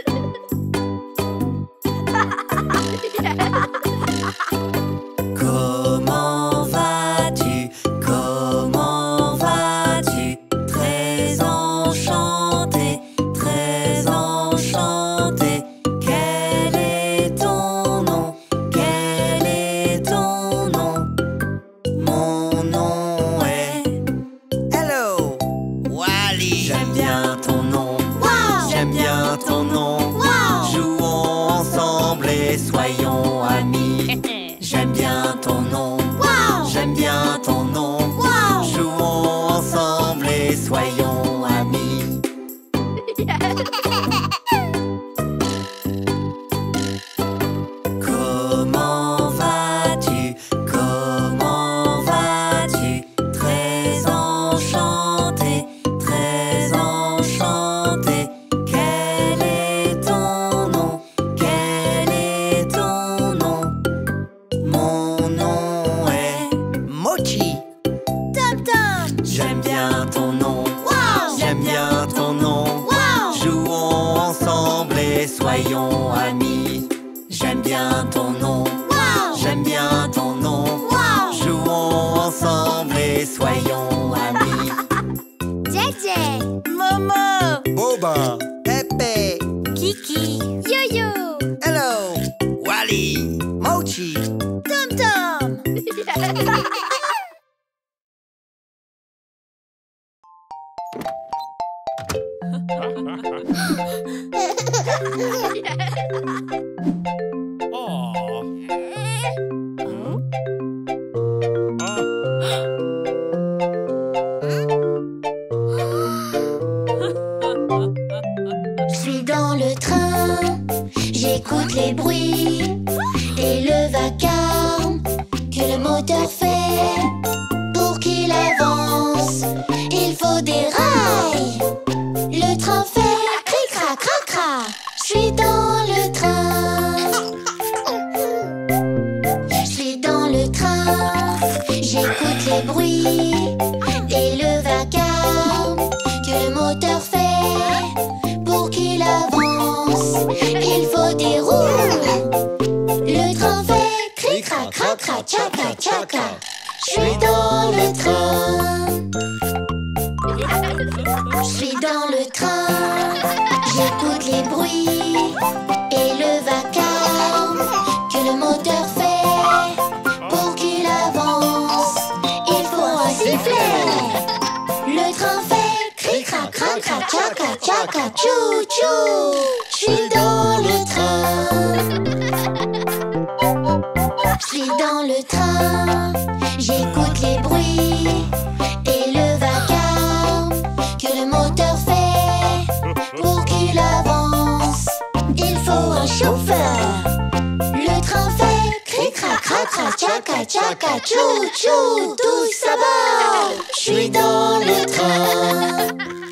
Comment vas-tu? Comment vas-tu? Très enchanté, très enchanté. Quel est ton nom? Quel est ton nom? Mon nom est... Hello, Wally. J'aime bien ton nom. Wow. J'aime bien ton nom. Wow. Jouons ensemble et soyons amis. J'aime bien ton nom. Wow. J'aime bien ton nom. Wow. Jouons ensemble et soyons amis. Comment vas-tu? Comment vas-tu? Très enchanté, très enchanté. Quel est ton nom? Quel est ton nom? Mon nom est Mochi. Tom Tom. J'aime bien ton nom. Wow. J'aime bien ton nom. Wow. Jouons ensemble et soyons amis. J'aime bien ton nom. Wow. J'aime bien ton nom. Wow. Jouons ensemble et soyons amis. J J. Momo. Boba, Pepe, Kiki. Yo-Yo. Hello, Wally, Mochi. Tom Tom. Je suis dans le train, j'écoute les bruits et le vacarme que le moteur fait. Pour qu'il avance, il faut des rails. Le train fait cric-crac, crac-crac. Je suis dans le train. Je suis dans le train, j'écoute les bruits et le vacarme que le moteur fait. Pour qu'il avance, il faut des roues. Le train fait cric-crac, crac-crac, tchaca, tchaca. Je suis dans le train. Je suis dans le train, j'écoute les bruits et le vacarme que le moteur fait. Pour qu'il avance, il faut un sifflet. Le train fait cric-crac, crac-crac, tchaca, tchaca, tchou-tchou. Je suis dans le train. Je suis dans le train, j'écoute les bruits et le vacarme que le moteur fait. Pour qu'il avance, il faut un chauffeur. Le train fait cric-crac, crac-crac, tchaca, tchaca, tchou-tchou. Tous à bord. Je suis dans le train.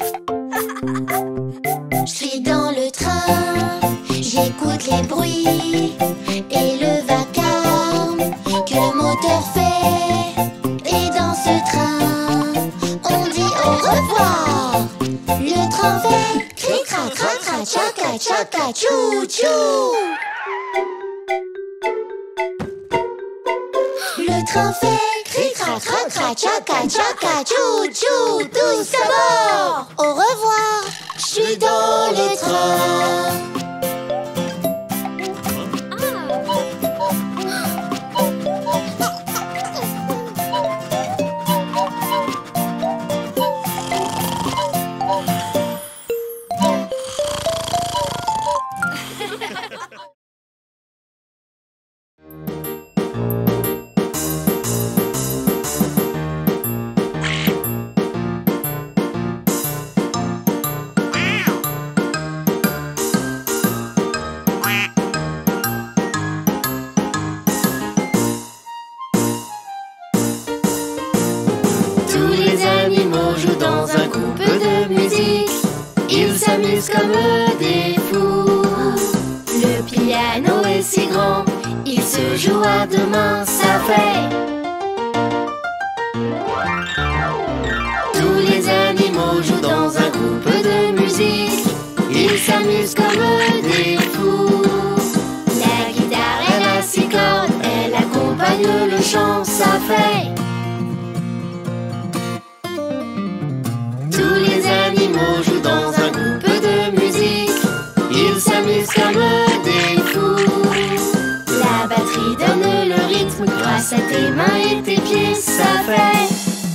Je suis dans le train, j'écoute les bruits et le vacarme que le moteur fait. Et dans ce train, on dit au revoir. Le train fait cric-crac, crac-crac, tchaca, tchaca, tchou-tchou. Le train fait cric-crac, crac-crac, tchaca, tchaca, tchou-tchou. Tous à bord. Au revoir. Je suis dans le train. s'amusent comme des fous. Le piano est si grand, il se joue à deux mains, ça fait. Tous les animaux jouent dans un groupe de musique. ça fait.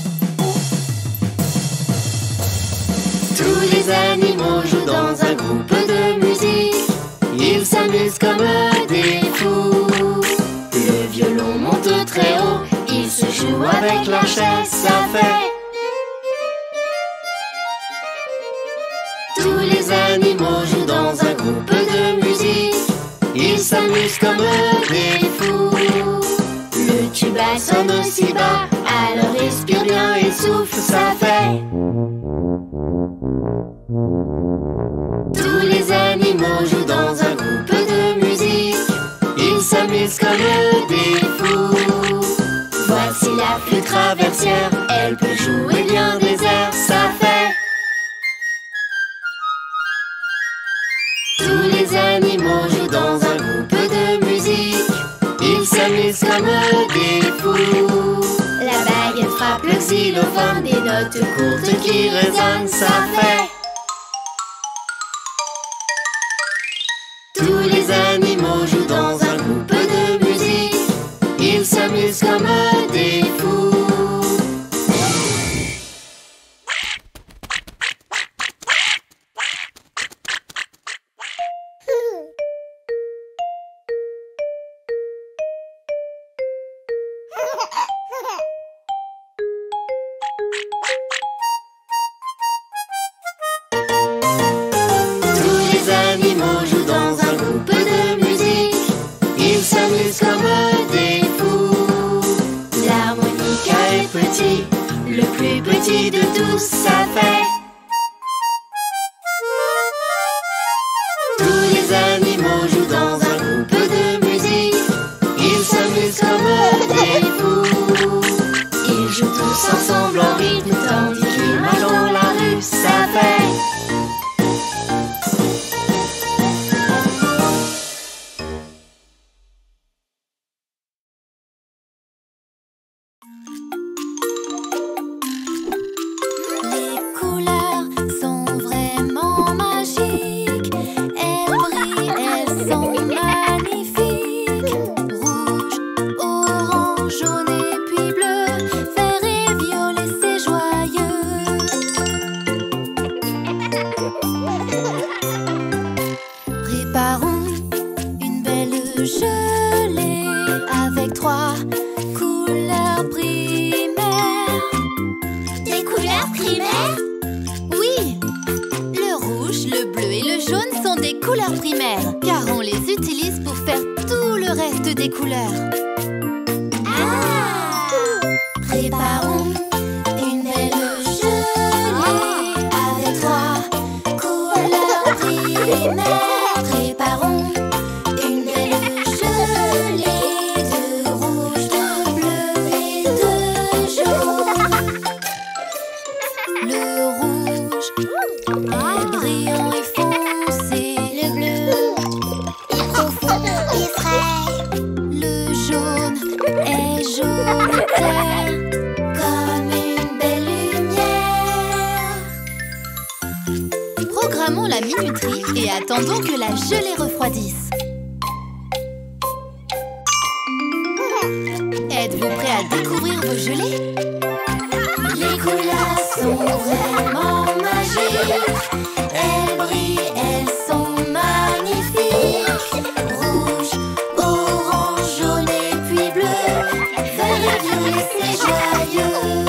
Tous les animaux jouent dans un groupe de musique. Ils s'amusent comme des fous. Le violon monte très haut. Ils se jouent avec leur chaise, ça fait. Tous les animaux jouent dans un groupe de musique. Ils s'amusent comme des fous. Le tuba sonne aussi bas, alors respire bien et souffle, ça fait. Tous les animaux jouent dans un groupe de musique. Ils s'amusent comme des fous. Voici la flûte traversière, elle peut jouer bien des airs, ça fait. Tous les animaux jouent dans un groupe de musique. Ils s'amusent comme des fous. La baguette frappe le xylophone, des notes courtes qui résonnent, ça fait. Tous les animaux jouent dans un groupe de musique. Ils s'amusent comme des fous. Le plus petit de tous, ça fait. Tous les animaux jouent dans un groupe de musique. Ils s'amusent comme des fous. Ils jouent tous ensemble en rythme, tandis qu'ils marchent dans la rue, ça fait. Attendons que la gelée refroidisse. Êtes-vous prêts à découvrir vos gelées? Les couleurs sont vraiment magiques. Elles brillent, elles sont magnifiques. Rouge, orange, jaune et puis bleu. Vert et violet, c'est joyeux.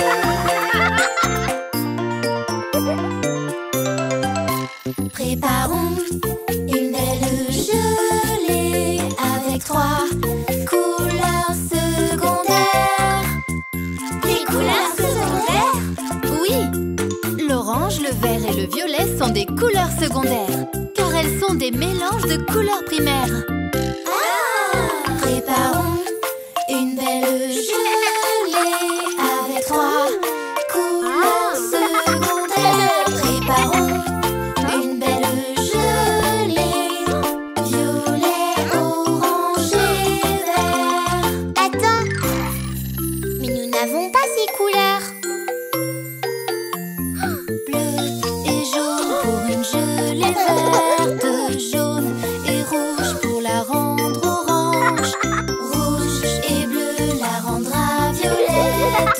Préparons une belle gelée avec trois couleurs secondaires. Les couleurs secondaires? Oui! L'orange, le vert et le violet sont des couleurs secondaires, car elles sont des mélanges de couleurs primaires. Ah! Préparons une belle gelée avec trois couleurs secondaires. Préparons verte, jaune et rouge pour la rendre orange. Rouge et bleu la rendra violette.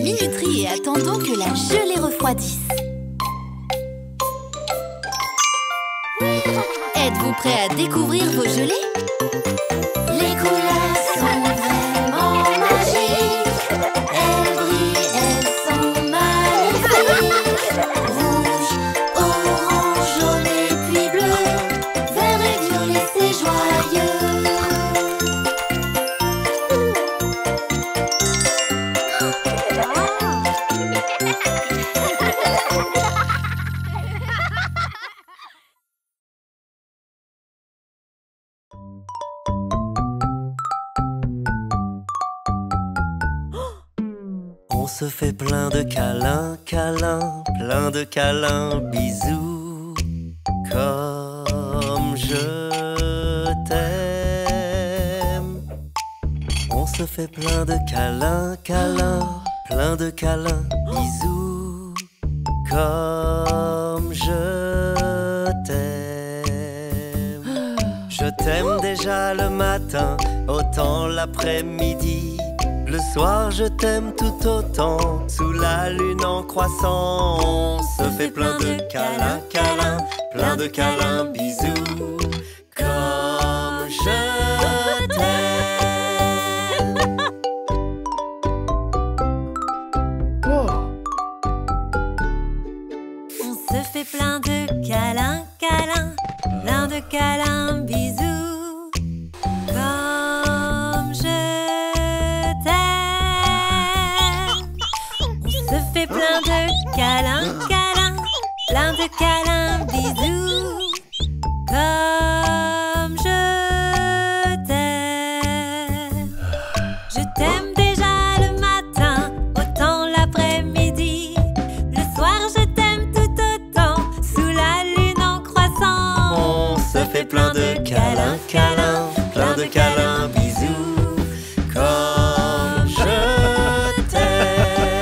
minuterie et attendons que la gelée refroidisse. Êtes-vous prêts à découvrir vos gelées? Les couleurs sont vraiment magiques. Elles brillent, elles sont magnifiques. Rouge, orange, jaune et puis bleu. Vert et violet, c'est joyeux. On se fait plein de câlins, câlins, plein de câlins, bisous. Comme je t'aime. On se fait plein de câlins, câlins, plein de câlins, bisous. Comme je t'aime. Je t'aime déjà le matin, autant l'après-midi. Le soir je t'aime tout autant, sous la lune en croissant. On se fait plein de câlins, câlins, plein de câlins, bisous. Comme je t'aime. Oh. On se fait plein de câlins, câlins, plein de câlins, bisous. Comme je plein de câlins, câlins, plein de câlins, bisous. Comme je t'aime. Je t'aime déjà le matin, autant l'après-midi. Le soir je t'aime tout autant, sous la lune en croissant. On se fait plein de câlins, câlins, plein de câlins, bisous. Comme je t'aime.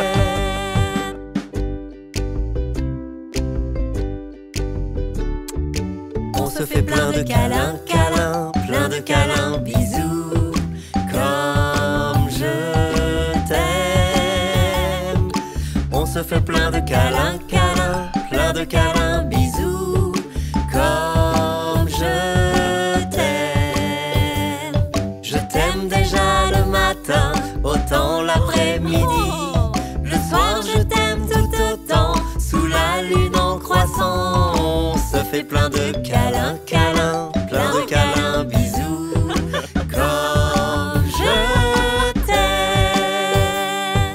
On se fait plein de câlins, câlins, plein de câlins, bisous. Comme je t'aime. On se fait plein de câlins, câlins, plein de câlins, bisous. Comme je t'aime. Je t'aime déjà le matin, autant l'après-midi. Le soir je t'aime tout autant, sous la lune en croissant. On se fait plein de câlins, câlins, plein de câlins, bisous. Comme je t'aime.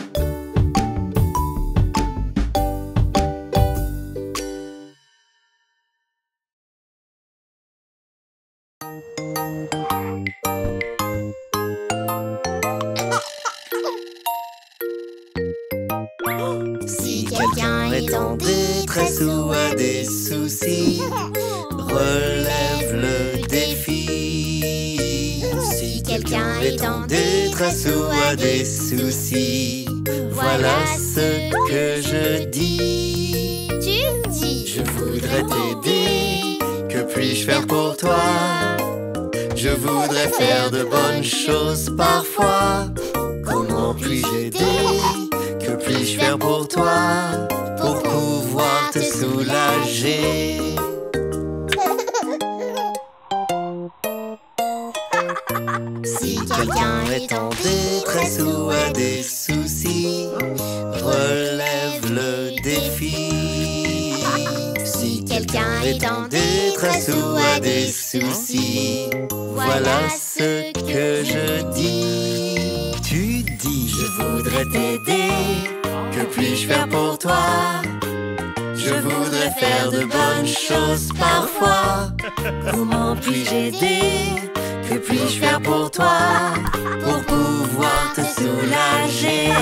Si quelqu'un est en détresse ou a des soucis, relève le défi. Si quelqu'un est en détresse ou a des soucis, voilà ce que je dis. Tu dis. Je voudrais t'aider, que puis-je faire pour toi? Je voudrais faire de bonnes choses parfois. Comment puis-je aider? Que puis-je faire pour toi? Pour pouvoir te soulager. Si quelqu'un est en détresse ou a des soucis, relève le défi. Si quelqu'un est en détresse ou a des soucis, voilà ce que je dis. Tu dis, je voudrais t'aider, que puis-je faire pour toi? Je voudrais faire de bonnes choses parfois. Comment puis-je aider? Que puis-je faire pour toi? Pour pouvoir te soulager.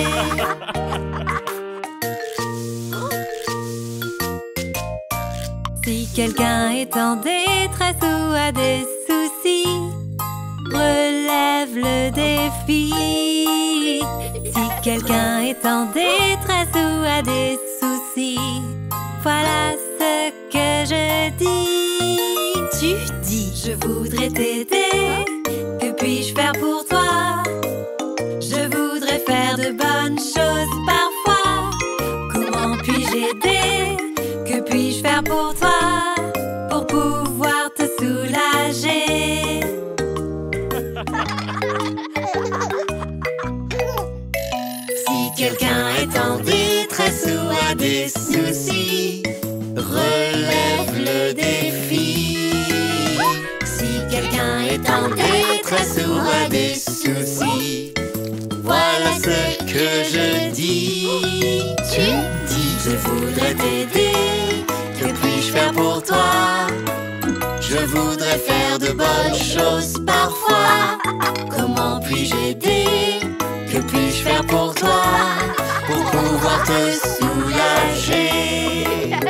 Si quelqu'un est en détresse ou a des soucis, relève le défi. Si quelqu'un est en détresse ou a des soucis, voilà ce que je dis. Tu dis, je voudrais t'aider, que puis-je faire pour toi? Je voudrais faire de bonnes choses Si quelqu'un est en détresse ou a des soucis, relève le défi. Si quelqu'un est en détresse ou a des soucis, voilà ce que je dis. Tu dis, je voudrais t'aider, que puis-je faire pour toi? Je voudrais faire de bonnes choses parfois. Comment puis-je aider? Que puis-je faire pour toi? Pour pouvoir te soulager.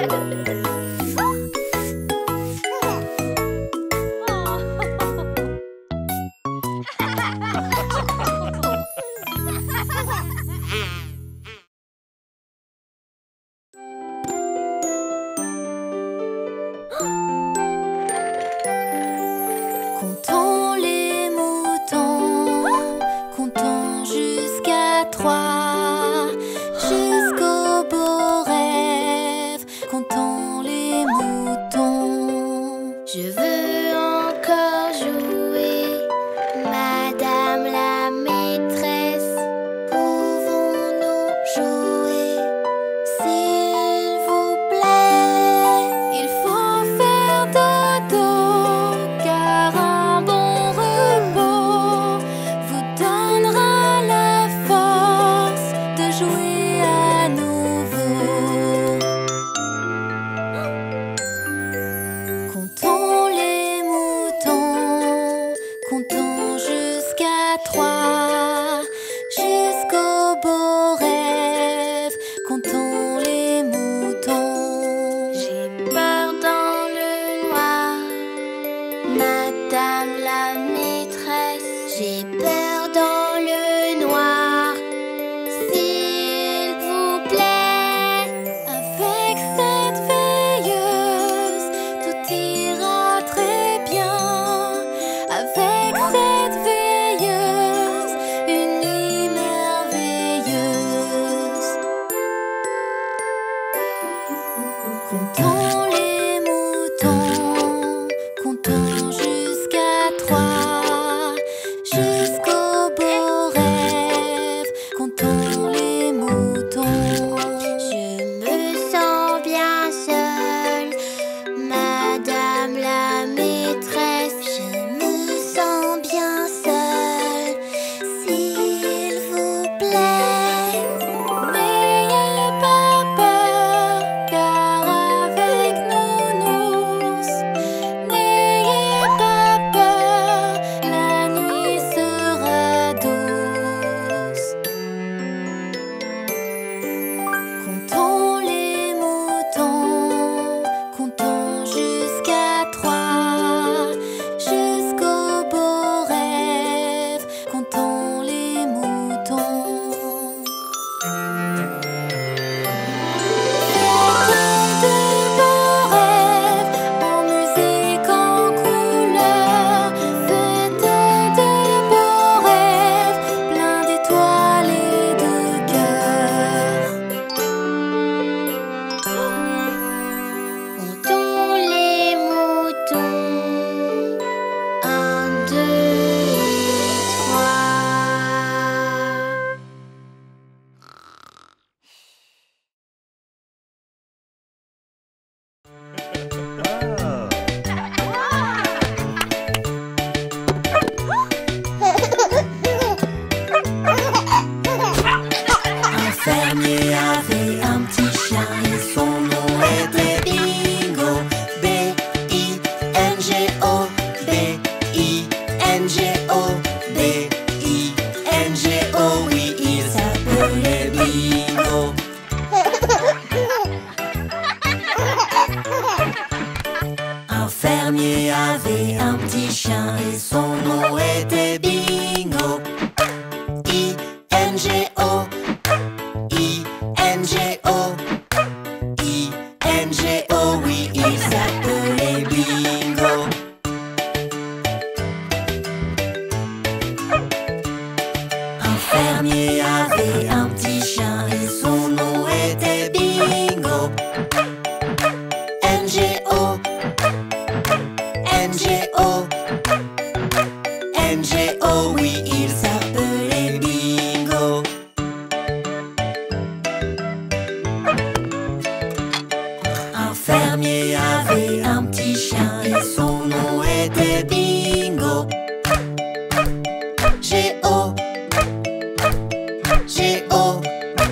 Comptons les moutons, comptons jusqu'à trois, jusqu'au beau rêve, comptons les moutons. Je veux encore jouer, Madame la maîtresse. Pouvons-nous jouer, s'il vous plaît? Il faut faire dodo, car un bon repos vous donnera la force de jouer à nouveau. Comptons les moutons, comptons jusqu'à trois, jusqu'au beau rêve, comptons les moutons. J'ai peur dans le noir, Madame la maîtresse. J'ai peur dans le noir, s'il vous plaît. Avec cette veilleuse, tout ira très bien. Avec cette veilleuse, une nuit merveilleuse. Comptons les moutons, comptons jusqu'à trois, jusqu'au beau rêve, comptons les moutons. Je me sens bien seule, Madame la maîtresse. Je me sens bien seule, s'il vous plaît. N'ayez pas peur, car avec Nounous, n'ayez pas peur, la nuit sera douce. Comptons les moutons, comptons jusqu'à trois, jusqu'au beau rêve, comptons les moutons. Faites de beaux rêves, en musique, en couleur. Faites de beaux rêves, pleins d'étoiles et de cœurs. Comptons les moutons, un, deux, trois. Un fermier avait un petit chien et son nom était Bingo. B I N G O, B I N G O, B I N G O, oui, il s'appelait Bingo. Un fermier avait un petit chien et son nom était Bingo. I N G O, I N G O, I N G O, oui, il s'appelait Bingo. Un fermier avait un petit chien et son nom était Bingo. N G O, N G O, N G O, Oh oui, il s'appelait Bingo. Un fermier avait un petit chien et son nom était Bingo. G-O, G-O,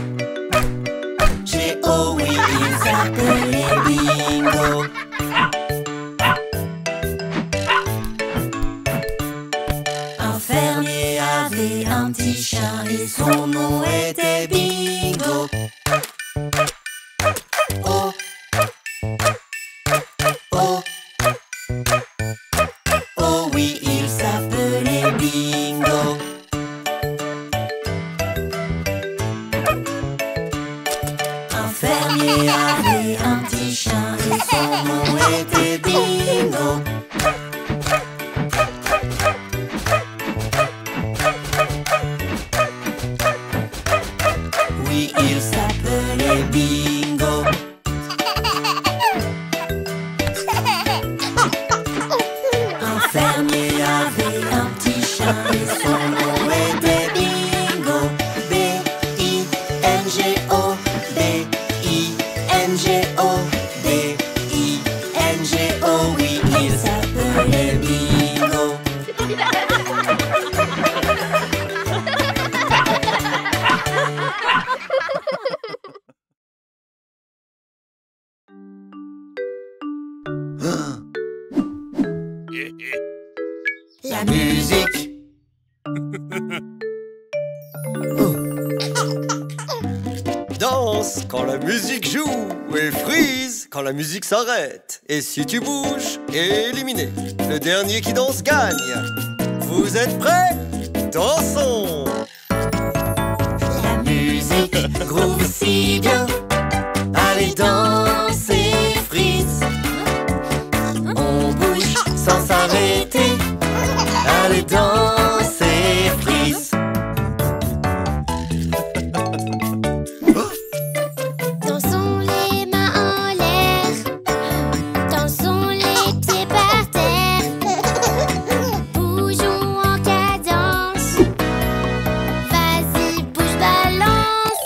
G-O, oui, il s'appelait Bingo. Un fermier avait un petit chien et son nom était Bingo. Oh, oh, oh oui, il s'appelait Bingo. Un fermier avait un petit chien et son nom était Bingo. Oui, il s'appelait Bingo. Un fermier avait un petit chien et son nom était Bingo. B I N G O, B I N G O, B I N G O, oui, il s'appelait Bingo. La musique. Danse quand la musique joue et freeze quand la musique s'arrête. Et si tu bouges, éliminé. Le dernier qui danse gagne. Vous êtes prêts? Dansons! La musique groove si bien. Allez danser, freeze. On bouge sans s'arrêter. Allez danser, freeze. Dansons les mains en l'air, dansons les pieds par terre, bougeons en cadence, vas-y bouge balance.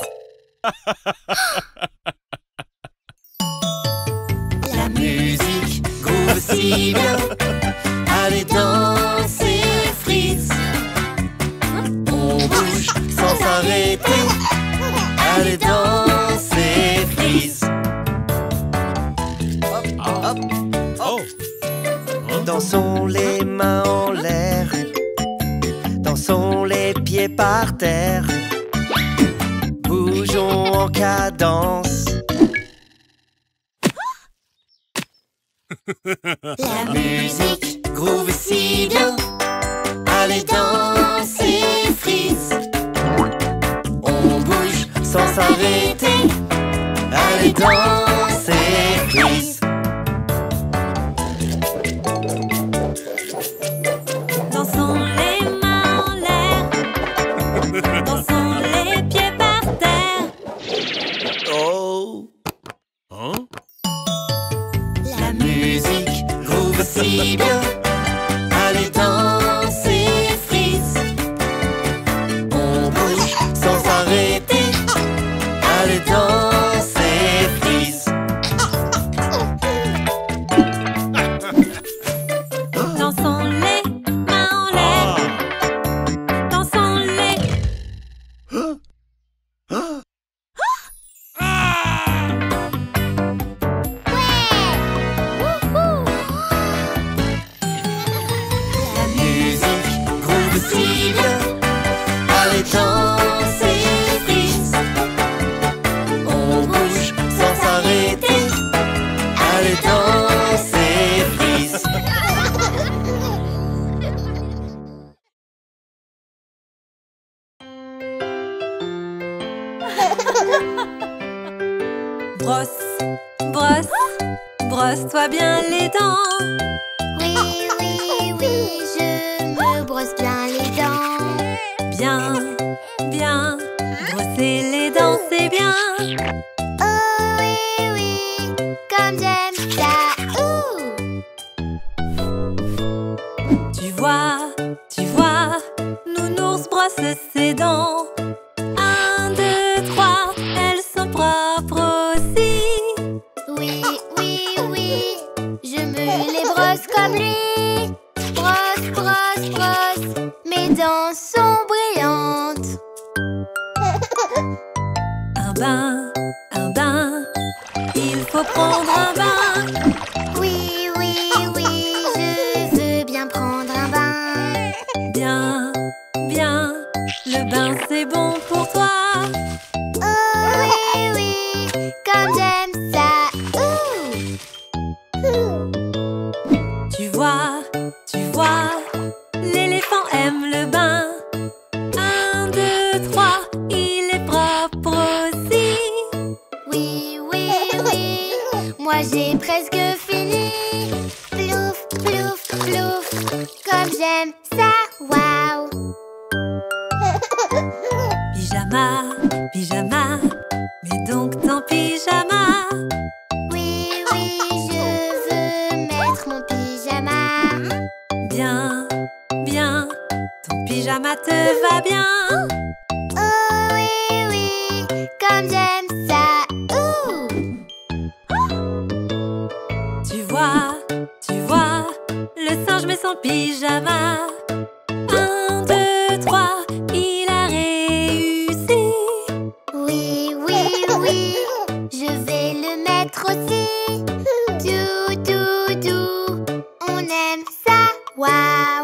La musique groove si bien. Allez danser, freeze. On bouge sans s'arrêter. Allez danser, freeze. Hop, oh. Dansons les mains en l'air. Dansons les pieds par terre. Bougeons en cadence. La musique groove si bien. Allez danser, freeze. On bouge sans s'arrêter. Allez danser, freeze. Dansons les mains en l'air, dansons les pieds par terre. Oh. Hein? La musique groove si bien. Allez danser, freeze. On bouge sans s'arrêter. Allez danser, freeze. Dansons les mains en l'air, dansons les. La musique groove si bien. Allez danser, freeze. On bouge sans s'arrêter. Allez danser, freeze. Brosse, brosse, brosse-toi bien les dents. Oui, oui, oui, je me brosse bien les dents. Bien, bien, brosser les dents c'est bien. Oh oui, oui, comme j'aime ça. Ouh. Tu vois, tu vois, brosse ses dents. Un, deux, trois, elles sont propres aussi. Oui, oui, oui, je me les brosse comme lui. Brosse, brosse, brosse, mes dents sont brillantes. Un bain, un bain, il faut prendre un bain. Oui, oui, oui, je veux bien prendre un bain. Bien, bien, le bain c'est bon pour toi. Oh oui, oui, comme j'aime ça. Ouh. Tu vois, tu vois, l'éléphant aime le bain. Un, deux, trois, il est propre aussi. Oui, oui, oui, moi j'ai presque fini. Plouf, plouf, plouf, comme j'aime ça, waouh. Pyjama, pyjama, mets donc ton pyjama. Oui, oui, je veux mettre mon pyjama. Bien, bien, ton pyjama te va bien. Oh oui, oui, comme j'aime ça. Ouh. Tu vois, tu vois, le singe met son pyjama. Un, deux, trois, il a réussi. Oui, oui, oui, je vais le mettre aussi. Dou, dou, dou, on aime ça, waouh.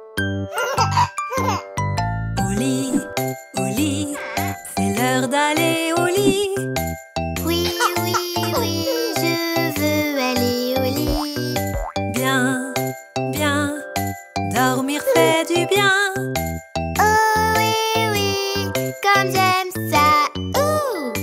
Au lit, au lit, c'est l'heure d'aller au lit. Oui, oui, oui, je veux aller au lit. Bien, bien, dormir fait du bien. Oh oui, oui, comme j'aime ça. Ouh.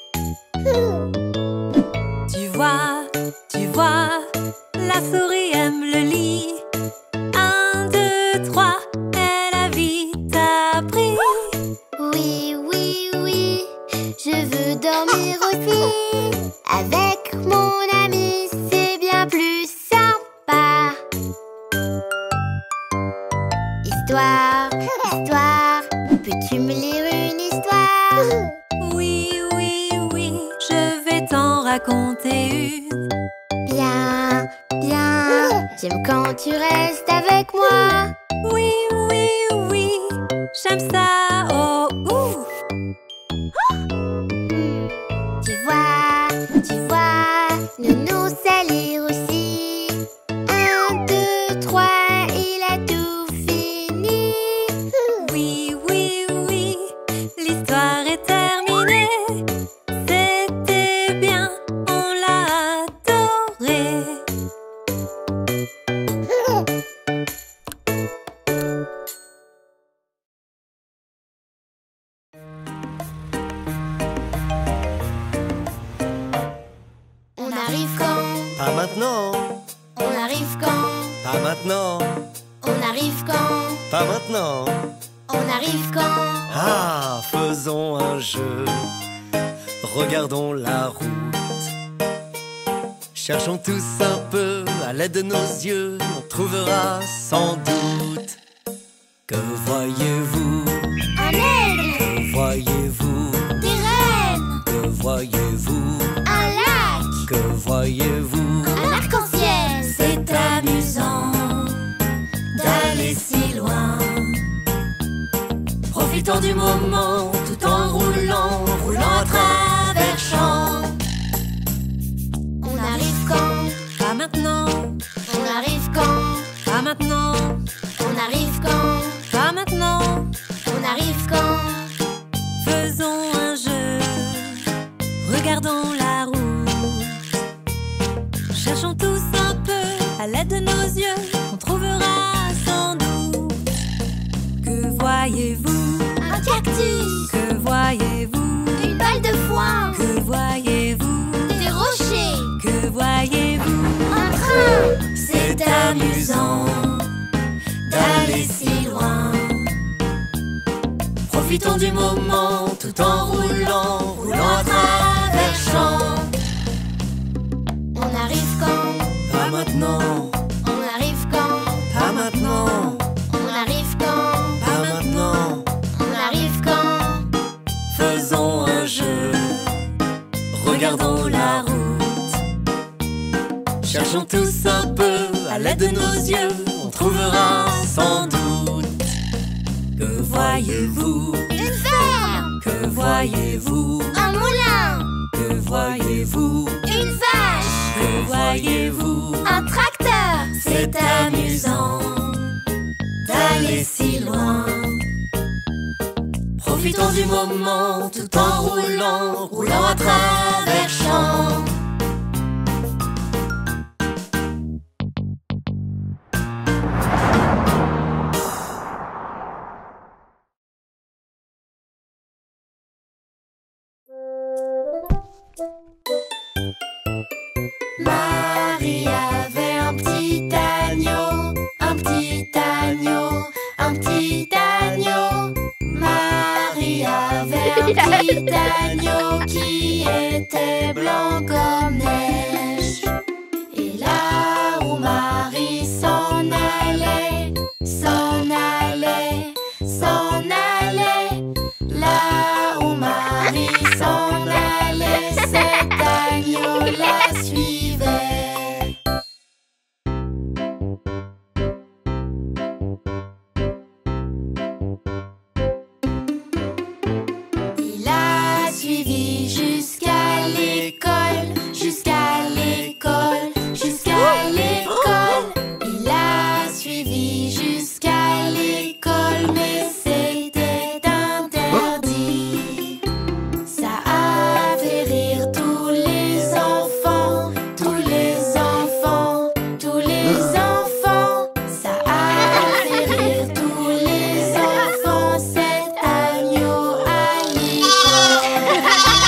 Tu vois, tu vois, la souris aime le lit. Un, deux, trois, elle a vite appris. Oui, oui, oui, je veux dormir aussi. Avec mon ami, c'est bien plus sympa. Histoire, histoire, peux-tu me lire une histoire? Oui, oui, oui, je vais t'en raconter une. Bien, bien, j'aime quand tu restes avec moi. Oui, oui, oui, j'aime ça, oh, ouh. Tu vois, tu vois, Nounou sait lire aussi. Un, deux, trois, il a tout fini. Oui, oui, oui, l'histoire est terminée. C'était bien, on l'a adoré. On arrive quand? Pas maintenant, On arrive quand? pas maintenant, On arrive quand? pas maintenant. On arrive quand? Ah, faisons un jeu. Regardons la route. Cherchons tous un peu à l'aide de nos yeux. On trouvera sans doute. Que voyez-vous? Un aigle, Que voyez-vous? des rennes, Que voyez-vous? un lac, Que voyez-vous? un arc-en-ciel. C'est amusant d'aller si loin. Profitons du moment tout en roulant, roulant à travers champs. On arrive quand? Pas maintenant, On arrive quand? pas maintenant, On arrive quand? pas maintenant. On arrive quand? Faisons un jeu, regardons la route. Cherchons tous un peu à l'aide de nos yeux, on trouvera sans doute. Que voyez-vous? Un cactus, Que voyez-vous? une balle de foin, Que voyez-vous? des rochers, Que voyez-vous? un train. C'est amusant d'aller si loin. Profitons du moment tout en roulant, roulant à travers champs. On arrive quand? Pas maintenant, On arrive quand? pas maintenant, On arrive quand? pas maintenant. regardons la route. Cherchons tous un peu, à l'aide de nos yeux, on trouvera sans doute. Que voyez-vous? Une ferme. Que voyez-vous? Un moulin. Que voyez-vous? Une vache. Que voyez-vous? Un tracteur. C'est amusant d'aller si loin. Profitons du moment tout en roulant, roulant à travers champs. Marie avait un petit agneau, un petit agneau, un petit agneau. Marie avait un petit agneau qui était blanc comme neige. Et là où Marie s'en allait, s'en allait, s'en allait, là où Marie s'en allait, cet agneau la suivait. Il a suivi jusqu'à l'école, jusqu'à l'école, jusqu'à l'école. Il a suivi jusqu'à l'école, mais c'était interdit. Ça a fait rire tous les enfants, tous les enfants, tous les enfants. Ça a fait rire tous les enfants, cet agneau à l'école.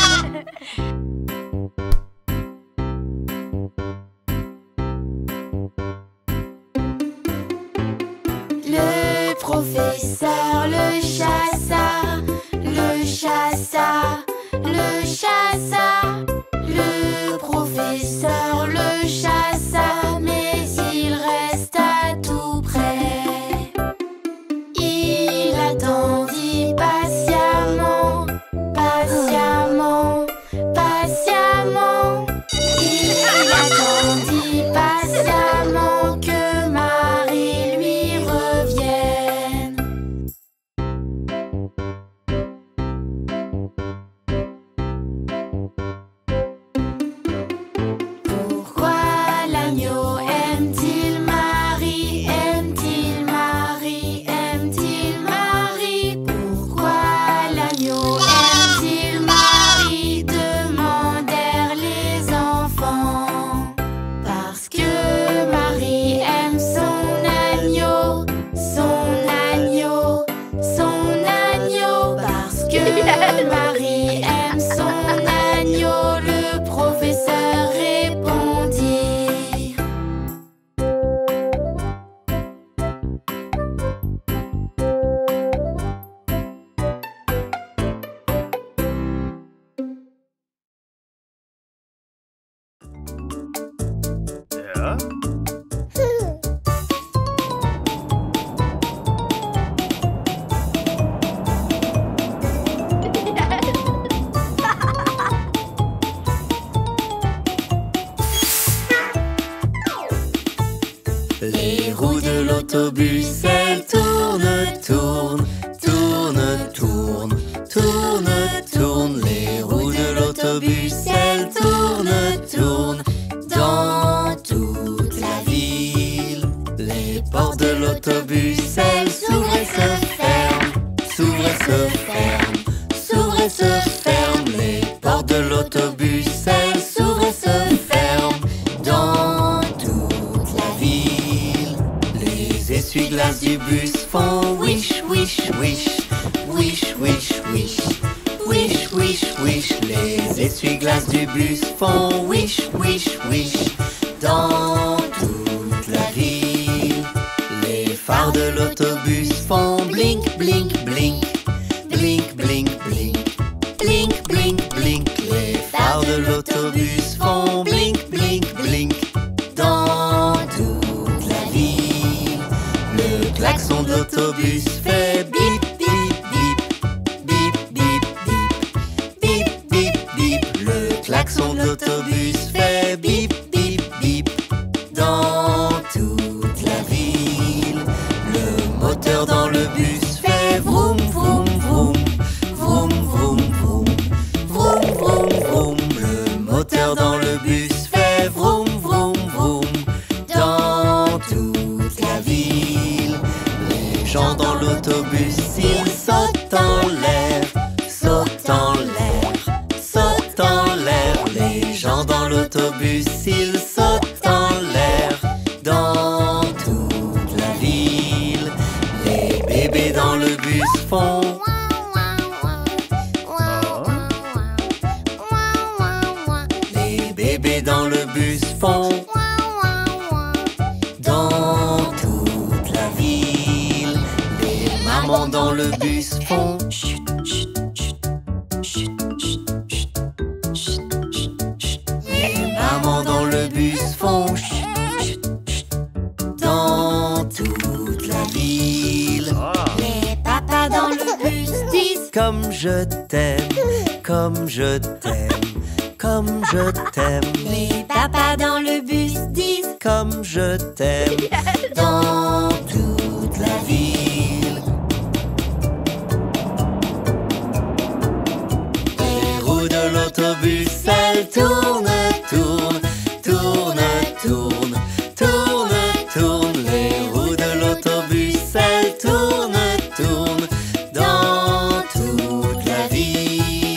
Le professeur le chassa, le chassa, le chassa. Le professeur le chassa, mais il resta tout près. Il attendit patiemment, patiemment, patiemment. Il attendit patiemment que Marie lui revienne. Pourquoi l'agneau aime-t-il Marie? Aime-t-il Marie? Aime-t-il Marie? Pourquoi l'agneau aime-t-il Marie? Demandèrent les enfants. Parce que Marie aime son agneau, son agneau, son agneau. Parce que Marie aime son agneau, le professeur répondit. Ja. Les roues de l'autobus, elles tournent, tournent, tournent, tournent, tournent, tournent. Les roues de l'autobus, elles tournent, tournent dans toute la ville. Les portes de l'autobus, elles s'ouvrent et se ferment, s'ouvrent et se ferment, s'ouvrent et se ferment. Les portes de l'autobus, elles s'ouvrent et se ferment dans toute la ville. Les essuie-glaces du bus font wish, wish, wish, wish, wish, wish, wish, wish, wish. Les essuie-glaces du bus font wish, wish, wish dans toute la ville. Les phares de l'autobus font blink, blink, blink, blink, blink, blink, blink, blink, blink. Les phares de l'autobus font blink, blink, blink dans toute la ville. Le klaxon de l'autobus fait bip, bip, bip, bip, bip, bip, bip, bip, bip. Le klaxon de l'autobus, il saute en l'air, saute en l'air, saute en l'air. Les gens dans l'autobus, ils sautent en l'air dans toute la ville. Les bébés dans le bus font Les bébés dans le bus font dans toute la ville. Les mamans dans le bus font chut, chut, chut, chut, chut, chut, chut, chut. Les mamans dans le bus font chut, chut, chut, dans toute la ville. Les papas dans le bus disent Comme je t'aime, comme je t'aime, comme je t'aime. Les papas dans le bus disent Comme je t'aime dans toute la ville. Les roues de l'autobus, elles tournent, tournent, tournent, tournent, tournent, tournent. Les roues de l'autobus, elles tournent, tournent dans toute la ville.